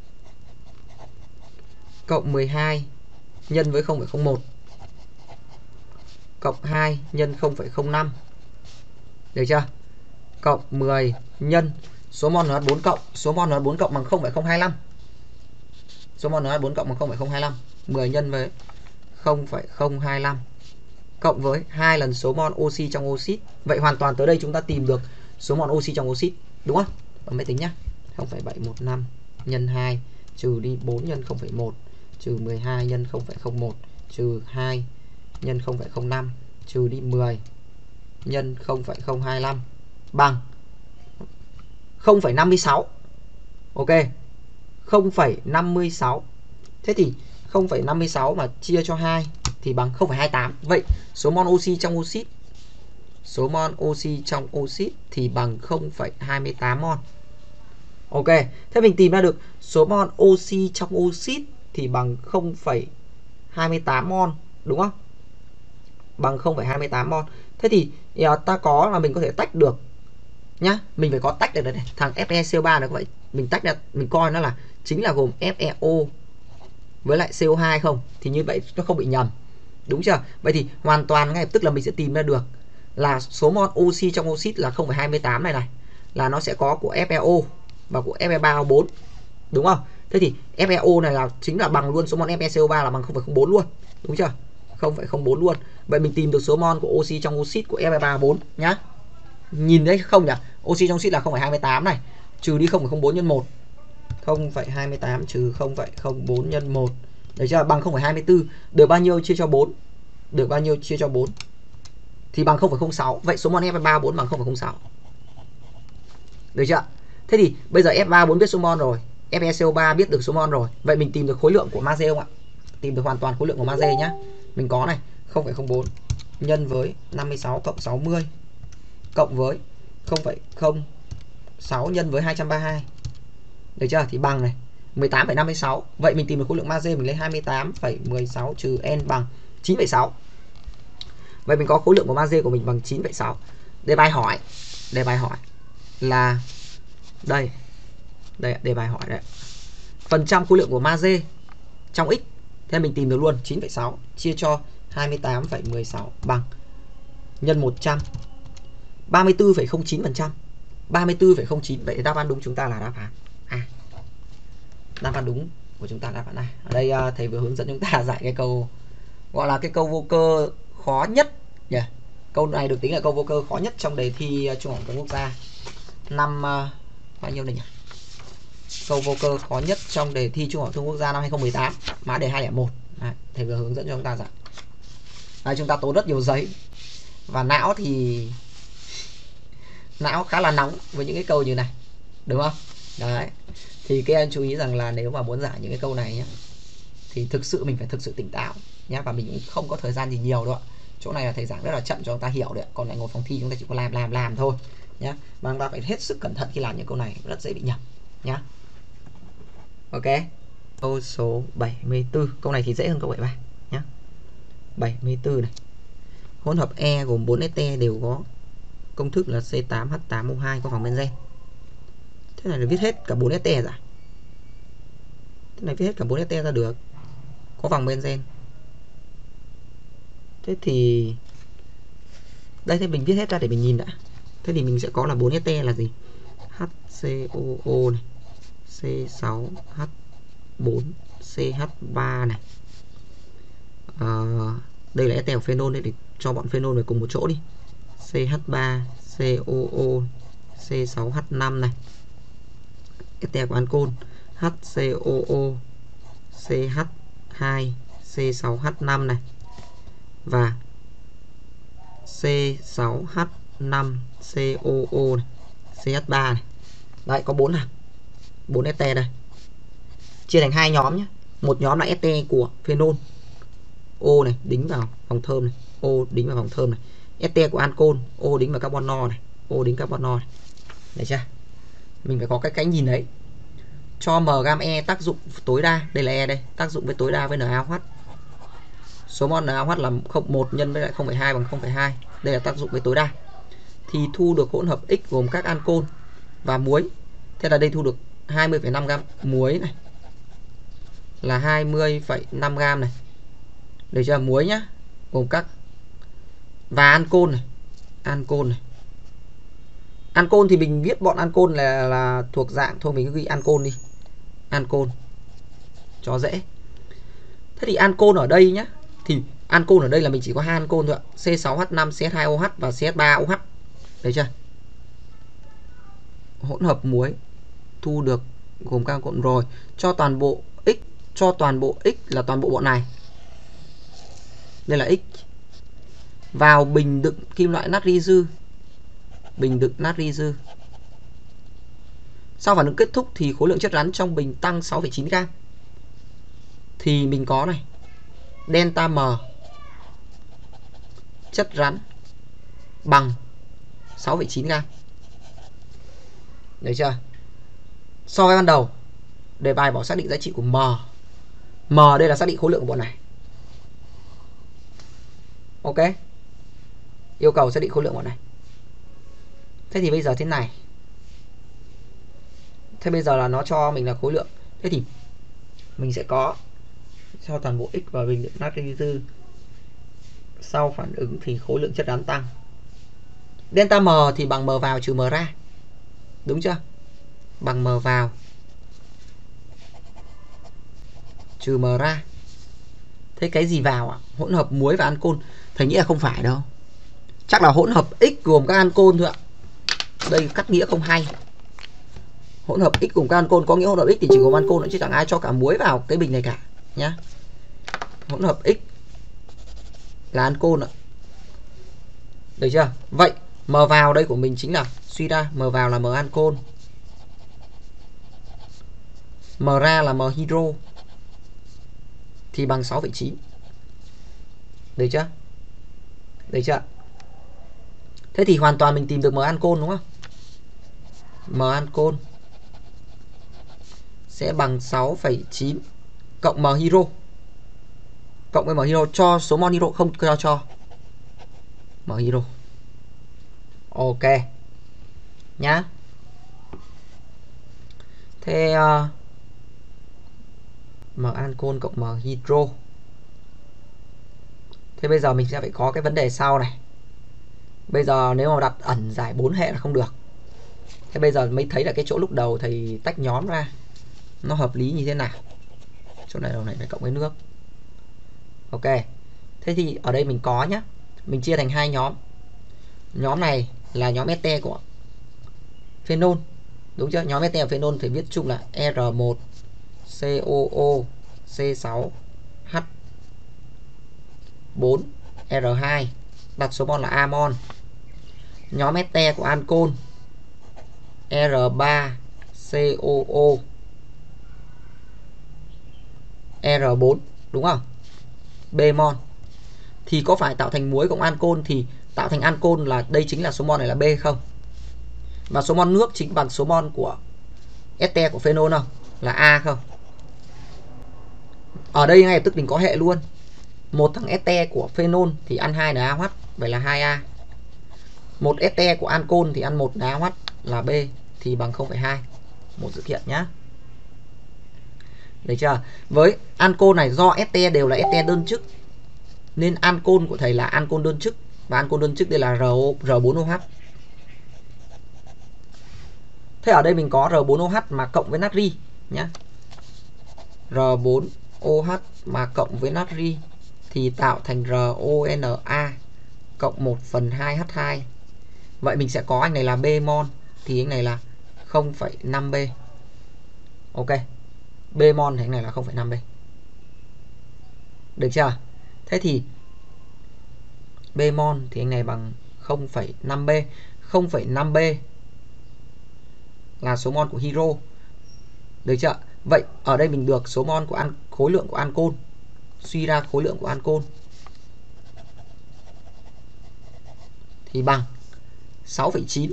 Cộng mười hai nhân với không phẩy không một. Cộng hai nhân không phẩy không năm. Được chưa? Cộng mười nhân số mol N H bốn cộng, số mol N H bốn cộng bằng không phẩy không hai lăm. Số mol N H bốn cộng bằng không phẩy không hai lăm. mười nhân với không phẩy không hai lăm cộng với hai lần số mol oxy trong oxit. Vậy hoàn toàn tới đây chúng ta tìm được số mol oxy trong oxit, đúng không? Bấm máy tính nhá. không phẩy bảy một năm nhân hai trừ đi bốn nhân không phẩy một trừ mười hai nhân không phẩy không một trừ hai nhân không phẩy không năm trừ đi mười nhân không phẩy không hai lăm bằng không phẩy năm mươi sáu. Ok, không phẩy năm mươi sáu. Thế thì không phẩy năm mươi sáu mà chia cho hai thì bằng không phẩy hai mươi tám. Vậy số mol oxy trong oxit số mol oxy trong oxit thì bằng không phẩy hai mươi tám mol. Ok, thế mình tìm ra được số mol oxy trong oxit thì bằng không phẩy hai mươi tám mol, đúng không? Bằng không phẩy hai mươi tám mol. Thế thì ta có là mình có thể tách được nhá, mình phải có tách được này, thằng Fe C O ba này, vậy mình tách ra, mình coi nó là chính là gồm FeO với lại C O hai không, thì như vậy nó không bị nhầm, đúng chưa? Vậy thì hoàn toàn ngay lập tức là mình sẽ tìm ra được là số mol oxy trong oxit là không phẩy hai mươi tám này này, là nó sẽ có của FeO và của Fe ba O bốn, đúng không? Thế thì FeO này là chính là bằng luôn số mol Fe C O ba là bằng không phẩy không bốn luôn, đúng chưa? không phẩy không bốn luôn. Vậy mình tìm được số mol của oxy trong oxit của Fe ba O bốn nhá. Nhìn thấy không nhỉ? Oxy trong oxit là không phẩy hai mươi tám này, trừ đi không phẩy không bốn nhân một. không phẩy hai mươi tám trừ không phẩy không bốn nhân một. Được chưa? Bằng không phẩy hai mươi tư. Được bao nhiêu chia cho bốn? Được bao nhiêu chia cho bốn? Thì bằng không phẩy không sáu. Vậy số mol Fe ba O bốn bằng không phẩy không sáu. Được chưa? Thế thì bây giờ F ba O bốn biết số mol rồi, Fe C O ba biết được số mol rồi. Vậy mình tìm được khối lượng của magie không ạ? Tìm được hoàn toàn khối lượng của magie nhá. Mình có này, không phẩy không bốn nhân với năm mươi sáu cộng sáu mươi cộng với không phẩy không sáu nhân với hai trăm ba mươi hai. Được chưa? Thì bằng này mười tám phẩy năm mươi sáu. Vậy mình tìm được khối lượng magie, mình lấy hai mươi tám phẩy mười sáu trừ n bằng chín phẩy sáu. Vậy mình có khối lượng của magie của mình bằng chín phẩy sáu. Đề bài hỏi, đề bài hỏi là đây. Đây, đề bài hỏi đấy. Phần trăm khối lượng của magie trong x. Thế mình tìm được luôn chín phẩy sáu chia cho hai mươi tám phẩy mười sáu bằng nhân một trăm, ba mươi tư phẩy không chín phần trăm. ba mươi tư phẩy không chín. Vậy đáp án đúng chúng ta là đáp án A. Đáp án đúng của chúng ta là đáp án A. Ở đây thầy vừa hướng dẫn chúng ta giải cái câu gọi là cái câu vô cơ khó nhất nhỉ. Yeah. Câu này được tính là câu vô cơ khó nhất trong đề thi Trung học phổ thông quốc gia năm uh, bao nhiêu này nhỉ? Câu vô cơ khó nhất trong đề thi Trung học phổ thông quốc gia năm hai không một tám, mã đề hai không một. Đấy, thầy vừa hướng dẫn cho chúng ta giải. Đây, chúng ta tốn rất nhiều giấy và não thì não khá là nóng với những cái câu như này, đúng không? Đấy, thì các em chú ý rằng là nếu mà muốn giải những cái câu này nhé, thì thực sự mình phải thực sự tỉnh táo nhé, và mình không có thời gian gì nhiều đâu ạ. Chỗ này là thầy giảng rất là chậm cho chúng ta hiểu đấy, còn lại ngồi phòng thi chúng ta chỉ có làm làm làm thôi nhé. Mà chúng ta phải hết sức cẩn thận khi làm những câu này, rất dễ bị nhầm nhé. Ok, câu số bảy mươi tư. Câu này thì dễ hơn câu bảy mươi ba nhé. bảy mươi tư này. Hỗn hợp E gồm bốn este đều có công thức là C tám H tám O hai có vòng benzen. Thế này là viết hết cả bốn este ra. Thế này viết hết cả bốn este ra được. Có vòng benzen. Thế thì đây, thì mình viết hết ra để mình nhìn đã. Thế thì mình sẽ có là bốn este là gì? HCOO này, C sáu H bốn C H ba này. À, đây là este của phenol đây, để cho bọn phenol về cùng một chỗ đi. C H ba C O O C sáu H năm này. Este của ancol H C O O C H hai C sáu H năm này. Và C sáu H năm C O O này, C H ba này. Đấy, có bốn nào. bốn este đây. Chia thành hai nhóm nhé. Một nhóm là este của phenol. O này đính vào vòng thơm này, O đính vào vòng thơm này. Este của ancol, O đính vào carbon no này, O đính carbon no này. Đấy chưa? Mình phải có cái cái nhìn đấy. Cho M gam E tác dụng tối đa, đây là E đây, tác dụng với tối đa với NaOH. Số mol NaOH là một nhân với lại không phẩy hai bằng không phẩy hai. Đây là tác dụng với tối đa. Thì thu được hỗn hợp X gồm các ancol và muối. Thế là đây thu được hai mươi phẩy năm gam muối này, là hai mươi phẩy năm gam này. Được chưa? Muối nhá, gồm các và ancol này, ancol này. Ancol thì mình viết bọn ancol là là thuộc dạng thôi, mình cứ ghi ancol đi. Ancol cho dễ. Thế thì ancol ở đây nhá, thì ancol ở đây là mình chỉ có hai ancol thôi ạ. C sáu H năm C H hai O H và C H ba O H. Đấy chưa? Hỗn hợp muối thu được gồm các an côn rồi. Cho toàn bộ x, cho toàn bộ x là toàn bộ bọn này. Đây là x. Vào bình đựng kim loại natri dư. Bình đựng natri dư. Sau phản ứng kết thúc thì khối lượng chất rắn trong bình tăng sáu phẩy chín gam. Thì mình có này, delta M chất rắn bằng sáu phẩy chín gam. Được chưa? So với ban đầu, đề bài bảo xác định giá trị của M. M đây là xác định khối lượng của bọn này. Ok. Yêu cầu xác định khối lượng bọn này. Thế thì bây giờ thế này. Thế bây giờ là nó cho mình là khối lượng. Thế thì mình sẽ có cho toàn bộ x và bình đựng natri dư. Sau phản ứng thì khối lượng chất rắn tăng. Delta M thì bằng M vào trừ M ra. Đúng chưa? Bằng M vào trừ M ra. Thế cái gì vào ạ? Hỗn hợp muối và ancol. Thầy nghĩ là không phải đâu. Chắc là hỗn hợp X gồm các ancol thôi ạ. Đây cắt nghĩa không hay. Hỗn hợp X gồm các ancol có nghĩa hỗn hợp X thì chỉ gồm ancol nữa chứ chẳng ai cho cả muối vào cái bình này cả nhá. Hỗn hợp X là ancol ạ. Được chưa? Vậy M vào đây của mình chính là suy ra M vào là M ancol. M ra là M hydro. Thì bằng sáu phẩy chín. Được chưa? Được chưa? Thế thì hoàn toàn mình tìm được M ancol đúng không? M ancol sẽ bằng sáu phẩy chín cộng M hydro. Cộng với M hydro cho số mol hydro không cho cho. M hydro. Ok. Nhá. Thế uh, M ancol cộng M hydro. Thế bây giờ mình sẽ phải có cái vấn đề sau này. Bây giờ nếu mà đặt ẩn giải bốn hệ là không được. Thế bây giờ mới thấy là cái chỗ lúc đầu thầy tách nhóm ra nó hợp lý như thế nào. Chỗ này đầu này phải cộng với nước. Ok. Thế thì ở đây mình có nhá. Mình chia thành hai nhóm. Nhóm này là nhóm este của phenol. Đúng chưa? Nhóm este của phenol thì viết chung là R một C O O C sáu H bốn R hai. Đặt số mol là A mol. Nhóm este của ancol R ba C O O R bốn. Đúng không? B mol. Thì có phải tạo thành muối cộng ancol thì tạo thành ancol là đây chính là số mol này là B không? Và số mol nước chính bằng số mol của este của phenol không? Là A không? Ở đây ngay lập tức mình có hệ luôn. Một thằng este của phenol thì ăn hai N A O H, vậy là hai A. Một este của ancol thì ăn một N A O H là B thì bằng không phẩy hai. Một sự kiện nhá. Được chưa? Với ancol này do este đều là este đơn chức nên ancol của thầy là ancol đơn chức và ancol đơn chức đây là R bốn O H. Thế ở đây mình có R bốn O H mà cộng với natri nhá. R bốn O H mà cộng với natri thì tạo thành R O N A cộng một phần hai H hai. Vậy mình sẽ có anh này là B mol thì anh này là không phẩy năm B. Ok. B mol thì anh này là không phẩy năm B. Được chưa? Thế thì B mol thì anh này bằng không phẩy năm B. không phẩy năm B là số mol của hydro. Được chưa? Vậy ở đây mình được số mol của an, khối lượng của ancol. Suy ra khối lượng của ancol thì bằng sáu phẩy chín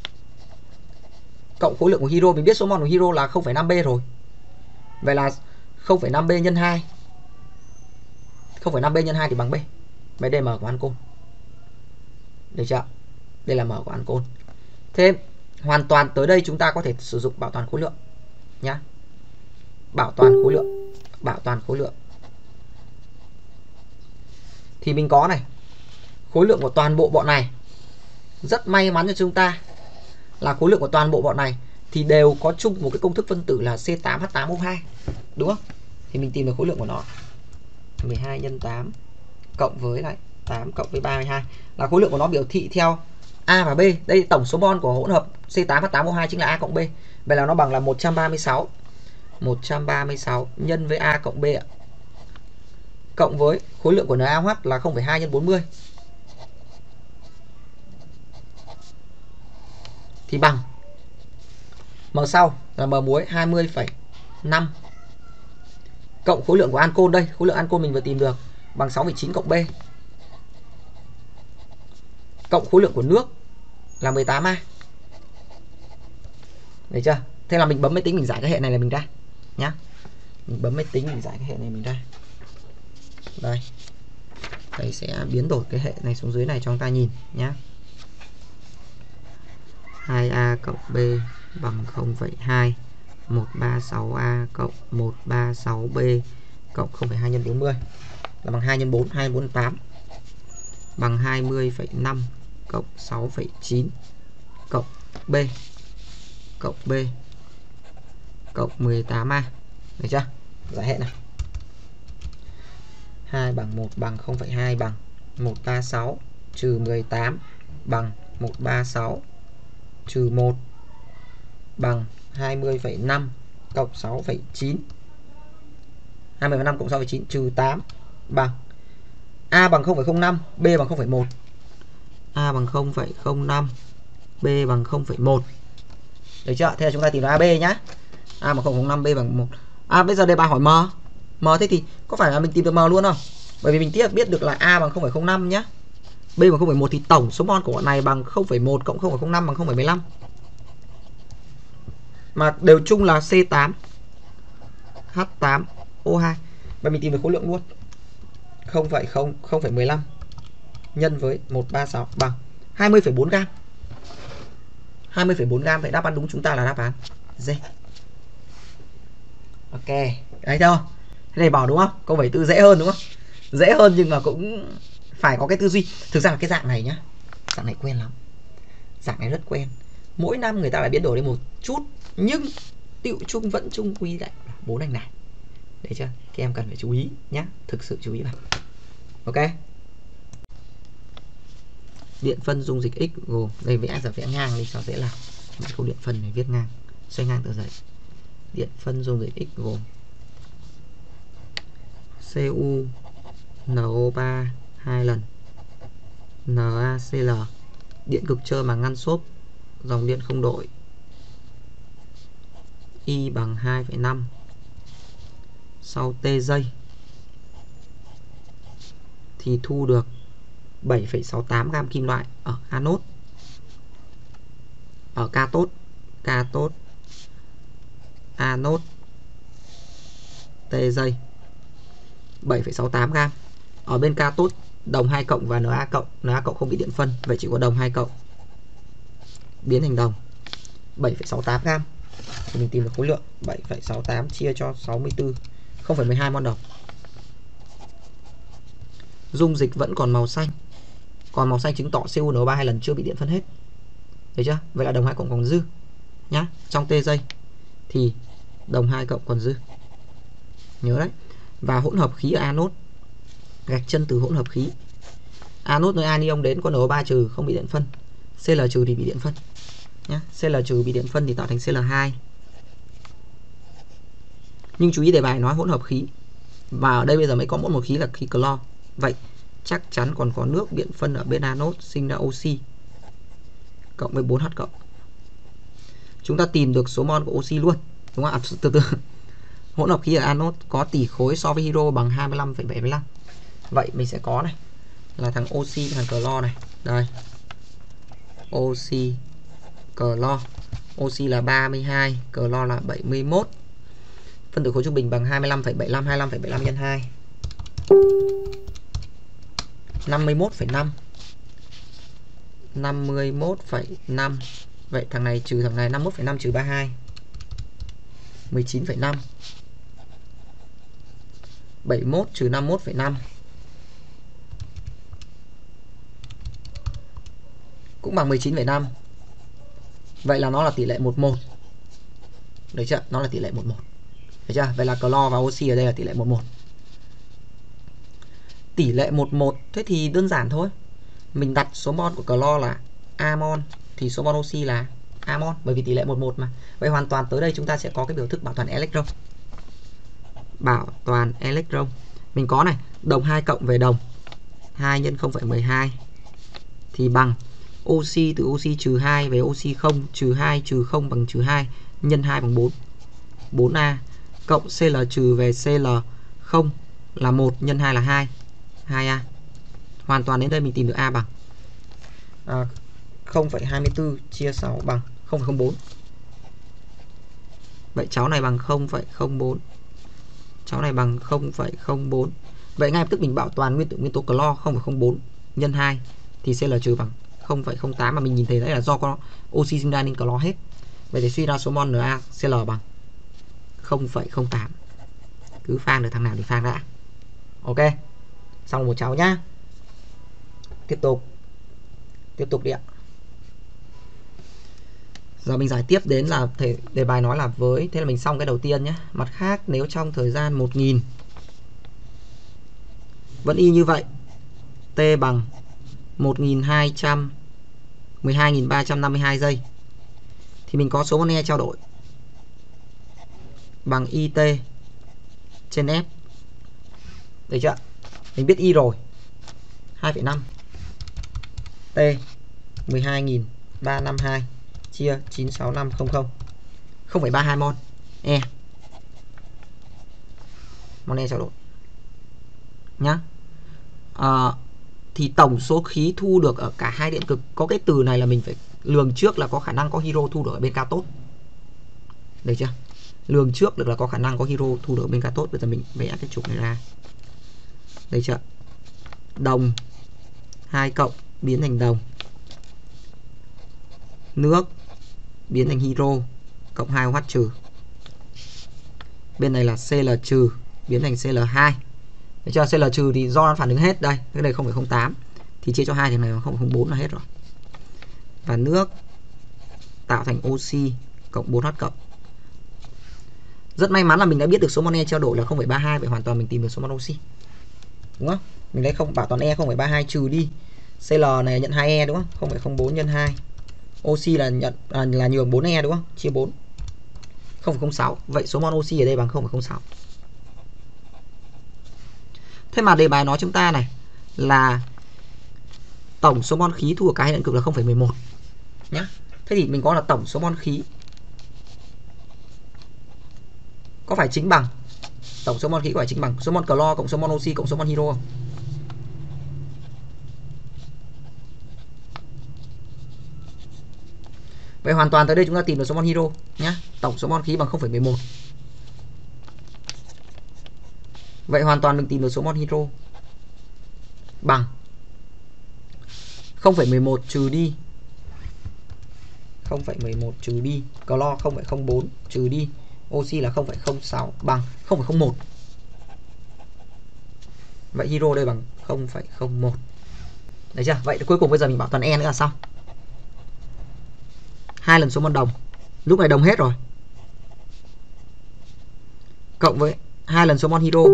cộng khối lượng của hydro. Mình biết số mol của hydro là không phẩy năm B rồi. Vậy là không phẩy năm B nhân hai. không phẩy năm B nhân hai thì bằng B. Vậy đây M của ancol. Được chưa? Đây là M của ancol. Thế hoàn toàn tới đây chúng ta có thể sử dụng bảo toàn khối lượng nhá. Bảo toàn khối lượng, bảo toàn khối lượng. Thì mình có này, khối lượng của toàn bộ bọn này. Rất may mắn cho chúng ta là khối lượng của toàn bộ bọn này thì đều có chung một cái công thức phân tử là C tám H tám O hai. Đúng không? Thì mình tìm được khối lượng của nó. mười hai nhân tám cộng với lại tám cộng với ba mươi hai là khối lượng của nó biểu thị theo A và B. Đây tổng số mol của hỗn hợp C tám H tám O hai chính là A cộng B. Vậy là nó bằng là một trăm ba mươi sáu. một trăm ba mươi sáu nhân với A cộng B ạ. Cộng với khối lượng của NaOH là không phẩy hai nhân bốn mươi. Thì bằng M sau là M muối hai mươi phẩy năm. Cộng khối lượng của ancol đây, khối lượng ancol mình vừa tìm được bằng sáu phẩy chín cộng B. Cộng khối lượng của nước là mười tám A. Được chưa? Thế là mình bấm máy tính mình giải cái hệ này là mình ra nhá. Mình bấm máy tính mình giải cái hệ này mình ra. Đây. Thầy sẽ biến đổi cái hệ này xuống dưới này cho chúng ta nhìn nhá. hai A cộng B bằng không phẩy hai. một trăm ba mươi sáu A cộng một trăm ba mươi sáu B cộng không phẩy hai nhân bốn mươi là bằng hai nhân bốn, hai nhân bốn là tám. Bằng hai mươi phẩy năm cộng sáu phẩy chín cộng B cộng B cộng mười tám A. Được chưa? Giải hệ này. hai bằng một bằng không phẩy hai bằng một trăm ba mươi sáu trừ mười tám bằng một trăm ba mươi sáu trừ một bằng hai mươi phẩy năm cộng sáu phẩy chín. hai mươi phẩy năm cộng sáu phẩy chín trừ tám bằng A bằng không phẩy không năm, B bằng không phẩy một. A bằng không phẩy không năm, B bằng không phẩy một. Được chưa? Thế là chúng ta tìm ra A B nhá. A bằng không phẩy không năm, B bằng một. À bây giờ đề bài hỏi M. M thế thì có phải là mình tìm được M luôn không? Bởi vì mình tiếp biết được là A bằng không phẩy không năm nhá. B bằng không phẩy một thì tổng số mol của bọn này bằng không phẩy một cộng không phẩy không năm bằng không phẩy mười lăm. Mà đều chung là C tám H tám O hai. Và mình tìm được khối lượng luôn. không phẩy không không phẩy mười lăm nhân với một trăm ba mươi sáu bằng hai mươi phẩy bốn gam. hai mươi phẩy bốn gam, vậy đáp án đúng chúng ta là đáp án D. Ok, đấy thôi. Thế này bảo đúng không? Câu bảy tư dễ hơn đúng không? Dễ hơn nhưng mà cũng phải có cái tư duy. Thực ra là cái dạng này nhá, dạng này quen lắm. Dạng này rất quen. Mỗi năm người ta lại biến đổi lên một chút, nhưng tựu chung vẫn chung quy lại bốn anh này. Đấy chưa? Các em cần phải chú ý nhá, thực sự chú ý vào. Ok. Điện phân dung dịch X gồm, đây vẽ giờ vẽ ngang đi cho dễ làm. Câu điện phân này viết ngang, xoay ngang tờ giấy. Điện phân dung dịch X gồm Cu N O ba hai lần NaCl. Điện cực trơ mà ngăn xốp, dòng điện không đổi. Y bằng hai phẩy năm. Sau T giây thì thu được bảy phẩy sáu tám gam kim loại ở anode. Ở cathode, cathode anode T giây bảy phẩy sáu tám gam. Ở bên cathode đồng hai cộng và Na cộng, Na cộng không bị điện phân, vậy chỉ có đồng hai cộng biến thành đồng bảy phẩy sáu tám gam. Thì mình tìm được khối lượng bảy phẩy sáu tám chia cho sáu mươi tư, không phẩy mười hai mol đồng. Dung dịch vẫn còn màu xanh. Còn màu xanh chứng tỏ C u N O ba hai lần chưa bị điện phân hết. Được chưa? Vậy là đồng hai cộng còn dư nhá. Trong T giây thì đồng hai cộng còn dư. Nhớ đấy. Và hỗn hợp khí ở anode, gạch chân từ hỗn hợp khí. Anode nơi anion đến có N O ba trừ không bị điện phân, Cl trừ thì bị điện phân nhá. Cl trừ bị điện phân thì tạo thành C L hai. Nhưng chú ý đề bài nói hỗn hợp khí. Và ở đây bây giờ mới có mỗi một khí là khí clo. Vậy chắc chắn còn có nước điện phân ở bên anode sinh ra oxy cộng với bốn H cộng. Chúng ta tìm được số mol của oxy luôn, đúng không ạ? Từ từ. Hỗn hợp khí ở anode có tỷ khối so với hydro bằng hai mươi lăm phẩy bảy mươi lăm. Vậy mình sẽ có này là thằng oxy thằng clo này. Đây. Oxy clo. Oxy là ba mươi hai, clo là bảy mươi mốt. Phân tử khối trung bình bằng hai mươi lăm phẩy bảy mươi lăm, hai mươi lăm phẩy bảy mươi lăm nhân hai. năm mươi mốt phẩy năm. năm mươi mốt phẩy năm. Vậy thằng này trừ thằng này, năm mươi mốt phẩy năm trừ ba mươi hai. mười chín phẩy năm. bảy mươi mốt trừ năm mươi mốt phẩy năm. Cũng bằng mười chín phẩy năm. Vậy là nó là tỷ lệ một một. Được chưa? Nó là tỷ lệ một một. Được chưa? Vậy là clo và oxy ở đây là tỷ lệ một một. Tỷ lệ một một, thế thì đơn giản thôi. Mình đặt số mol của clo là amon thì số mol oxy là amon, bởi vì tỷ lệ một một mà. Vậy hoàn toàn tới đây chúng ta sẽ có cái biểu thức bảo toàn electron. Bảo toàn electron mình có này, đồng hai cộng về đồng hai nhân không phẩy mười hai thì bằng oxy từ oxy trừ hai về oxy không, trừ hai trừ không bằng trừ hai, nhân hai bằng bốn, bốn A, cộng Cl trừ về Cl không là một, nhân hai là hai, hai A. Hoàn toàn đến đây mình tìm được A bằng à, không phẩy hai mươi tư chia sáu bằng không phẩy không bốn. Vậy cháu này bằng không phẩy không bốn, cháu này bằng không phẩy không bốn. Vậy ngay lập tức mình bảo toàn nguyên tử nguyên tố clo không phẩy không bốn nhân hai thì Cl trừ bằng không phẩy không tám, mà mình nhìn thấy đấy là do có oxy sinh ra nên clo hết. Vậy thì suy ra số mol NaCl bằng không phẩy không tám. Cứ phang được thằng nào thì phang đã. Ok, xong một cháu nhá. Tiếp tục Tiếp tục đi ạ. Giờ mình giải tiếp đến là thể đề bài nói là với, thế là mình xong cái đầu tiên nhé. Mặt khác nếu trong thời gian một nghìn vẫn y như vậy, T bằng một nghìn hai trăm mười hai nghìn ba trăm năm mươi hai giây, thì mình có số mol E trao đổi bằng I T trên F. Được chưa? Mình biết Y rồi, hai phẩy năm T mười hai nghìn ba trăm năm mươi hai chia chín sáu năm không không, không phẩy ba mươi hai mol E. Mol E trao đổi nhá. À, thì tổng số khí thu được ở cả hai điện cực, có cái từ này là mình phải lường trước là có khả năng có hydro thu được ở bên cathode. Được chưa? Lường trước được là có khả năng có hydro thu được ở bên cathode. Bây giờ mình vẽ cái trục này ra. Được chưa? Đồng hai cộng biến thành đồng, nước biến thành hydro cộng hai OH trừ. Bên này là Cl trừ biến thành Cl hai. Được chưa? Cl trừ thì do nó phản ứng hết đây, cái này không phẩy không tám thì chia cho hai thì này là không phẩy không bốn là hết rồi. Và nước tạo thành oxy cộng bốn H cộng. Rất may mắn là mình đã biết được số mol E trao đổi là không phẩy ba mươi hai, vậy hoàn toàn mình tìm được số mol oxy. Đúng không? Mình lấy không bảo toàn E không phẩy ba mươi hai trừ đi Cl này nhận hai E đúng không? không phẩy không bốn nhân hai. Oxy là nhận à, là nhường bốn E đúng không? Chia bốn. không phẩy không sáu. Vậy số mol oxy ở đây bằng không phẩy không sáu. Thế mà đề bài nói chúng ta này là tổng số mol khí thu ở cả hai điện cực là không phẩy mười một nhá. Thế thì mình có là tổng số mol khí có phải chính bằng tổng số mol khí có phải chính bằng số mol clo cộng số mol oxy cộng số mol hydro không? Vậy hoàn toàn tới đây chúng ta tìm được số mol hydro nhá. Tổng số mol khí bằng không phẩy mười một. Vậy hoàn toàn mình tìm được số mol hydro bằng không phẩy mười một trừ đi không phẩy mười một trừ đi clo không phẩy không bốn trừ đi oxy là không phẩy không sáu bằng không phẩy không một. Vậy hydro đây bằng không phẩy không một. Đấy chưa? Vậy cuối cùng bây giờ mình bảo toàn E nữa là xong. Hai lần số mol đồng, lúc này đồng hết rồi, cộng với hai lần số mol hydro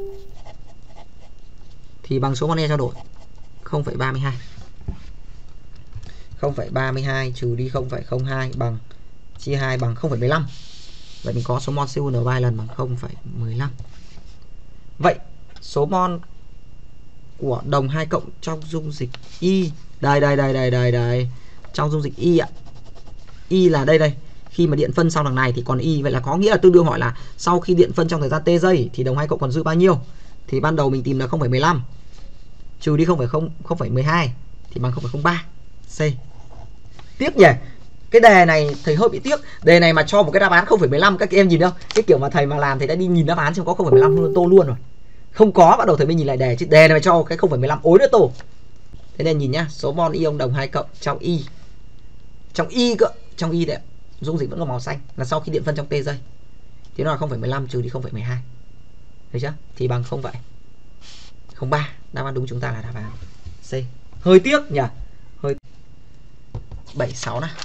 thì bằng số mol E trao đổi không phẩy ba mươi hai. không phẩy ba mươi hai trừ đi không phẩy không hai bằng chia hai bằng không phẩy mười lăm. Vậy mình có số mol xê u en ba lần bằng không phẩy mười lăm. Vậy số mol của đồng hai cộng trong dung dịch Y, đây đây đây đây đây đây, trong dung dịch Y ạ. Y là đây đây. Khi mà điện phân xong đằng này thì còn Y, vậy là có nghĩa là tương đương hỏi là sau khi điện phân trong thời gian t giây thì đồng hai cộng còn dư bao nhiêu? Thì ban đầu mình tìm là không phẩy mười lăm trừ đi không phẩy mười hai thì bằng không phẩy không ba. C. Tiếc nhỉ. Cái đề này thầy hơi bị tiếc. Đề này mà cho một cái đáp án không phẩy mười lăm các em nhìn không? Cái kiểu mà thầy mà làm thầy đã đi nhìn đáp án xem có không phẩy mười lăm luôn tô luôn rồi. Không có, bắt đầu thầy mới nhìn lại đề, chứ đề này mà cho cái không phẩy mười lăm ối nữa tô. Thế nên nhìn nhá, số mol ion đồng hai cộng trong Y. Trong Y cơ, trong Y đấy. Dung dịch vẫn có màu xanh là sau khi điện phân trong t giây. Thì nó là không phẩy mười lăm trừ đi không phẩy mười hai. Thấy chưa? Thì bằng không phẩy không ba. Đáp án đúng chúng ta là đáp án C. Hơi tiếc nhỉ. Hơi bảy sáu này.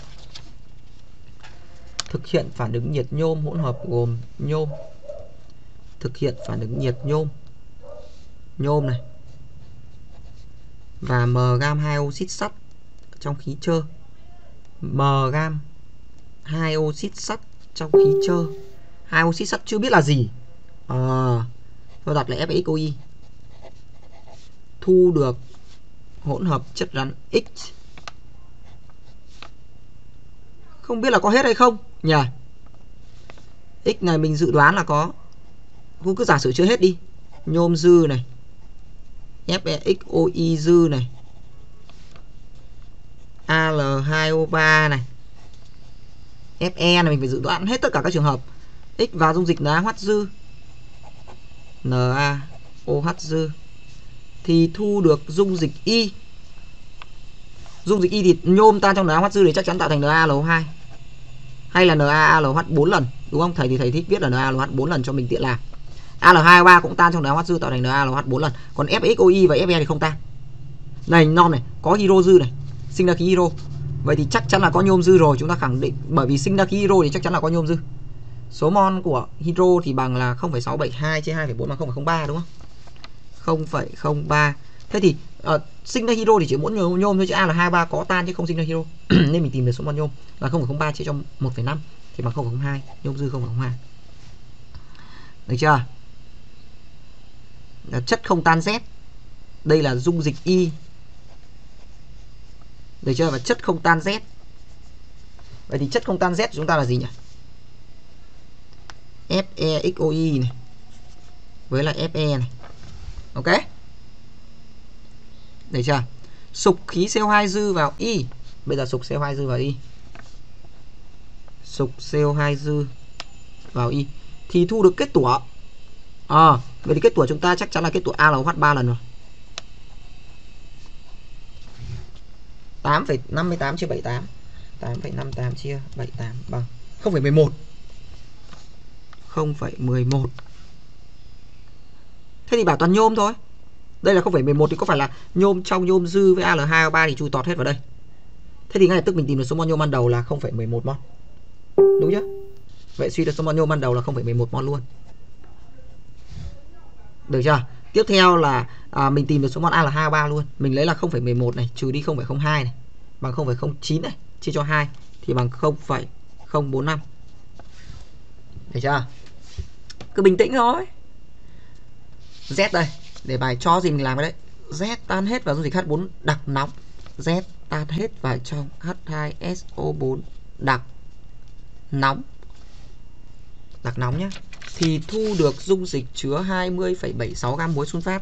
Thực hiện phản ứng nhiệt nhôm hỗn hợp gồm nhôm. Thực hiện phản ứng nhiệt nhôm. Nhôm này và mgam hai oxit sắt trong khí trơ. M gam hai oxit sắt trong khí trơ. Hai oxit sắt chưa biết là gì. À, tôi đặt là F X O I. Thu được hỗn hợp chất rắn X. Không biết là có hết hay không nhỉ? X này mình dự đoán là có. Không, cứ giả sử chưa hết đi. Nhôm dư này, F E X O I dư này, A L hai O ba này, F E này mình phải dự đoán hết tất cả các trường hợp. X vào dung dịch N A O H dư, N A O H dư thì thu được dung dịch Y. Dung dịch Y thì nhôm tan trong N A O H dư thì chắc chắn tạo thành N A L O hai hay là N A L H bốn lần, đúng không? Thầy thì thầy thích viết là N A L H bốn lần cho mình tiện làm. A L hai O ba cũng tan trong N A O H dư tạo thành N A L H bốn lần, còn F X O I và F E thì không tan. Này non này, có hydro dư này, sinh ra khí hydro. Vậy thì chắc chắn là có nhôm dư rồi, chúng ta khẳng định, bởi vì sinh ra khí hydro thì chắc chắn là có nhôm dư. Số mol của hydro thì bằng là không phẩy sáu bảy hai chia hai phẩy bốn bằng không phẩy không ba, đúng không? không phẩy không ba. Thế thì uh, sinh ra hydro thì chỉ muốn nhôm, nhôm thôi, chứ A L hai O ba có tan chứ không sinh ra hydro. Nên mình tìm được số mol nhôm là không phẩy không ba chia cho một phẩy năm thì bằng không phẩy không hai, nhôm dư không phẩy không hai. Được chưa? Chất không tan Z. Đây là dung dịch Y. Được chưa? Và chất không tan Z. Vậy thì chất không tan Z của chúng ta là gì nhỉ? F E X O I này với lại F E này. Ok. Được chưa? Sục khí C O hai dư vào Y. Bây giờ sục C O hai dư vào Y. Sục C O hai dư vào Y thì thu được kết tủa. À, vậy thì kết tủa chúng ta chắc chắn là kết tủa A L H ba lần rồi. tám phẩy năm mươi tám chia bảy mươi tám. tám phẩy năm mươi tám chia bảy mươi tám bằng không phẩy mười một. không phẩy mười một. Thế thì bảo toàn nhôm thôi. Đây là không phẩy mười một thì có phải là nhôm trong nhôm dư với A L hai O ba thì chui tọt hết vào đây. Thế thì ngay lập tức mình tìm được số mol nhôm ban đầu là không phẩy mười một mol. Đúng chưa? Vậy suy được số mol nhôm ban đầu là không phẩy mười một mol luôn. Được chưa? Tiếp theo là à, mình tìm được số mol A L hai O ba luôn. Mình lấy là không phẩy mười một này trừ đi không phẩy không hai này bằng không phẩy không chín này chia cho hai thì bằng không phẩy không bốn năm. Được chưa? Cứ bình tĩnh thôi. Z đây, để bài cho gì mình làm cái đấy. Z tan hết vào dung dịch H bốn đặc nóng. Z tan hết vào trong H hai S O bốn đặc nóng. Đặc nóng nhé. Thì thu được dung dịch chứa hai mươi phẩy bảy mươi sáu gam muối sunfat.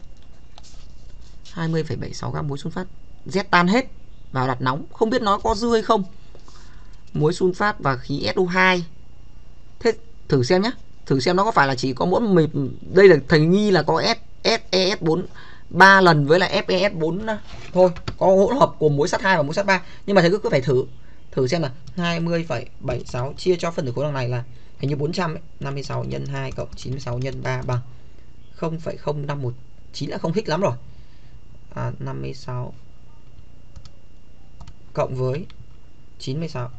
hai mươi phẩy bảy mươi sáu gam muối sunfat. Z tan hết vào đặt nóng, không biết nó có dư hay không. Muối sunfat và khí S O hai. Thế thử xem nhé. Thử xem nó có phải là chỉ có mỗi mình. Đây là thầy nghi là có S, S E S bốn ba lần với lại F E S bốn thôi. Có hỗn hợp của muối sắt hai và muối sắt ba. Nhưng mà thầy cứ, cứ phải thử. Thử xem là hai mươi phẩy bảy mươi sáu chia cho phân tử khối lần này là hình như bốn trăm ấy. năm mươi sáu nhân hai cộng chín mươi sáu nhân ba bằng không phẩy không năm một chín là không hích lắm rồi. À, năm mươi sáu cộng với chín mươi sáu.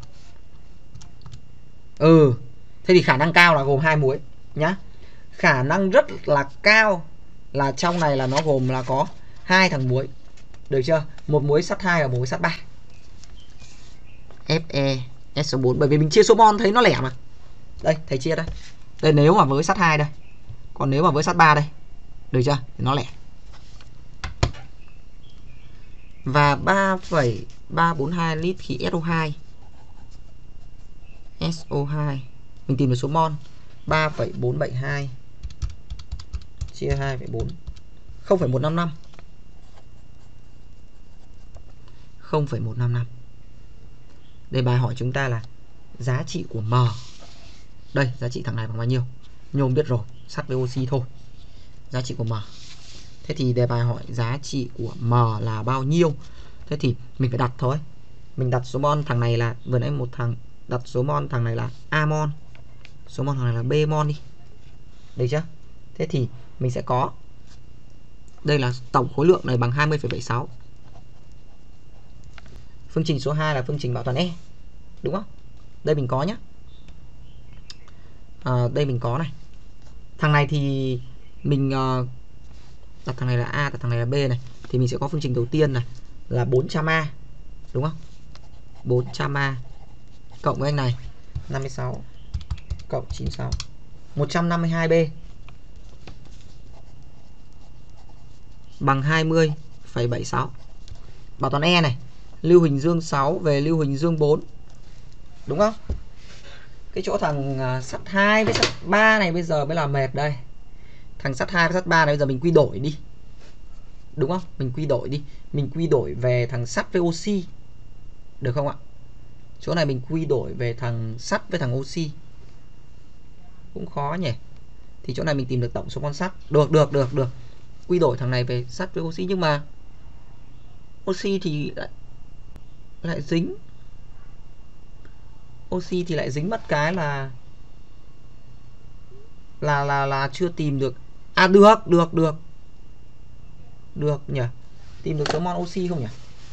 Ừ. Thế thì khả năng cao là gồm hai muối nhá. Khả năng rất là cao là trong này là nó gồm là có hai thằng muối. Được chưa? Một muối sắt hai và một muối sắt ba. F E S O bốn, bởi vì mình chia số mol thấy nó lẻ mà. Đây, thầy chia đây. Đây nếu mà với sắt hai đây. Còn nếu mà với sắt ba đây. Được chưa? Thì nó lẻ. Và ba phẩy ba bốn hai lít khí S O hai. S O hai. Mình tìm được số mol ba phẩy bốn bảy hai chia hai phẩy bốn. không phẩy một năm năm. không phẩy một năm năm. Đây bài hỏi chúng ta là giá trị của M. Đây, giá trị thằng này bằng bao nhiêu? Nhôm biết rồi, sắt với oxy thôi. Giá trị của M. Thế thì đề bài hỏi giá trị của M là bao nhiêu? Thế thì mình phải đặt thôi. Mình đặt số mol thằng này là, vừa nãy một thằng đặt số mol thằng này là A mol, số mol thằng này là B mol đi. Được chưa? Thế thì mình sẽ có, đây là tổng khối lượng này bằng hai mươi phẩy bảy mươi sáu. Phương trình số hai là phương trình bảo toàn E. Đúng không? Đây mình có nhé. À, đây mình có này. Thằng này thì mình uh, đặt thằng này là A, đặt thằng này là B này. Thì mình sẽ có phương trình đầu tiên này là bốn trăm A đúng không? bốn trăm A cộng với anh này năm mươi sáu cộng chín mươi sáu, một trăm năm mươi hai B bằng hai mươi phẩy bảy mươi sáu. Bảo toàn E này, lưu huỳnh dương sáu về lưu huỳnh dương bốn. Đúng không? Cái chỗ thằng sắt hai với sắt ba này bây giờ mới là mệt đây. Thằng sắt hai với sắt ba này bây giờ mình quy đổi đi. Đúng không? Mình quy đổi đi. Mình quy đổi về thằng sắt với oxy. Được không ạ? Chỗ này mình quy đổi về thằng sắt với thằng oxy. Cũng khó nhỉ. Thì chỗ này mình tìm được tổng số con sắt. Được, được, được, được. Quy đổi thằng này về sắt với oxy, nhưng mà oxy thì lại, lại dính. Oxy thì lại dính mất cái là là là là chưa tìm được. À được, được, được. Được nhỉ. Tìm được số mol oxy không nhỉ?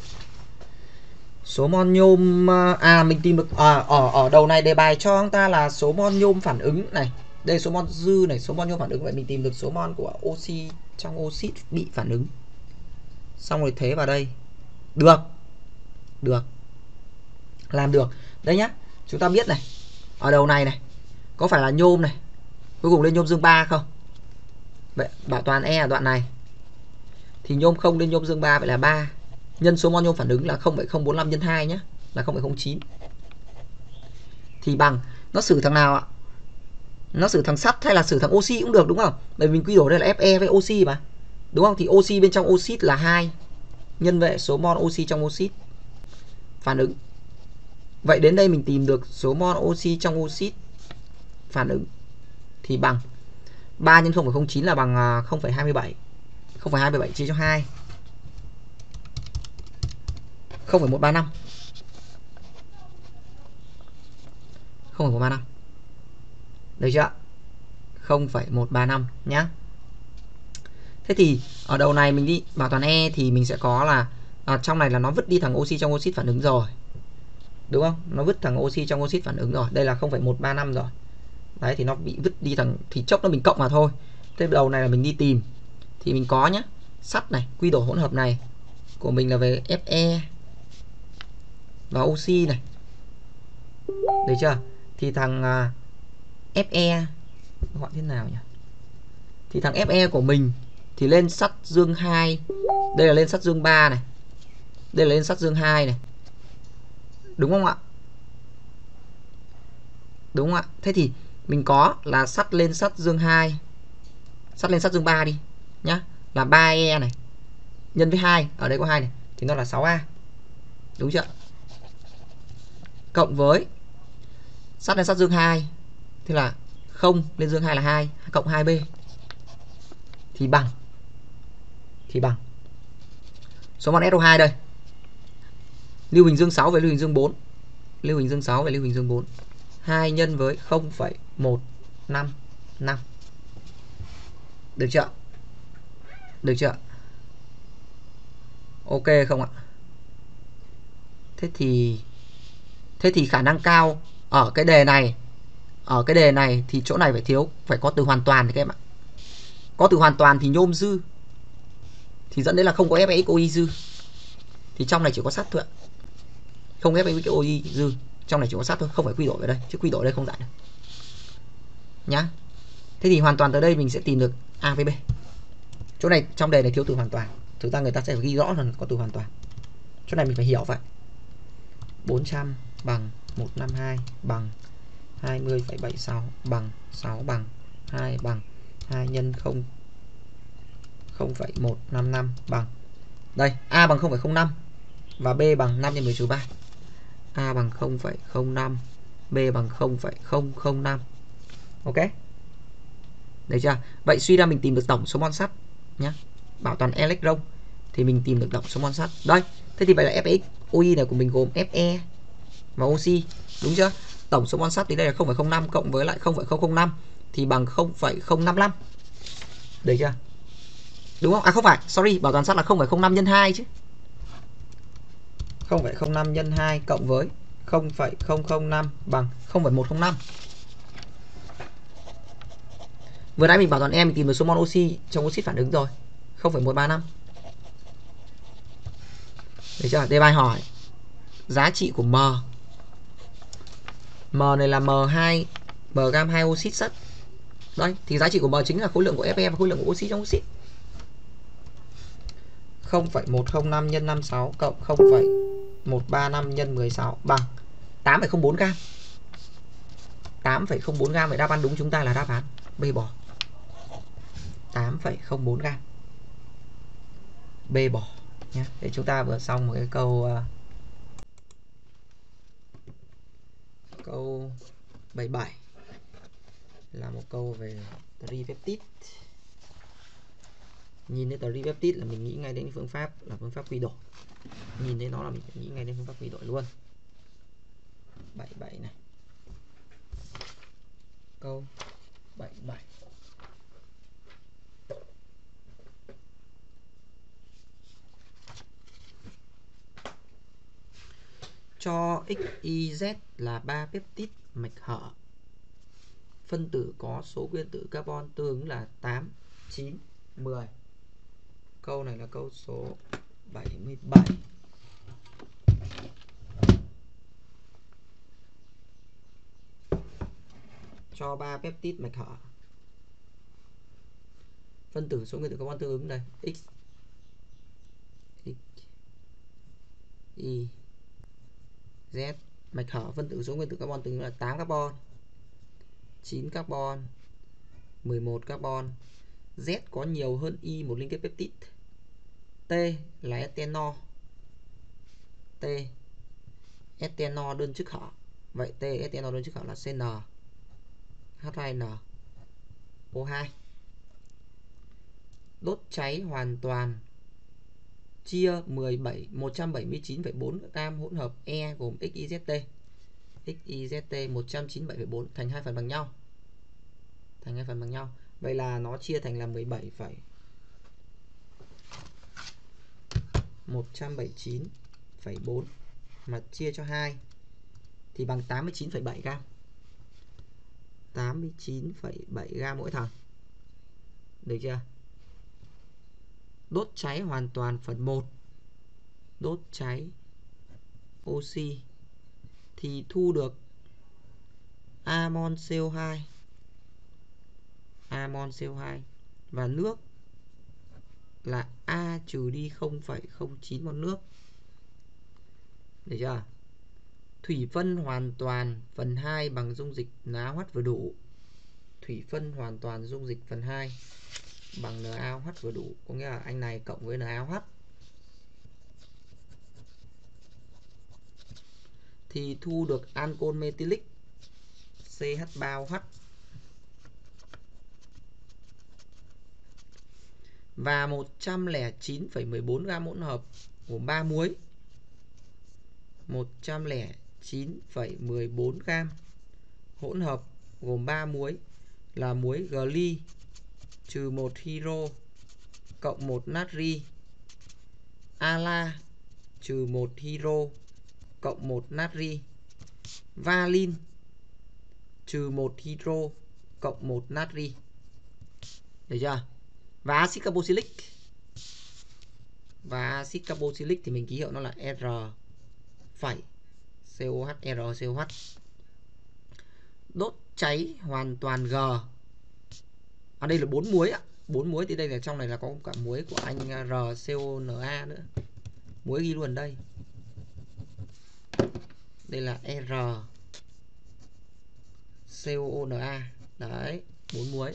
Số mol nhôm, à mình tìm được à, ở ở đầu này đề bài cho chúng ta là số mol nhôm phản ứng này. Đây số mol dư này, số mol nhôm phản ứng, vậy mình tìm được số mol của oxy trong oxit bị phản ứng. Xong rồi thế vào đây. Được. Được. Làm được. Đây nhá. Chúng ta biết này. Ở đầu này này có phải là nhôm này, cuối cùng lên nhôm dương ba không? Vậy bảo toàn E ở đoạn này thì nhôm không lên nhôm dương ba, vậy là ba nhân số mol nhôm phản ứng là không phẩy không bốn lăm nhân hai nhé, là không phẩy không chín. Thì bằng, nó xử thằng nào ạ? Nó xử thằng sắt hay là xử thằng oxy cũng được đúng không? Bởi vì mình quy đổi đây là Fe với oxy mà. Đúng không? Thì oxy bên trong oxit là hai nhân với số mol oxy trong oxit phản ứng. Vậy đến đây mình tìm được số mol oxy trong oxit phản ứng thì bằng ba nhân không phẩy không chín là bằng không phẩy hai bảy. không phẩy hai bảy chia cho hai, không phẩy một ba năm. không phẩy một ba năm. Được chưa? không phẩy một ba năm nhá. Thế thì ở đầu này mình đi bảo toàn E thì mình sẽ có là à, trong này là nó vứt đi thằng oxy trong oxit phản ứng rồi. Đúng không? Nó vứt thằng oxy trong oxit phản ứng rồi. Đây là không phẩy một ba năm rồi. Đấy thì nó bị vứt đi thằng, thì chốc nó mình cộng vào thôi. Thế đầu này là mình đi tìm thì mình có nhá. Sắt này, quy đổi hỗn hợp này của mình là về Fe và oxy này. Được chưa? Thì thằng uh, Fe gọi thế nào nhỉ? Thì thằng Fe của mình thì lên sắt dương hai. Đây là lên sắt dương ba này. Đây là lên sắt dương hai này. Đúng không ạ? Đúng không ạ? Thế thì mình có là sắt lên sắt dương hai, sắt lên sắt dương ba đi nhá, là ba E này nhân với hai, ở đây có hai này thì nó là sáu A. Đúng chưa? Cộng với sắt lên sắt dương hai thì là không lên dương hai là hai, cộng hai B thì bằng thì bằng số mol S O hai đây. Lưu huỳnh dương sáu với lưu huỳnh dương bốn. Lưu huỳnh dương sáu với lưu huỳnh dương bốn. hai nhân với không phẩy một năm năm. Được chưa? Được chưa? Ok không ạ? Thế thì Thế thì khả năng cao ở cái đề này, ở cái đề này thì chỗ này phải thiếu, phải có từ hoàn toàn các em ạ. Có từ hoàn toàn thì nhôm dư, thì dẫn đến là không có FeXOI dư. Thì trong này chỉ có sắt thôi ạ. Không FeXOI dư, trong này chỉ có sắt thôi, không phải quy đổi ở đây, chứ quy đổi ở đây không giải được. Nhá. Thế thì hoàn toàn tới đây mình sẽ tìm được A với B. Chỗ này trong đề này thiếu từ hoàn toàn. Thực ra người ta sẽ ghi rõ là có từ hoàn toàn. Chỗ này mình phải hiểu vậy. bốn trăm bằng một trăm năm mươi hai bằng hai mươi phẩy bảy mươi sáu bằng sáu bằng hai bằng hai nhân không không phẩy một năm năm bằng. Đây, A bằng không phẩy không năm và B bằng năm nhân mười trừ ba. A bằng không phẩy không năm, B bằng không phẩy không không năm. Ok. Được chưa? Vậy suy ra mình tìm được tổng số mol sắt nhá. Bảo toàn electron thì mình tìm được tổng số mol sắt. Đây, thế thì vậy là FeXOI này của mình gồm Fe và oxy, đúng chưa? Tổng số mol sắt thì đây là không phẩy không năm cộng với lại không phẩy không không năm thì bằng không phẩy không năm lăm. Được chưa? Đúng không? À không phải, sorry, bảo toàn sắt là không phẩy không năm nhân hai chứ. không phẩy không năm nhân hai cộng với không phẩy không không năm bằng không phẩy một không năm. Vừa nãy mình bảo toàn em mình tìm được số mol oxy trong oxit phản ứng rồi, không phẩy một ba năm. Được chưa? Đề bài hỏi giá trị của M. M này là M hai, M gam hai oxit sắt. Đây, thì giá trị của M chính là khối lượng của Fe và khối lượng của oxy trong oxit. không phẩy một không năm nhân năm mươi sáu cộng không phẩy một ba năm nhân mười sáu bằng tám phẩy không bốn gam. tám phẩy không bốn gam, vậy đáp án đúng chúng ta là đáp án B bỏ. tám phẩy không bốn gam. B bỏ nhé. Để chúng ta vừa xong một cái câu uh, câu bảy mươi bảy là một câu về tripeptide. Nhìn thấy tripeptide là mình nghĩ ngay đến phương pháp là phương pháp quy đổi. Nhìn thấy nó là mình nghĩ ngay đến phương pháp quy đổi luôn. bảy mươi bảy này. Câu bảy mươi bảy. Cho ích y dét là ba peptide mạch hở. Phân tử có số nguyên tử carbon tương ứng là tám, chín, mười. Câu này là câu số bảy mươi bảy. Cho ba peptide mạch hở. Phân tử số nguyên tử carbon tương ứng đây, X, X, Y, Z. Mạch hở phân tử số nguyên tử carbon tương ứng là tám carbon, chín carbon, mười một carbon. Z có nhiều hơn Y một liên kết peptide. T là ethanol. T ethanol đơn chức hở. Vậy T ethanol đơn chức hở là xê en hát hai en o hai. Đốt cháy hoàn toàn chia mười bảy một trăm bảy mươi chín phẩy bốn gam hỗn hợp E gồm ích y dét tê. ích y dét tê một trăm chín mươi bảy phẩy bốn thành hai phần bằng nhau. Thành hai phần bằng nhau. Vậy là nó chia thành là mười bảy phẩy một trăm bảy mươi chín phẩy bốn mà chia cho hai thì bằng tám mươi chín phẩy bảy gam. tám mươi chín phẩy bảy gam mỗi thằng. Được chưa? Đốt cháy hoàn toàn phần một. Đốt cháy oxy thì thu được amon xê o hai. Amon xê o hai và nước là A trừ đi không phẩy không chín mol nước. Được chưa? Thủy phân hoàn toàn phần hai bằng dung dịch NaOH vừa đủ. Thủy phân hoàn toàn dung dịch phần hai bằng NaOH vừa đủ, có nghĩa là anh này cộng với NaOH thì thu được ancol methylic xê hát ba o hát và một trăm lẻ chín phẩy mười bốn gam hỗn hợp gồm ba muối. một trăm lẻ chín phẩy mười bốn gam hỗn hợp gồm ba muối là muối gly trừ một hydro cộng một natri, ala trừ một hydro cộng một natri, valin trừ một hydro cộng một natri. Được chưa? Và axit carboxylic. Và axit carboxylic thì mình ký hiệu nó là R phẩy COH, R COH. Đốt cháy hoàn toàn G. Ở đây là bốn muối ạ. bốn muối thì đây là trong này là có cả muối của anh R C O N A nữa. Muối ghi luôn đây. Đây là R C O N A. Đấy, bốn muối.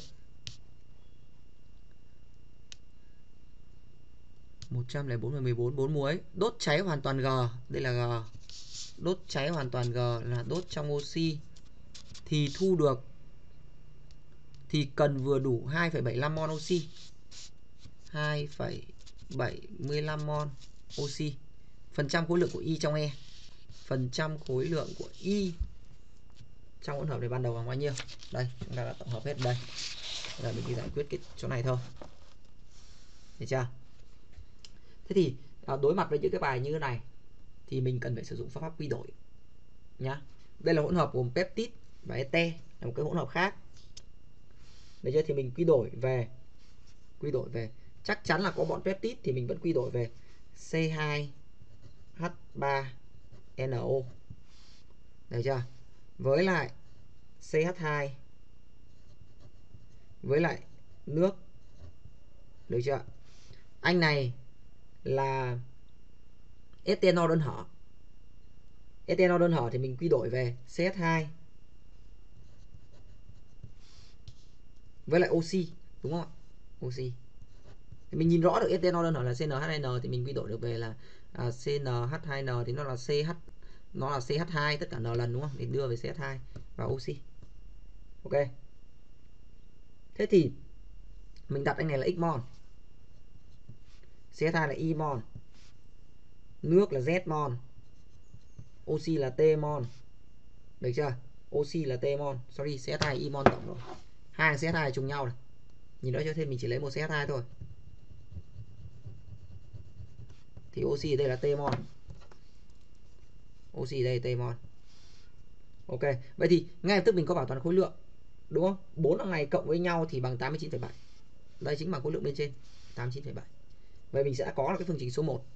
một trăm lẻ bốn và mười bốn, bốn muối. Đốt cháy hoàn toàn G, đây là G. Đốt cháy hoàn toàn G là đốt trong oxy thì thu được thì cần vừa đủ hai phẩy bảy mươi lăm mol oxy. hai phẩy bảy mươi lăm mol oxy. Phần trăm khối lượng của Y trong E. Phần trăm khối lượng của Y trong hỗn hợp này ban đầu bằng bao nhiêu? Đây, chúng ta đã tổng hợp hết đây. Giờ mình đi giải quyết cái chỗ này thôi. Được chưa? Thế thì đối mặt với những cái bài như thế này thì mình cần phải sử dụng phương pháp quy đổi nhá. Đây là hỗn hợp gồm peptide và ete, là một cái hỗn hợp khác. Được chưa? Thì mình quy đổi về quy đổi về chắc chắn là có bọn peptide thì mình vẫn quy đổi về C hai H ba en o. Được chưa? Với lại xê hát hai với lại nước. Được chưa? Anh này là ethanol đơn hở. Ethanol đơn hở thì mình quy đổi về xê hát hai với lại oxy, đúng không ạ? Oxy. Thì mình nhìn rõ được ethanol đơn hở là xê en hát hai en thì mình quy đổi được về là à, xê en hát hai en thì nó là CH nó là xê hát hai tất cả n lần, đúng không? Để đưa về xê hát hai và oxy. Ok. Thế thì mình đặt anh này là x mol, xê hát hai là y mol, nước là z mol, oxy là t mol. Được chưa? Oxy là t mol, sorry, xê hát hai y mol tổng rồi. Hai thằng xê hát hai trùng nhau này. Nhìn rõ chưa? Thêm mình chỉ lấy một xê hát hai thôi. Thì oxy ở đây là t mol. Oxy đây t mol. Ok, vậy thì ngay lập tức mình có bảo toàn khối lượng, đúng không? Bốn thằng này cộng với nhau thì bằng tám mươi chín phẩy bảy. Đây chính bằng khối lượng bên trên, tám mươi chín phẩy bảy. Vậy mình sẽ có là cái phương trình số một.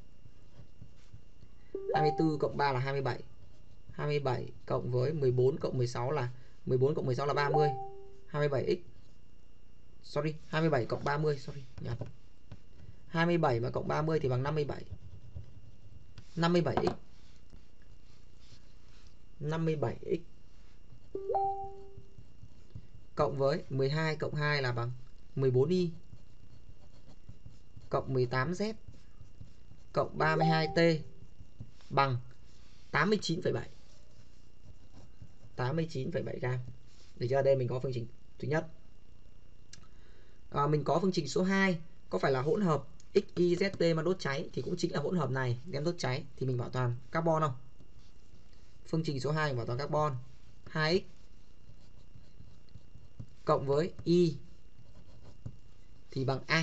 hai mươi tư cộng ba là hai mươi bảy. hai mươi bảy cộng với mười bốn cộng mười sáu là mười bốn cộng mười sáu là ba mươi. hai mươi bảy x. Sorry, hai mươi bảy cộng ba mươi, sorry, nhầm. hai mươi bảy mà cộng ba mươi thì bằng năm mươi bảy. năm mươi bảy x. năm mươi bảy x cộng với mười hai cộng hai là bằng mười bốn y cộng mười tám z cộng ba mươi hai t bằng tám mươi chín phẩy bảy. tám mươi chín phẩy bảy gam. Được chưa? Đây mình có phương trình thứ nhất. À, mình có phương trình số hai, có phải là hỗn hợp ích i dét tê mà đốt cháy thì cũng chính là hỗn hợp này đem đốt cháy thì mình bảo toàn carbon không? Phương trình số hai bảo toàn carbon. hai x cộng với y thì bằng a.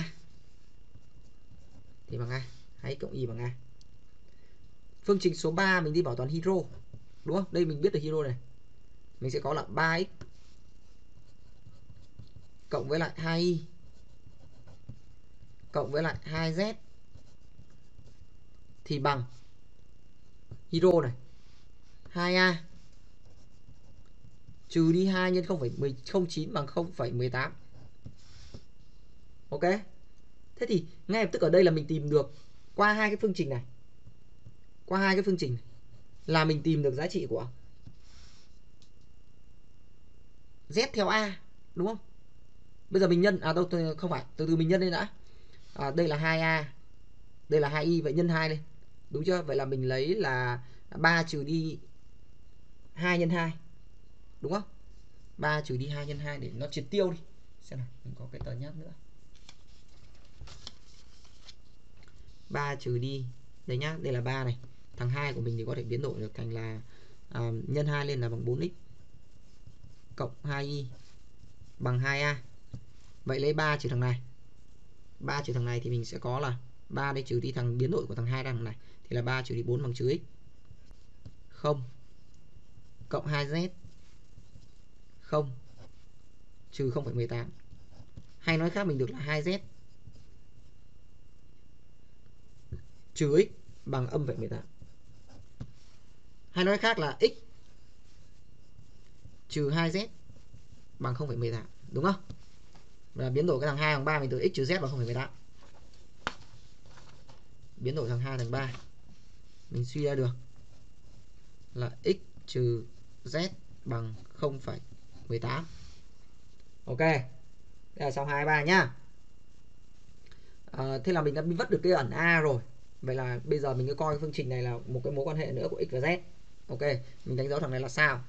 Thì bằng a. hai x cộng y bằng a. Phương trình số ba mình đi bảo toàn hydro. Đúng không? Đây mình biết được hydro này. Mình sẽ có là ba x cộng với lại hai y cộng với lại hai z thì bằng hydro này hai a trừ đi hai nhân không phẩy không chín bằng không phẩy mười tám. Ok. Thế thì ngay lập tức ở đây là mình tìm được qua hai cái phương trình này. Qua hai cái phương trình này, là mình tìm được giá trị của Z theo A, đúng không? Bây giờ mình nhân à đâu không phải, từ từ mình nhân lên đã. À, đây là hai a, đây là hai y, vậy nhân hai lên. Đúng chưa? Vậy là mình lấy là ba trừ đi hai nhân hai. Đúng không? ba trừ đi hai nhân hai để nó triệt tiêu đi. Xem nào, mình có cái tờ nháp nữa. ba trừ đi đây nhá, đây là ba này. Thằng hai của mình thì có thể biến đổi được thành là à, nhân hai lên là bằng bốn x cộng hai y bằng hai a. Vậy lấy ba trừ thằng này. ba trừ thằng này thì mình sẽ có là ba đây trừ đi thằng biến đổi của thằng hai thằng này thì là ba trừ đi bốn bằng trừ x. không cộng hai z không trừ không phẩy mười tám. Hay nói khác mình được là hai z trừ x bằng âm phẩy mười tám. Hay nói khác là x trừ hai z bằng không phẩy mười tám, đúng không? Và biến đổi cái thằng hai thằng ba mình từ x trừ z bằng không phẩy mười tám. Biến đổi thằng hai thằng ba mình suy ra được là x trừ z bằng không phẩy mười tám. Ok. Đây là xong hai ba nhá. À, thế là mình đã vất được cái ẩn A rồi. Vậy là bây giờ mình cứ coi cái phương trình này là một cái mối quan hệ nữa của x và z. Ok, mình đánh dấu thằng này là sao.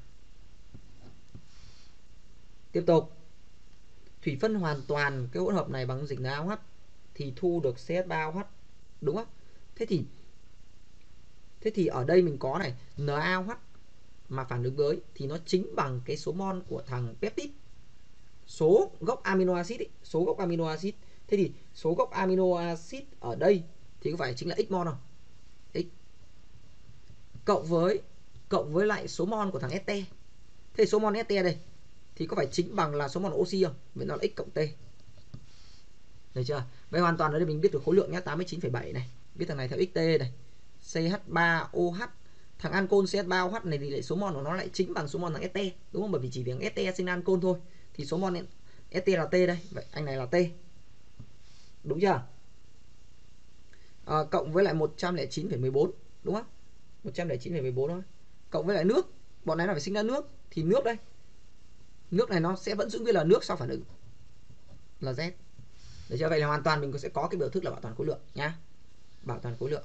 Tiếp tục. Thủy phân hoàn toàn cái hỗn hợp này bằng dịch NaOH thì thu được xê hát ba o hát, đúng không? Thế thì Thế thì ở đây mình có này, NaOH mà phản ứng với thì nó chính bằng cái số mol của thằng peptide. Số gốc amino acid ấy, số gốc amino acid. Thế thì số gốc amino acid ở đây thì có phải chính là x mol không? X cộng với cộng với lại số mol của thằng este. Thế số mol este đây thì có phải chính bằng là số mol oxy không? Vậy nó là x cộng t. Được chưa? Vậy hoàn toàn ở đây mình biết được khối lượng nhé, tám mươi chín phẩy bảy này. Biết thằng này theo xt này. xê hát ba o hát thằng ancol xê ét ba ô hát này thì lại số mol của nó lại chính bằng số mol thằng ét tê, đúng không? Bởi vì chỉ vì thằng ét tê sinh ra ancol thôi, thì số mol ét tê là T đây, vậy anh này là T, đúng chưa? À, cộng với lại một trăm lẻ chín phẩy mười bốn, đúng không? một trăm lẻ chín phẩy mười bốn thôi. Cộng với lại nước, bọn này là phải sinh ra nước, thì nước đây, nước này nó sẽ vẫn giữ nguyên là nước sau phản ứng là Z. Được chưa? Vậy là hoàn toàn mình sẽ có cái biểu thức là bảo toàn khối lượng nhá. Bảo toàn khối lượng.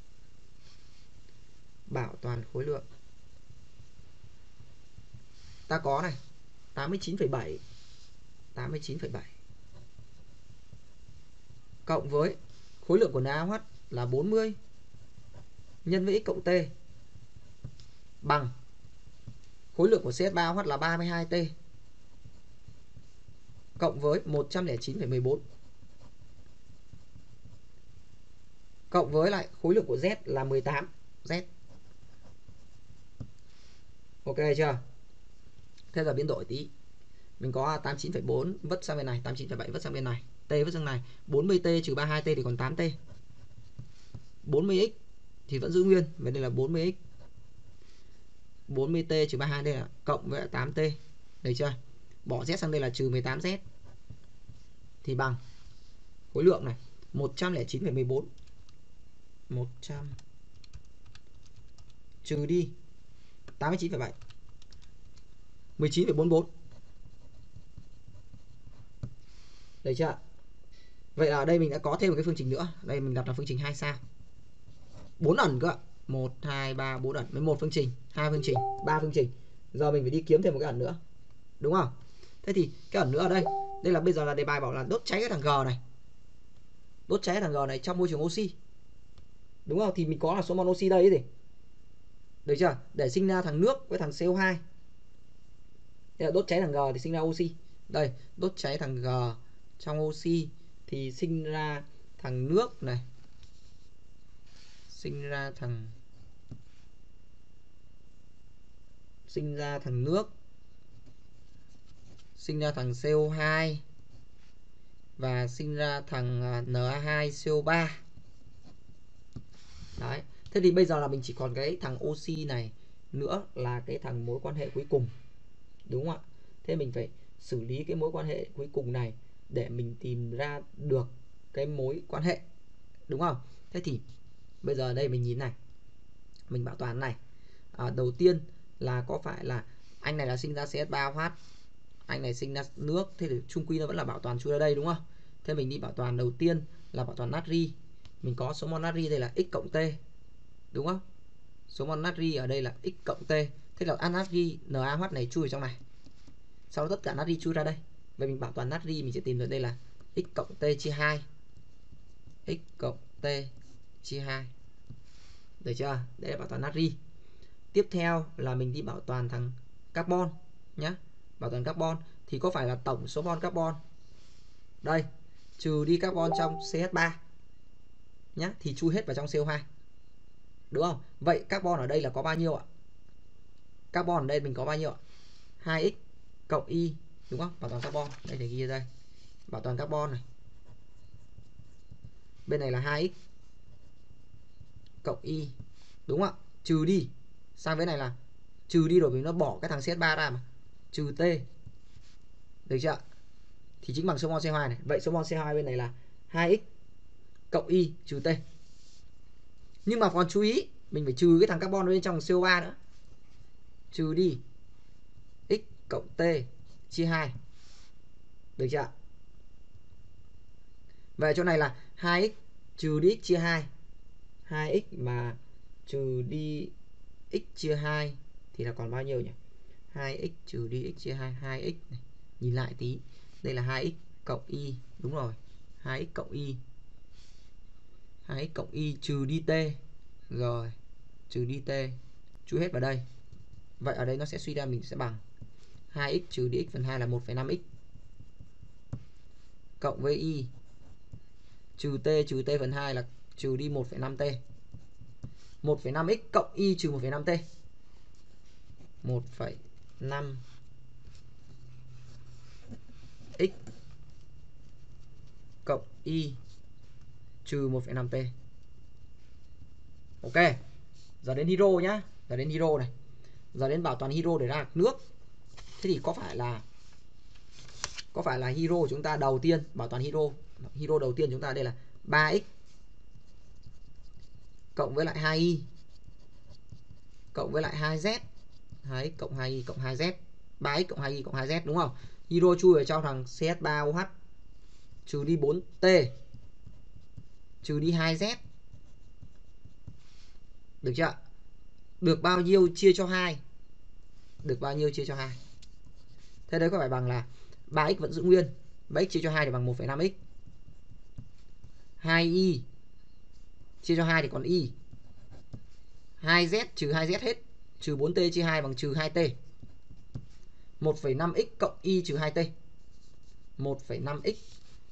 Bảo toàn khối lượng. Ta có này, tám mươi chín phẩy bảy. tám mươi chín phẩy bảy. Cộng với khối lượng của en a ô hát là bốn mươi nhân với x cộng T bằng khối lượng của xê ét ba ô hát là ba mươi hai T cộng với một trăm lẻ chín phẩy mười bốn cộng với lại khối lượng của Z là mười tám Z. Ok chưa? Thế giờ biến đổi tí. Mình có tám mươi chín phẩy bốn vất sang bên này, tám mươi chín phẩy bảy vất sang bên này, T vất sang này, bốn mươi T trừ ba mươi hai T thì còn tám T. bốn mươi x thì vẫn giữ nguyên, vậy đây là bốn mươi x. bốn mươi T trừ ba mươi hai đây là cộng với tám T. Được chưa? Bỏ Z sang đây là trừ mười tám Z. Thì bằng khối lượng này, một trăm lẻ chín phẩy mười bốn. một trăm trừ đi tám mươi chín phẩy bảy. mười chín phẩy bốn mươi bốn. Được chưa? Vậy là ở đây mình đã có thêm một cái phương trình nữa. Đây mình đặt là phương trình hai sao. bốn ẩn cơ ạ. một hai ba bốn ẩn với một phương trình, hai phương trình, ba phương trình. Giờ mình phải đi kiếm thêm một cái ẩn nữa. Đúng không? Thế thì cái ẩn nữa ở đây, đây là bây giờ là đề bài bảo là đốt cháy cái thằng G này. Đốt cháy cái thằng G này trong môi trường oxy. Đúng không? Thì mình có là số mol oxy đây ấy gì? Được chưa? Để sinh ra thằng nước với thằng xê o hai. Thế là đốt cháy thằng G thì sinh ra oxy. Đây, đốt cháy thằng G trong oxy thì sinh ra thằng nước này. Sinh ra thằng sinh ra thằng nước, sinh ra thằng xê o hai và sinh ra thằng en a hai xê o ba. Đấy. Thế thì bây giờ là mình chỉ còn cái thằng oxy này nữa là cái thằng mối quan hệ cuối cùng. Đúng không ạ? Thế mình phải xử lý cái mối quan hệ cuối cùng này để mình tìm ra được cái mối quan hệ. Đúng không? Thế thì bây giờ đây mình nhìn này. Mình bảo toàn này. À, đầu tiên là có phải là anh này là sinh ra xê ét ba ô hát, anh này sinh ra nước, thế thì chung quy nó vẫn là bảo toàn chui ra đây, đúng không? Thế mình đi bảo toàn đầu tiên là bảo toàn natri. Mình có số mol natri đây là x cộng T. Đúng không? Số mol natri ở đây là x cộng T. Thế là natri en a ô hát này chui vào trong này. Sau đó tất cả natri chui ra đây. Vậy mình bảo toàn natri mình sẽ tìm được đây là x cộng T chia hai. X cộng T chia hai. Được chưa? Đấy là bảo toàn natri. Tiếp theo là mình đi bảo toàn thằng carbon nhé. Bảo toàn carbon thì có phải là tổng số mol carbon đây trừ đi carbon trong xê hát ba nhé, thì chui hết vào trong xê o hai. Đúng không? Vậy carbon ở đây là có bao nhiêu ạ? Carbon ở đây mình có bao nhiêu ạ? hai x cộng y, đúng không? Bảo toàn carbon đây để ghi ở đây. Bảo toàn carbon này. Bên này là hai x cộng y, đúng không ạ? Trừ đi sang bên này là trừ đi rồi vì nó bỏ cái thằng xê hát ba ra mà. Trừ T. Được chưa? Thì chính bằng số mol xê o hai này. Vậy số mol xê o hai bên này là hai x cộng y trừ T. Nhưng mà còn chú ý, mình phải trừ cái thằng carbon bên trong xê o ba nữa. Trừ đi x cộng T chia hai. Được chưa? Về chỗ này là hai x trừ đi x chia hai. hai x mà trừ đi x chia hai thì là còn bao nhiêu nhỉ? hai x trừ đi x chia hai, hai x này. Nhìn lại tí. Đây là hai x cộng y, đúng rồi. hai x cộng y. hai x cộng y trừ đi T. Rồi, trừ đi T. Chui hết vào đây. Vậy ở đây nó sẽ suy ra mình sẽ bằng hai x trừ đi x phần hai là một phẩy năm x cộng với y trừ T trừ T phần hai là trừ đi một phẩy năm T. một phẩy năm x cộng y trừ một phẩy năm T. một phẩy năm x cộng y trừ một phẩy năm T. Ok. Giờ đến hydro nhá. giờ đến hydro này, giờ đến bảo toàn hydro để ra được nước. Thế thì có phải là có phải là hydro của chúng ta đầu tiên, bảo toàn hydro hydro đầu tiên chúng ta đây là ba x cộng với lại hai y cộng với lại hai z. Đấy, cộng hai y cộng hai z, ba x cộng hai y cộng hai z đúng không? Hydro chui vào trong thằng C H ba O H trừ đi bốn T trừ đi hai z. Được chưa? Được bao nhiêu chia cho hai? Được bao nhiêu chia cho hai? Thế đấy có phải bằng là ba x vẫn giữ nguyên, ba x chia cho hai thì bằng một phẩy năm x. hai y chia cho hai thì còn y. hai z trừ hai z hết, trừ bốn T chia hai bằng trừ hai T. một phẩy năm x cộng y trừ hai T. một phẩy năm x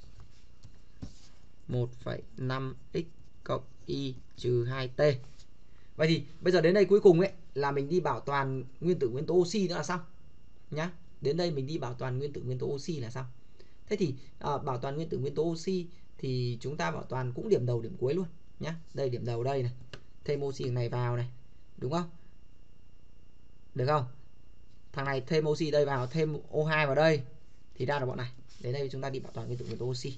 một phẩy năm x cộng y trừ hai T. Vậy thì bây giờ đến đây cuối cùng ấy là mình đi bảo toàn nguyên tử nguyên tố oxy nữa là xong nhá. Đến đây mình đi bảo toàn nguyên tử nguyên tố oxy là xong. Thế thì à, bảo toàn nguyên tử nguyên tố oxy thì chúng ta bảo toàn cũng điểm đầu điểm cuối luôn nhá. Đây điểm đầu đây này, thêm oxy này vào này, đúng không? Được không? Thằng này thêm oxy đây vào, thêm O hai vào đây thì ra được bọn này. Đến đây chúng ta đi bảo toàn nguyên tử nguyên tố oxy.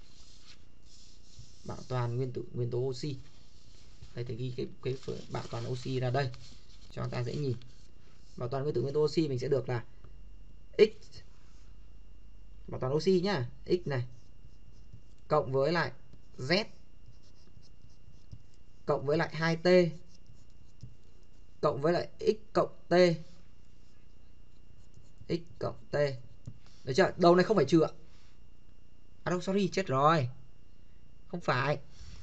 Bảo toàn nguyên tử nguyên tố oxy. Đây thì ghi cái cái bảo toàn oxy ra đây cho chúng ta dễ nhìn. Bảo toàn nguyên tử nguyên tố oxy mình sẽ được là x, bảo toàn oxy nhá, x này cộng với lại z cộng với lại hai T cộng với lại x cộng T, x cộng T. Được chưa? Đầu này không phải trừ ạ. À đâu, sorry, chết rồi. Không phải.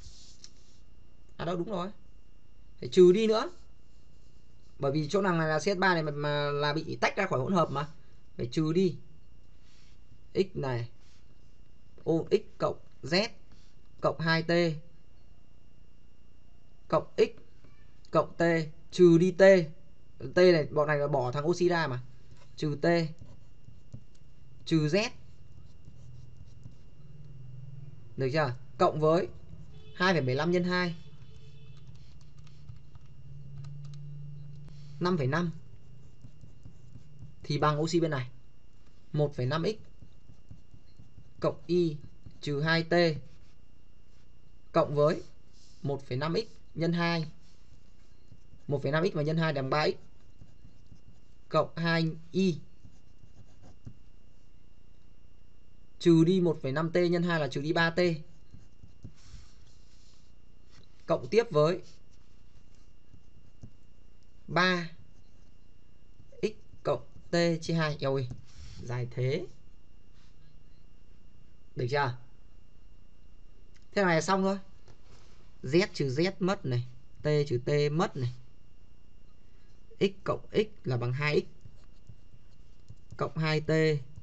À đâu, đúng rồi. Phải trừ đi nữa. Bởi vì chỗ này là C H ba này mà, mà là bị tách ra khỏi hỗn hợp mà. Phải trừ đi. X này. Ô, x cộng z cộng hai T cộng x cộng T trừ đi T. T này, bọn này là bỏ thằng oxy ra mà. Trừ T trừ Z. Được chưa? Cộng với hai phẩy bảy lăm nhân hai, năm phẩy năm thì bằng oxy bên này một phẩy năm x cộng y trừ hai T cộng với một phẩy năm x nhân hai, một phẩy năm x và nhân hai bằng ba x cộng hai y trừ đi một phẩy năm T nhân hai là trừ đi ba T cộng tiếp với ba x cộng T chia hai. Ôi, dài thế. Được chưa? Thế này là xong thôi. Z trừ Z mất này, T trừ T mất này. X cộng X là bằng hai x cộng hai T.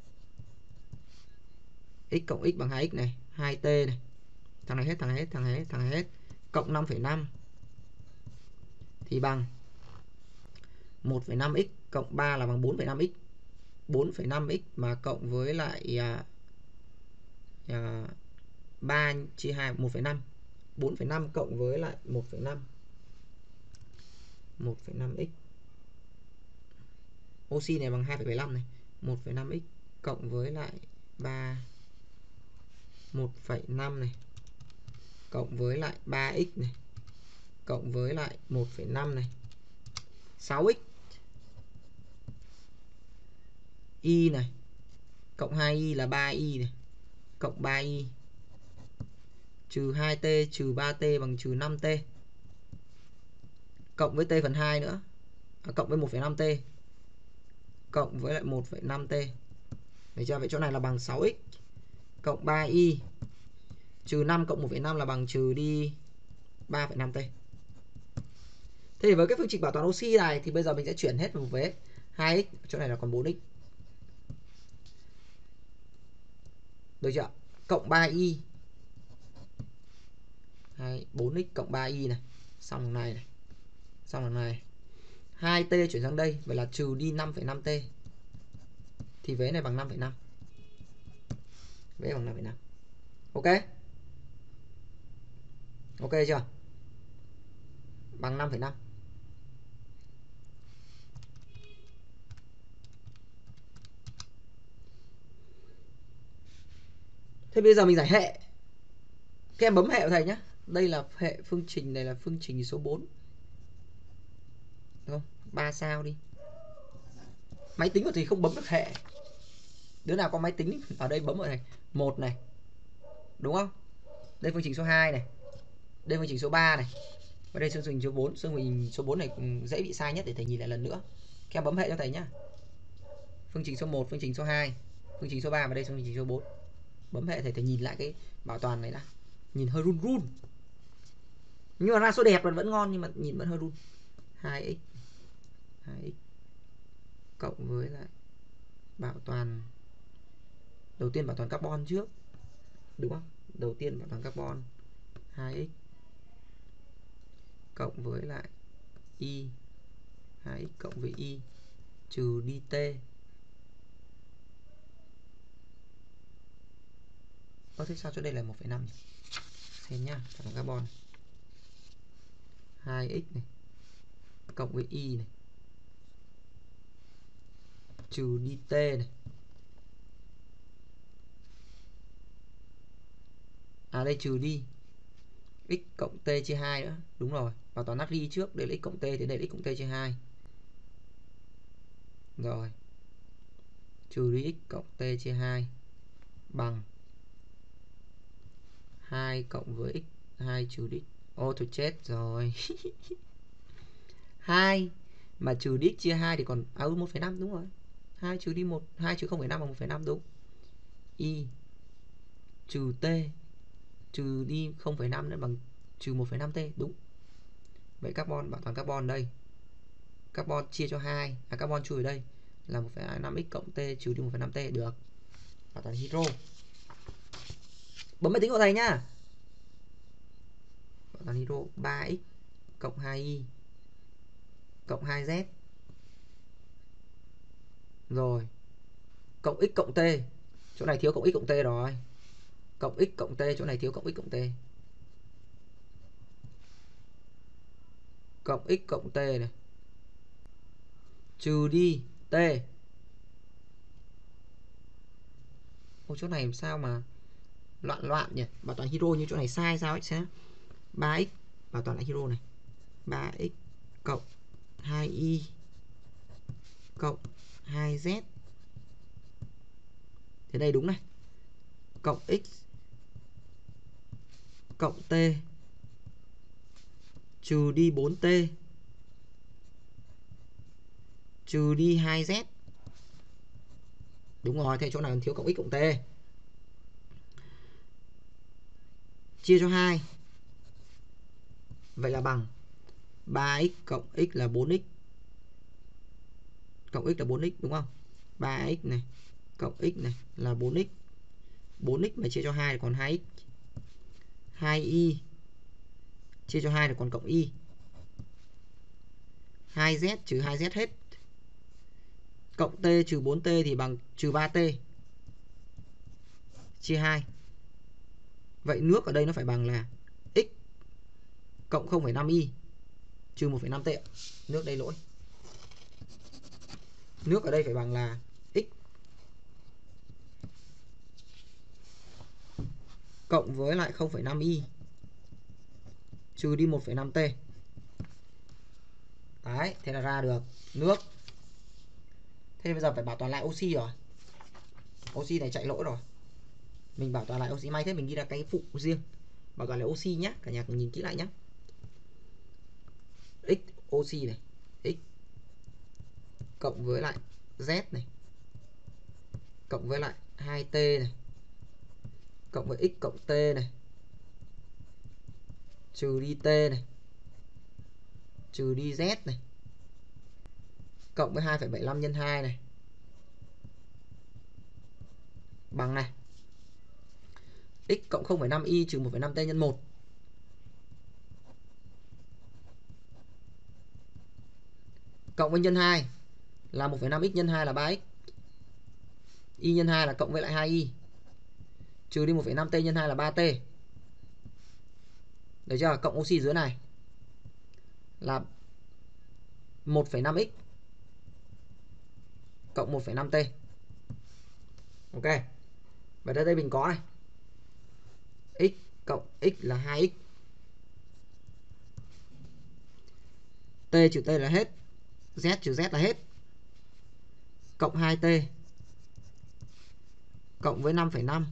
X cộng X bằng hai x này, hai T này. Thằng này hết, thằng này hết, thằng này hết, thằng này hết. Cộng năm phẩy năm thì bằng một phẩy năm x cộng ba là bằng bốn phẩy năm x. bốn phẩy năm x mà cộng với lại à, à, ba chia hai một phẩy năm. bốn phẩy năm cộng với lại một phẩy năm. một phẩy năm x. Oxy này bằng hai phẩy bảy lăm này. một phẩy năm x cộng với lại ba một phẩy năm này cộng với lại ba x này cộng với lại một phẩy năm này. sáu x. Y này cộng hai y là ba y này cộng ba y trừ hai T trừ ba T bằng trừ năm T cộng với T phần hai nữa, à, cộng với một phẩy năm T cộng với lại một phẩy năm T. Được chưa? Vậy chỗ này là bằng sáu x cộng ba y trừ năm cộng một phẩy năm là bằng trừ đi ba phẩy năm T. Thế thì với cái phương trình bảo toàn oxy này thì bây giờ mình sẽ chuyển hết vào một vế hai x, chỗ này là còn bốn x. Được chưa? Cộng ba y. bốn x cộng ba y này. Xong lần này này. Xong lần này. hai T chuyển sang đây, vậy là trừ đi năm phẩy năm T. Thì vế này bằng năm phẩy năm. Vế bằng năm phẩy năm. Ok? Ok chưa? Bằng năm phẩy năm. Thế bây giờ mình giải hệ. Các em bấm hệ của thầy nhé. Đây là hệ phương trình, này là phương trình số bốn. Đúng không? ba sao đi. Máy tính của thầy không bấm được hệ. Đứa nào có máy tính ở đây bấm vào này. một này. Đúng không? Đây phương trình số hai này. Đây phương trình số ba này. Và đây phương trình số bốn. Phương trình số bốn này dễ bị sai nhất để thầy nhìn lại lần nữa. Các em bấm hệ cho thầy nhá. Phương trình số một, phương trình số hai, phương trình số ba và đây phương trình số bốn. Bấm hệ thầy thầy nhìn lại cái bảo toàn này đã. Nhìn hơi run run. Nhưng mà ra số đẹp vẫn ngon nhưng mà nhìn vẫn hơi run. hai x hai x cộng với lại bảo toàn, đầu tiên bảo toàn carbon trước, đúng không? Đầu tiên bảo toàn carbon hai x cộng với lại y, hai x cộng với y trừ dt. Có thế sao chỗ đây là một phẩy năm nhỉ? Xem nhá, bảo toàn carbon hai x này cộng với y này trừ dt này. À đây trừ đi x cộng t chia hai nữa. Đúng rồi, bảo toàn natri trước, đây là x cộng t thì đây là x cộng t chia hai. Rồi. Trừ đi x cộng t chia hai bằng hai cộng với x, hai trừ đi x. Ô thôi chết rồi. hai mà trừ đi x chia hai thì còn à một phẩy năm đúng rồi. hai trừ đi một, hai trừ không phẩy năm bằng một phẩy năm đúng. Y trừ t trừ đi không phẩy năm nữa bằng trừ một phẩy năm t đúng. Vậy carbon, bảo toàn carbon đây. Carbon chia cho hai, à carbon chui ở đây là một phẩy năm x cộng t trừ đi một phẩy năm t được. Bảo toàn hydro. Bấm máy tính của thầy nhá. Bảo toàn hydro ba x cộng hai y cộng hai z. Rồi. Cộng x cộng t. Chỗ này thiếu cộng x cộng t rồi. Cộng x cộng t, chỗ này thiếu cộng x cộng t. Cộng x cộng t này. Trừ đi t. Ô chỗ này làm sao mà loạn loạn nhỉ? Bảo toàn hydro như chỗ này sai sao ấy sẽ. ba x bảo toàn là hydro này. ba x cộng hai y cộng hai z. Thế đây đúng này. Cộng x cộng t trừ đi bốn t trừ đi hai z. Đúng rồi, thế chỗ này thiếu cộng x cộng t. Chia cho hai. Vậy là bằng ba x cộng x là bốn x. Cộng x là bốn x đúng không? ba x này cộng x này là bốn x. bốn x mà chia cho hai là còn hai x. hai y chia cho hai là còn cộng y. hai z trừ hai z hết. Cộng t trừ bốn t thì bằng trừ ba t chia hai. Vậy nước ở đây nó phải bằng là x cộng không phẩy năm y trừ một phẩy năm t. Nước đây lỗi. Nước ở đây phải bằng là x cộng với lại không phẩy năm y trừ đi một phẩy năm t. Đấy, thế là ra được nước. Thế bây giờ phải bảo toàn lại oxy rồi. Oxy này chạy lỗi rồi. Mình bảo toàn lại oxy, may thế mình ghi ra cái phụ riêng. Bảo toàn lại oxy nhé, cả nhà cùng nhìn kỹ lại nhé. X oxy này, x cộng với lại z này cộng với lại hai t này cộng với x cộng t này trừ đi t này trừ đi z này cộng với hai phẩy bảy mươi lăm nhân hai này bằng này x cộng không phẩy năm y trừ một phẩy năm t nhân một. Cộng với nhân hai là một phẩy năm x nhân hai là ba x. Y nhân hai là cộng với lại hai y. Trừ đi một phẩy năm t nhân hai là ba t. Được chưa? Cộng oxy dưới này là một phẩy năm x cộng một phẩy năm t. Ok. Vậy đây mình có này. x cộng x là hai x. T trừ T là hết. Z trừ Z là hết. Cộng hai T cộng với năm phẩy năm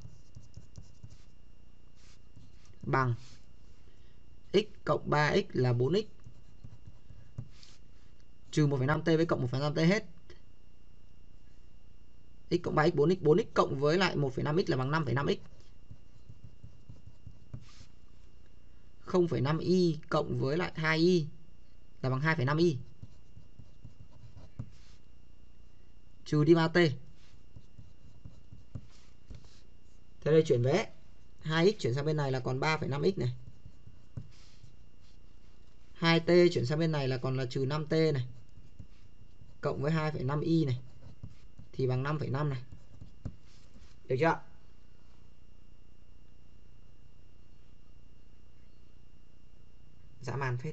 bằng x cộng ba x là bốn x trừ một phẩy năm T với cộng một phẩy năm T hết. X cộng ba x bốn x, bốn x cộng với lại một phẩy năm x là bằng năm phẩy năm x. không phẩy năm y cộng với lại hai y là bằng hai phẩy năm y. Trừ đi ba T. Thế đây chuyển vẽ. hai x chuyển sang bên này là còn ba phẩy năm x này. hai T chuyển sang bên này là còn là trừ năm T này. Cộng với hai phẩy năm y này. Thì bằng năm phẩy năm này. Được chưa? Dã man phết.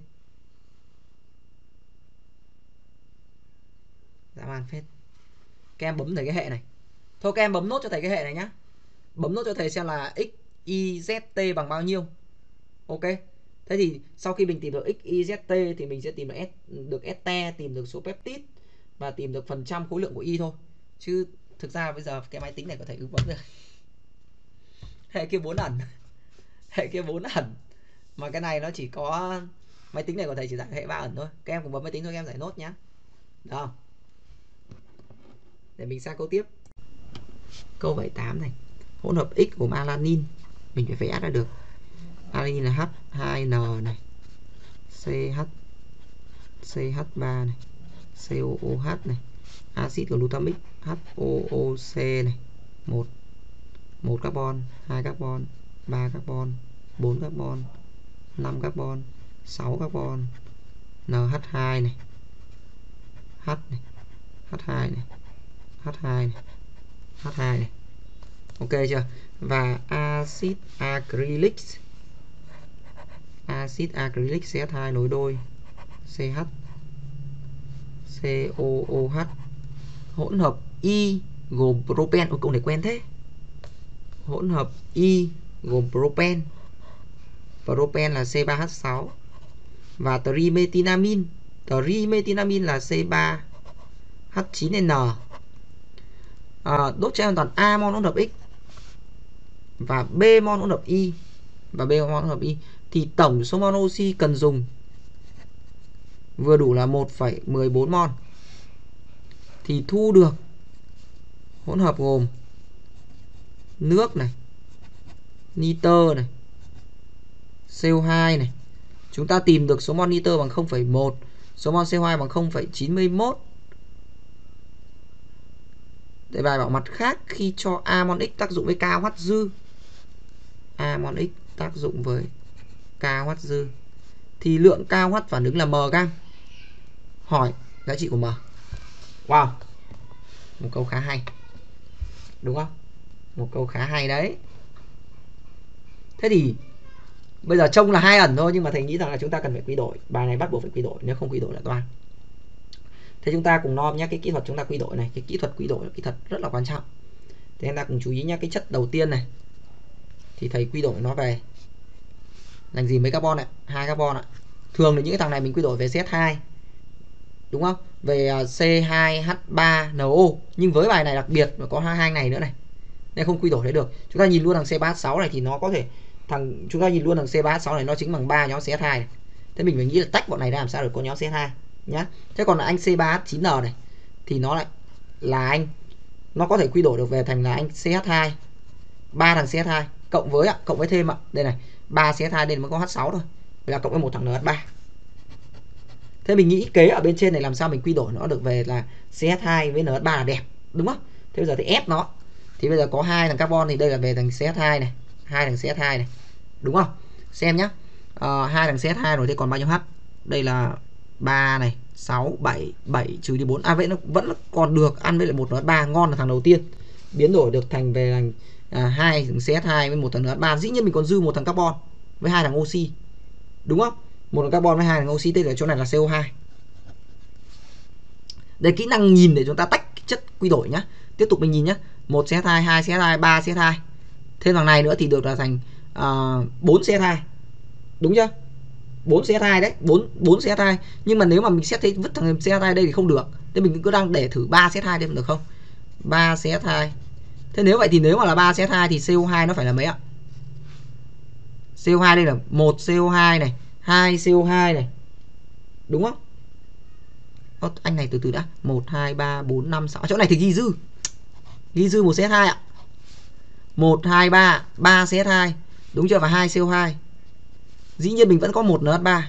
Dã man phết. Các em bấm thầy cái hệ này. Thôi các em bấm nốt cho thầy cái hệ này nhá. Bấm nốt cho thầy xem là x, y, z, t bằng bao nhiêu. Ok. Thế thì sau khi mình tìm được x, y, z, t thì mình sẽ tìm được S, được S T, tìm được số peptide và tìm được phần trăm khối lượng của y thôi. Chứ thực ra bây giờ cái máy tính này có thể cứ bấm được. Hệ kia bốn ẩn. Hệ kia bốn ẩn. Mà cái này nó chỉ có, máy tính này của thầy chỉ giải hệ ba ẩn thôi. Các em cùng bấm máy tính thôi, các em giải nốt nhá. Được không? Để mình sang câu tiếp. Câu bảy mươi tám này. Hỗn hợp X gồm alanin. Mình phải vẽ ra được. Alanin là H hai N này, CH CH ba này, xê o o hát này, axit glutamic H O O C này, một một carbon, hai carbon, ba carbon, bốn carbon, năm carbon, sáu carbon, N H hai này, H này, H hai này, H hai này, H hai này. Ok chưa? Và axit acrylic, axit acrylic C H hai nối đôi CH C O O H. Hỗn hợp Y gồm propen. Ôi, câu này quen thế. Hỗn hợp Y gồm propen. Propen là C ba H sáu và trimethylamine. Trimethylamine là C ba H chín N. À, đốt cháy hoàn toàn A mol hỗn hợp X và B mol hỗn hợp Y và B mol hỗn hợp Y thì tổng số mol oxy cần dùng vừa đủ là một phẩy mười bốn mol. Thì thu được hỗn hợp gồm nước này, nitơ này, C O hai này. Chúng ta tìm được số mol nitơ bằng không phẩy một, số mol C O hai bằng không phẩy chín mươi mốt. Để bài bảo mặt khác khi cho A mol X tác dụng với KOH dư, A mol X tác dụng với KOH dư thì lượng KOH phản ứng là M gam. Hỏi giá trị của M. Wow, một câu khá hay, đúng không? Một câu khá hay đấy. Thế thì bây giờ trông là hai ẩn thôi, nhưng mà thầy nghĩ rằng là chúng ta cần phải quy đổi. Bài này bắt buộc phải quy đổi, nếu không quy đổi là toang. Thế chúng ta cùng nom nhé, cái kỹ thuật chúng ta quy đổi này, cái kỹ thuật quy đổi là kỹ thuật rất là quan trọng. Thế chúng ta cùng chú ý nhé, cái chất đầu tiên này thì thầy quy đổi nó về làm gì mấy carbon ạ? Hai carbon ạ. Thường là những cái thằng này mình quy đổi về C H hai, đúng không? Về C hai H ba N O. Nhưng với bài này đặc biệt nó có hai này nữa này, nên không quy đổi đấy được. Chúng ta nhìn luôn thằng C ba H sáu này thì nó có thể thằng chúng ta nhìn luôn thằng C ba H sáu này nó chính bằng ba nhóm C H hai này. Thế mình phải nghĩ là tách bọn này ra làm sao được có nhóm C H hai nhá. Thế còn là anh C ba H chín N này thì nó lại là anh, nó có thể quy đổi được về thành là anh C H hai, ba thằng C H hai cộng với ạ, cộng với thêm ạ. Đây này, ba C H hai đây mới có H sáu thôi. Vậy là cộng với một thằng N H ba. Thế mình nghĩ kế ở bên trên này làm sao mình quy đổi nó được về là C H hai với N H ba là đẹp, đúng không? Thế bây giờ thì ép nó. Thì bây giờ có hai thằng carbon thì đây là về thằng C H hai này, hai thằng C H hai này, đúng không? Xem nhá. Ờ, hai thằng C H hai rồi, thế còn bao nhiêu H? Đây là ba này, sáu, bảy, bảy trừ đi bốn. À vậy nó vẫn còn được ăn với lại một N H ba, ngon là thằng đầu tiên. Biến đổi được thành về thằng à, hai thằng C H hai với một thằng N H ba, dĩ nhiên mình còn dư một thằng carbon với hai thằng oxy. Đúng không? Một thằng carbon với hai thằng oxy, tức là chỗ này là C O hai. Đây kỹ năng nhìn để chúng ta tách chất quy đổi nhá. Tiếp tục mình nhìn nhá. một C H hai, hai C H hai, ba C H hai. Thêm thằng này nữa thì được là thành uh, bốn xê ét hai. Đúng chưa? bốn xê ét hai đấy, bốn bốn xê ét hai. Nhưng mà nếu mà mình xét thấy vứt thằng xê ét hai đây thì không được. Thế mình cứ đang để thử ba xê ét hai đây được không? ba xê ét hai. Thế nếu vậy thì nếu mà là ba xê ét hai thì xê o hai nó phải là mấy ạ? xê o hai đây là một xê o hai này, hai xê o hai này. Đúng không? Ô, anh này từ từ đã. một hai ba bốn năm sáu. Chỗ này thì ghi dư. Ghi dư một xê ét hai ạ. một hai ba, ba xê ét hai. Đúng chưa? Và hai xê o hai. Dĩ nhiên mình vẫn có một en hát ba.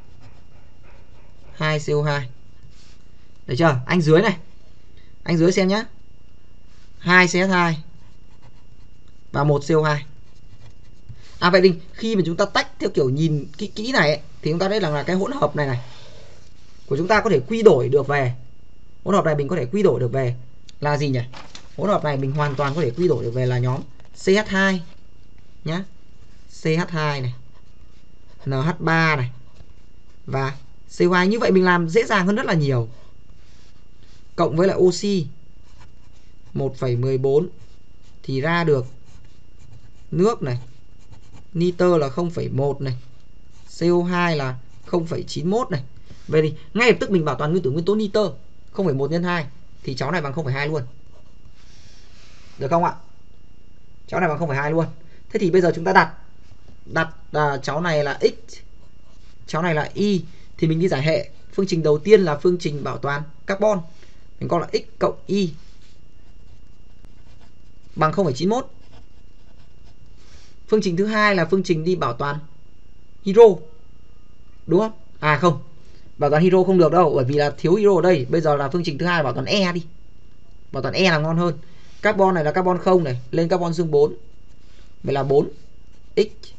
hai xê o hai. Được chưa? Anh dưới này. Anh dưới xem nhá. hai xê ét hai và một xê o hai. À vậy thì khi mà chúng ta tách theo kiểu nhìn kỹ kỹ này ấy, thì chúng ta thấy rằng là cái hỗn hợp này này của chúng ta có thể quy đổi được về. Hỗn hợp này mình có thể quy đổi được về là gì nhỉ? Hỗn hợp này mình hoàn toàn có thể quy đổi được về là nhóm xê hát hai nhá. xê hát hai này, en hát ba này và xê o hai. Như vậy mình làm dễ dàng hơn rất là nhiều. Cộng với lại oxy một phẩy mười bốn thì ra được nước này, nitơ là không phẩy một này, xê o hai là không phẩy chín mốt này. Vậy thì ngay lập tức mình bảo toàn nguyên tử nguyên tố nitơ không phẩy một nhân hai thì cháu này bằng không phẩy hai luôn. Được không ạ? Cháu này bằng không phẩy hai luôn. Thế thì bây giờ chúng ta đặt đặt à, cháu này là x, cháu này là y thì mình đi giải hệ. Phương trình đầu tiên là phương trình bảo toàn carbon. Mình coi là x cộng y bằng không phẩy chín mốt. Phương trình thứ hai là phương trình đi bảo toàn hydro. Đúng không? À không. Bảo toàn hydro không được đâu, bởi vì là thiếu hydro ở đây. Bây giờ là phương trình thứ hai là bảo toàn E đi. Bảo toàn E là ngon hơn. Carbon này là carbon không này, lên carbon dương bốn. Vậy là bốn x.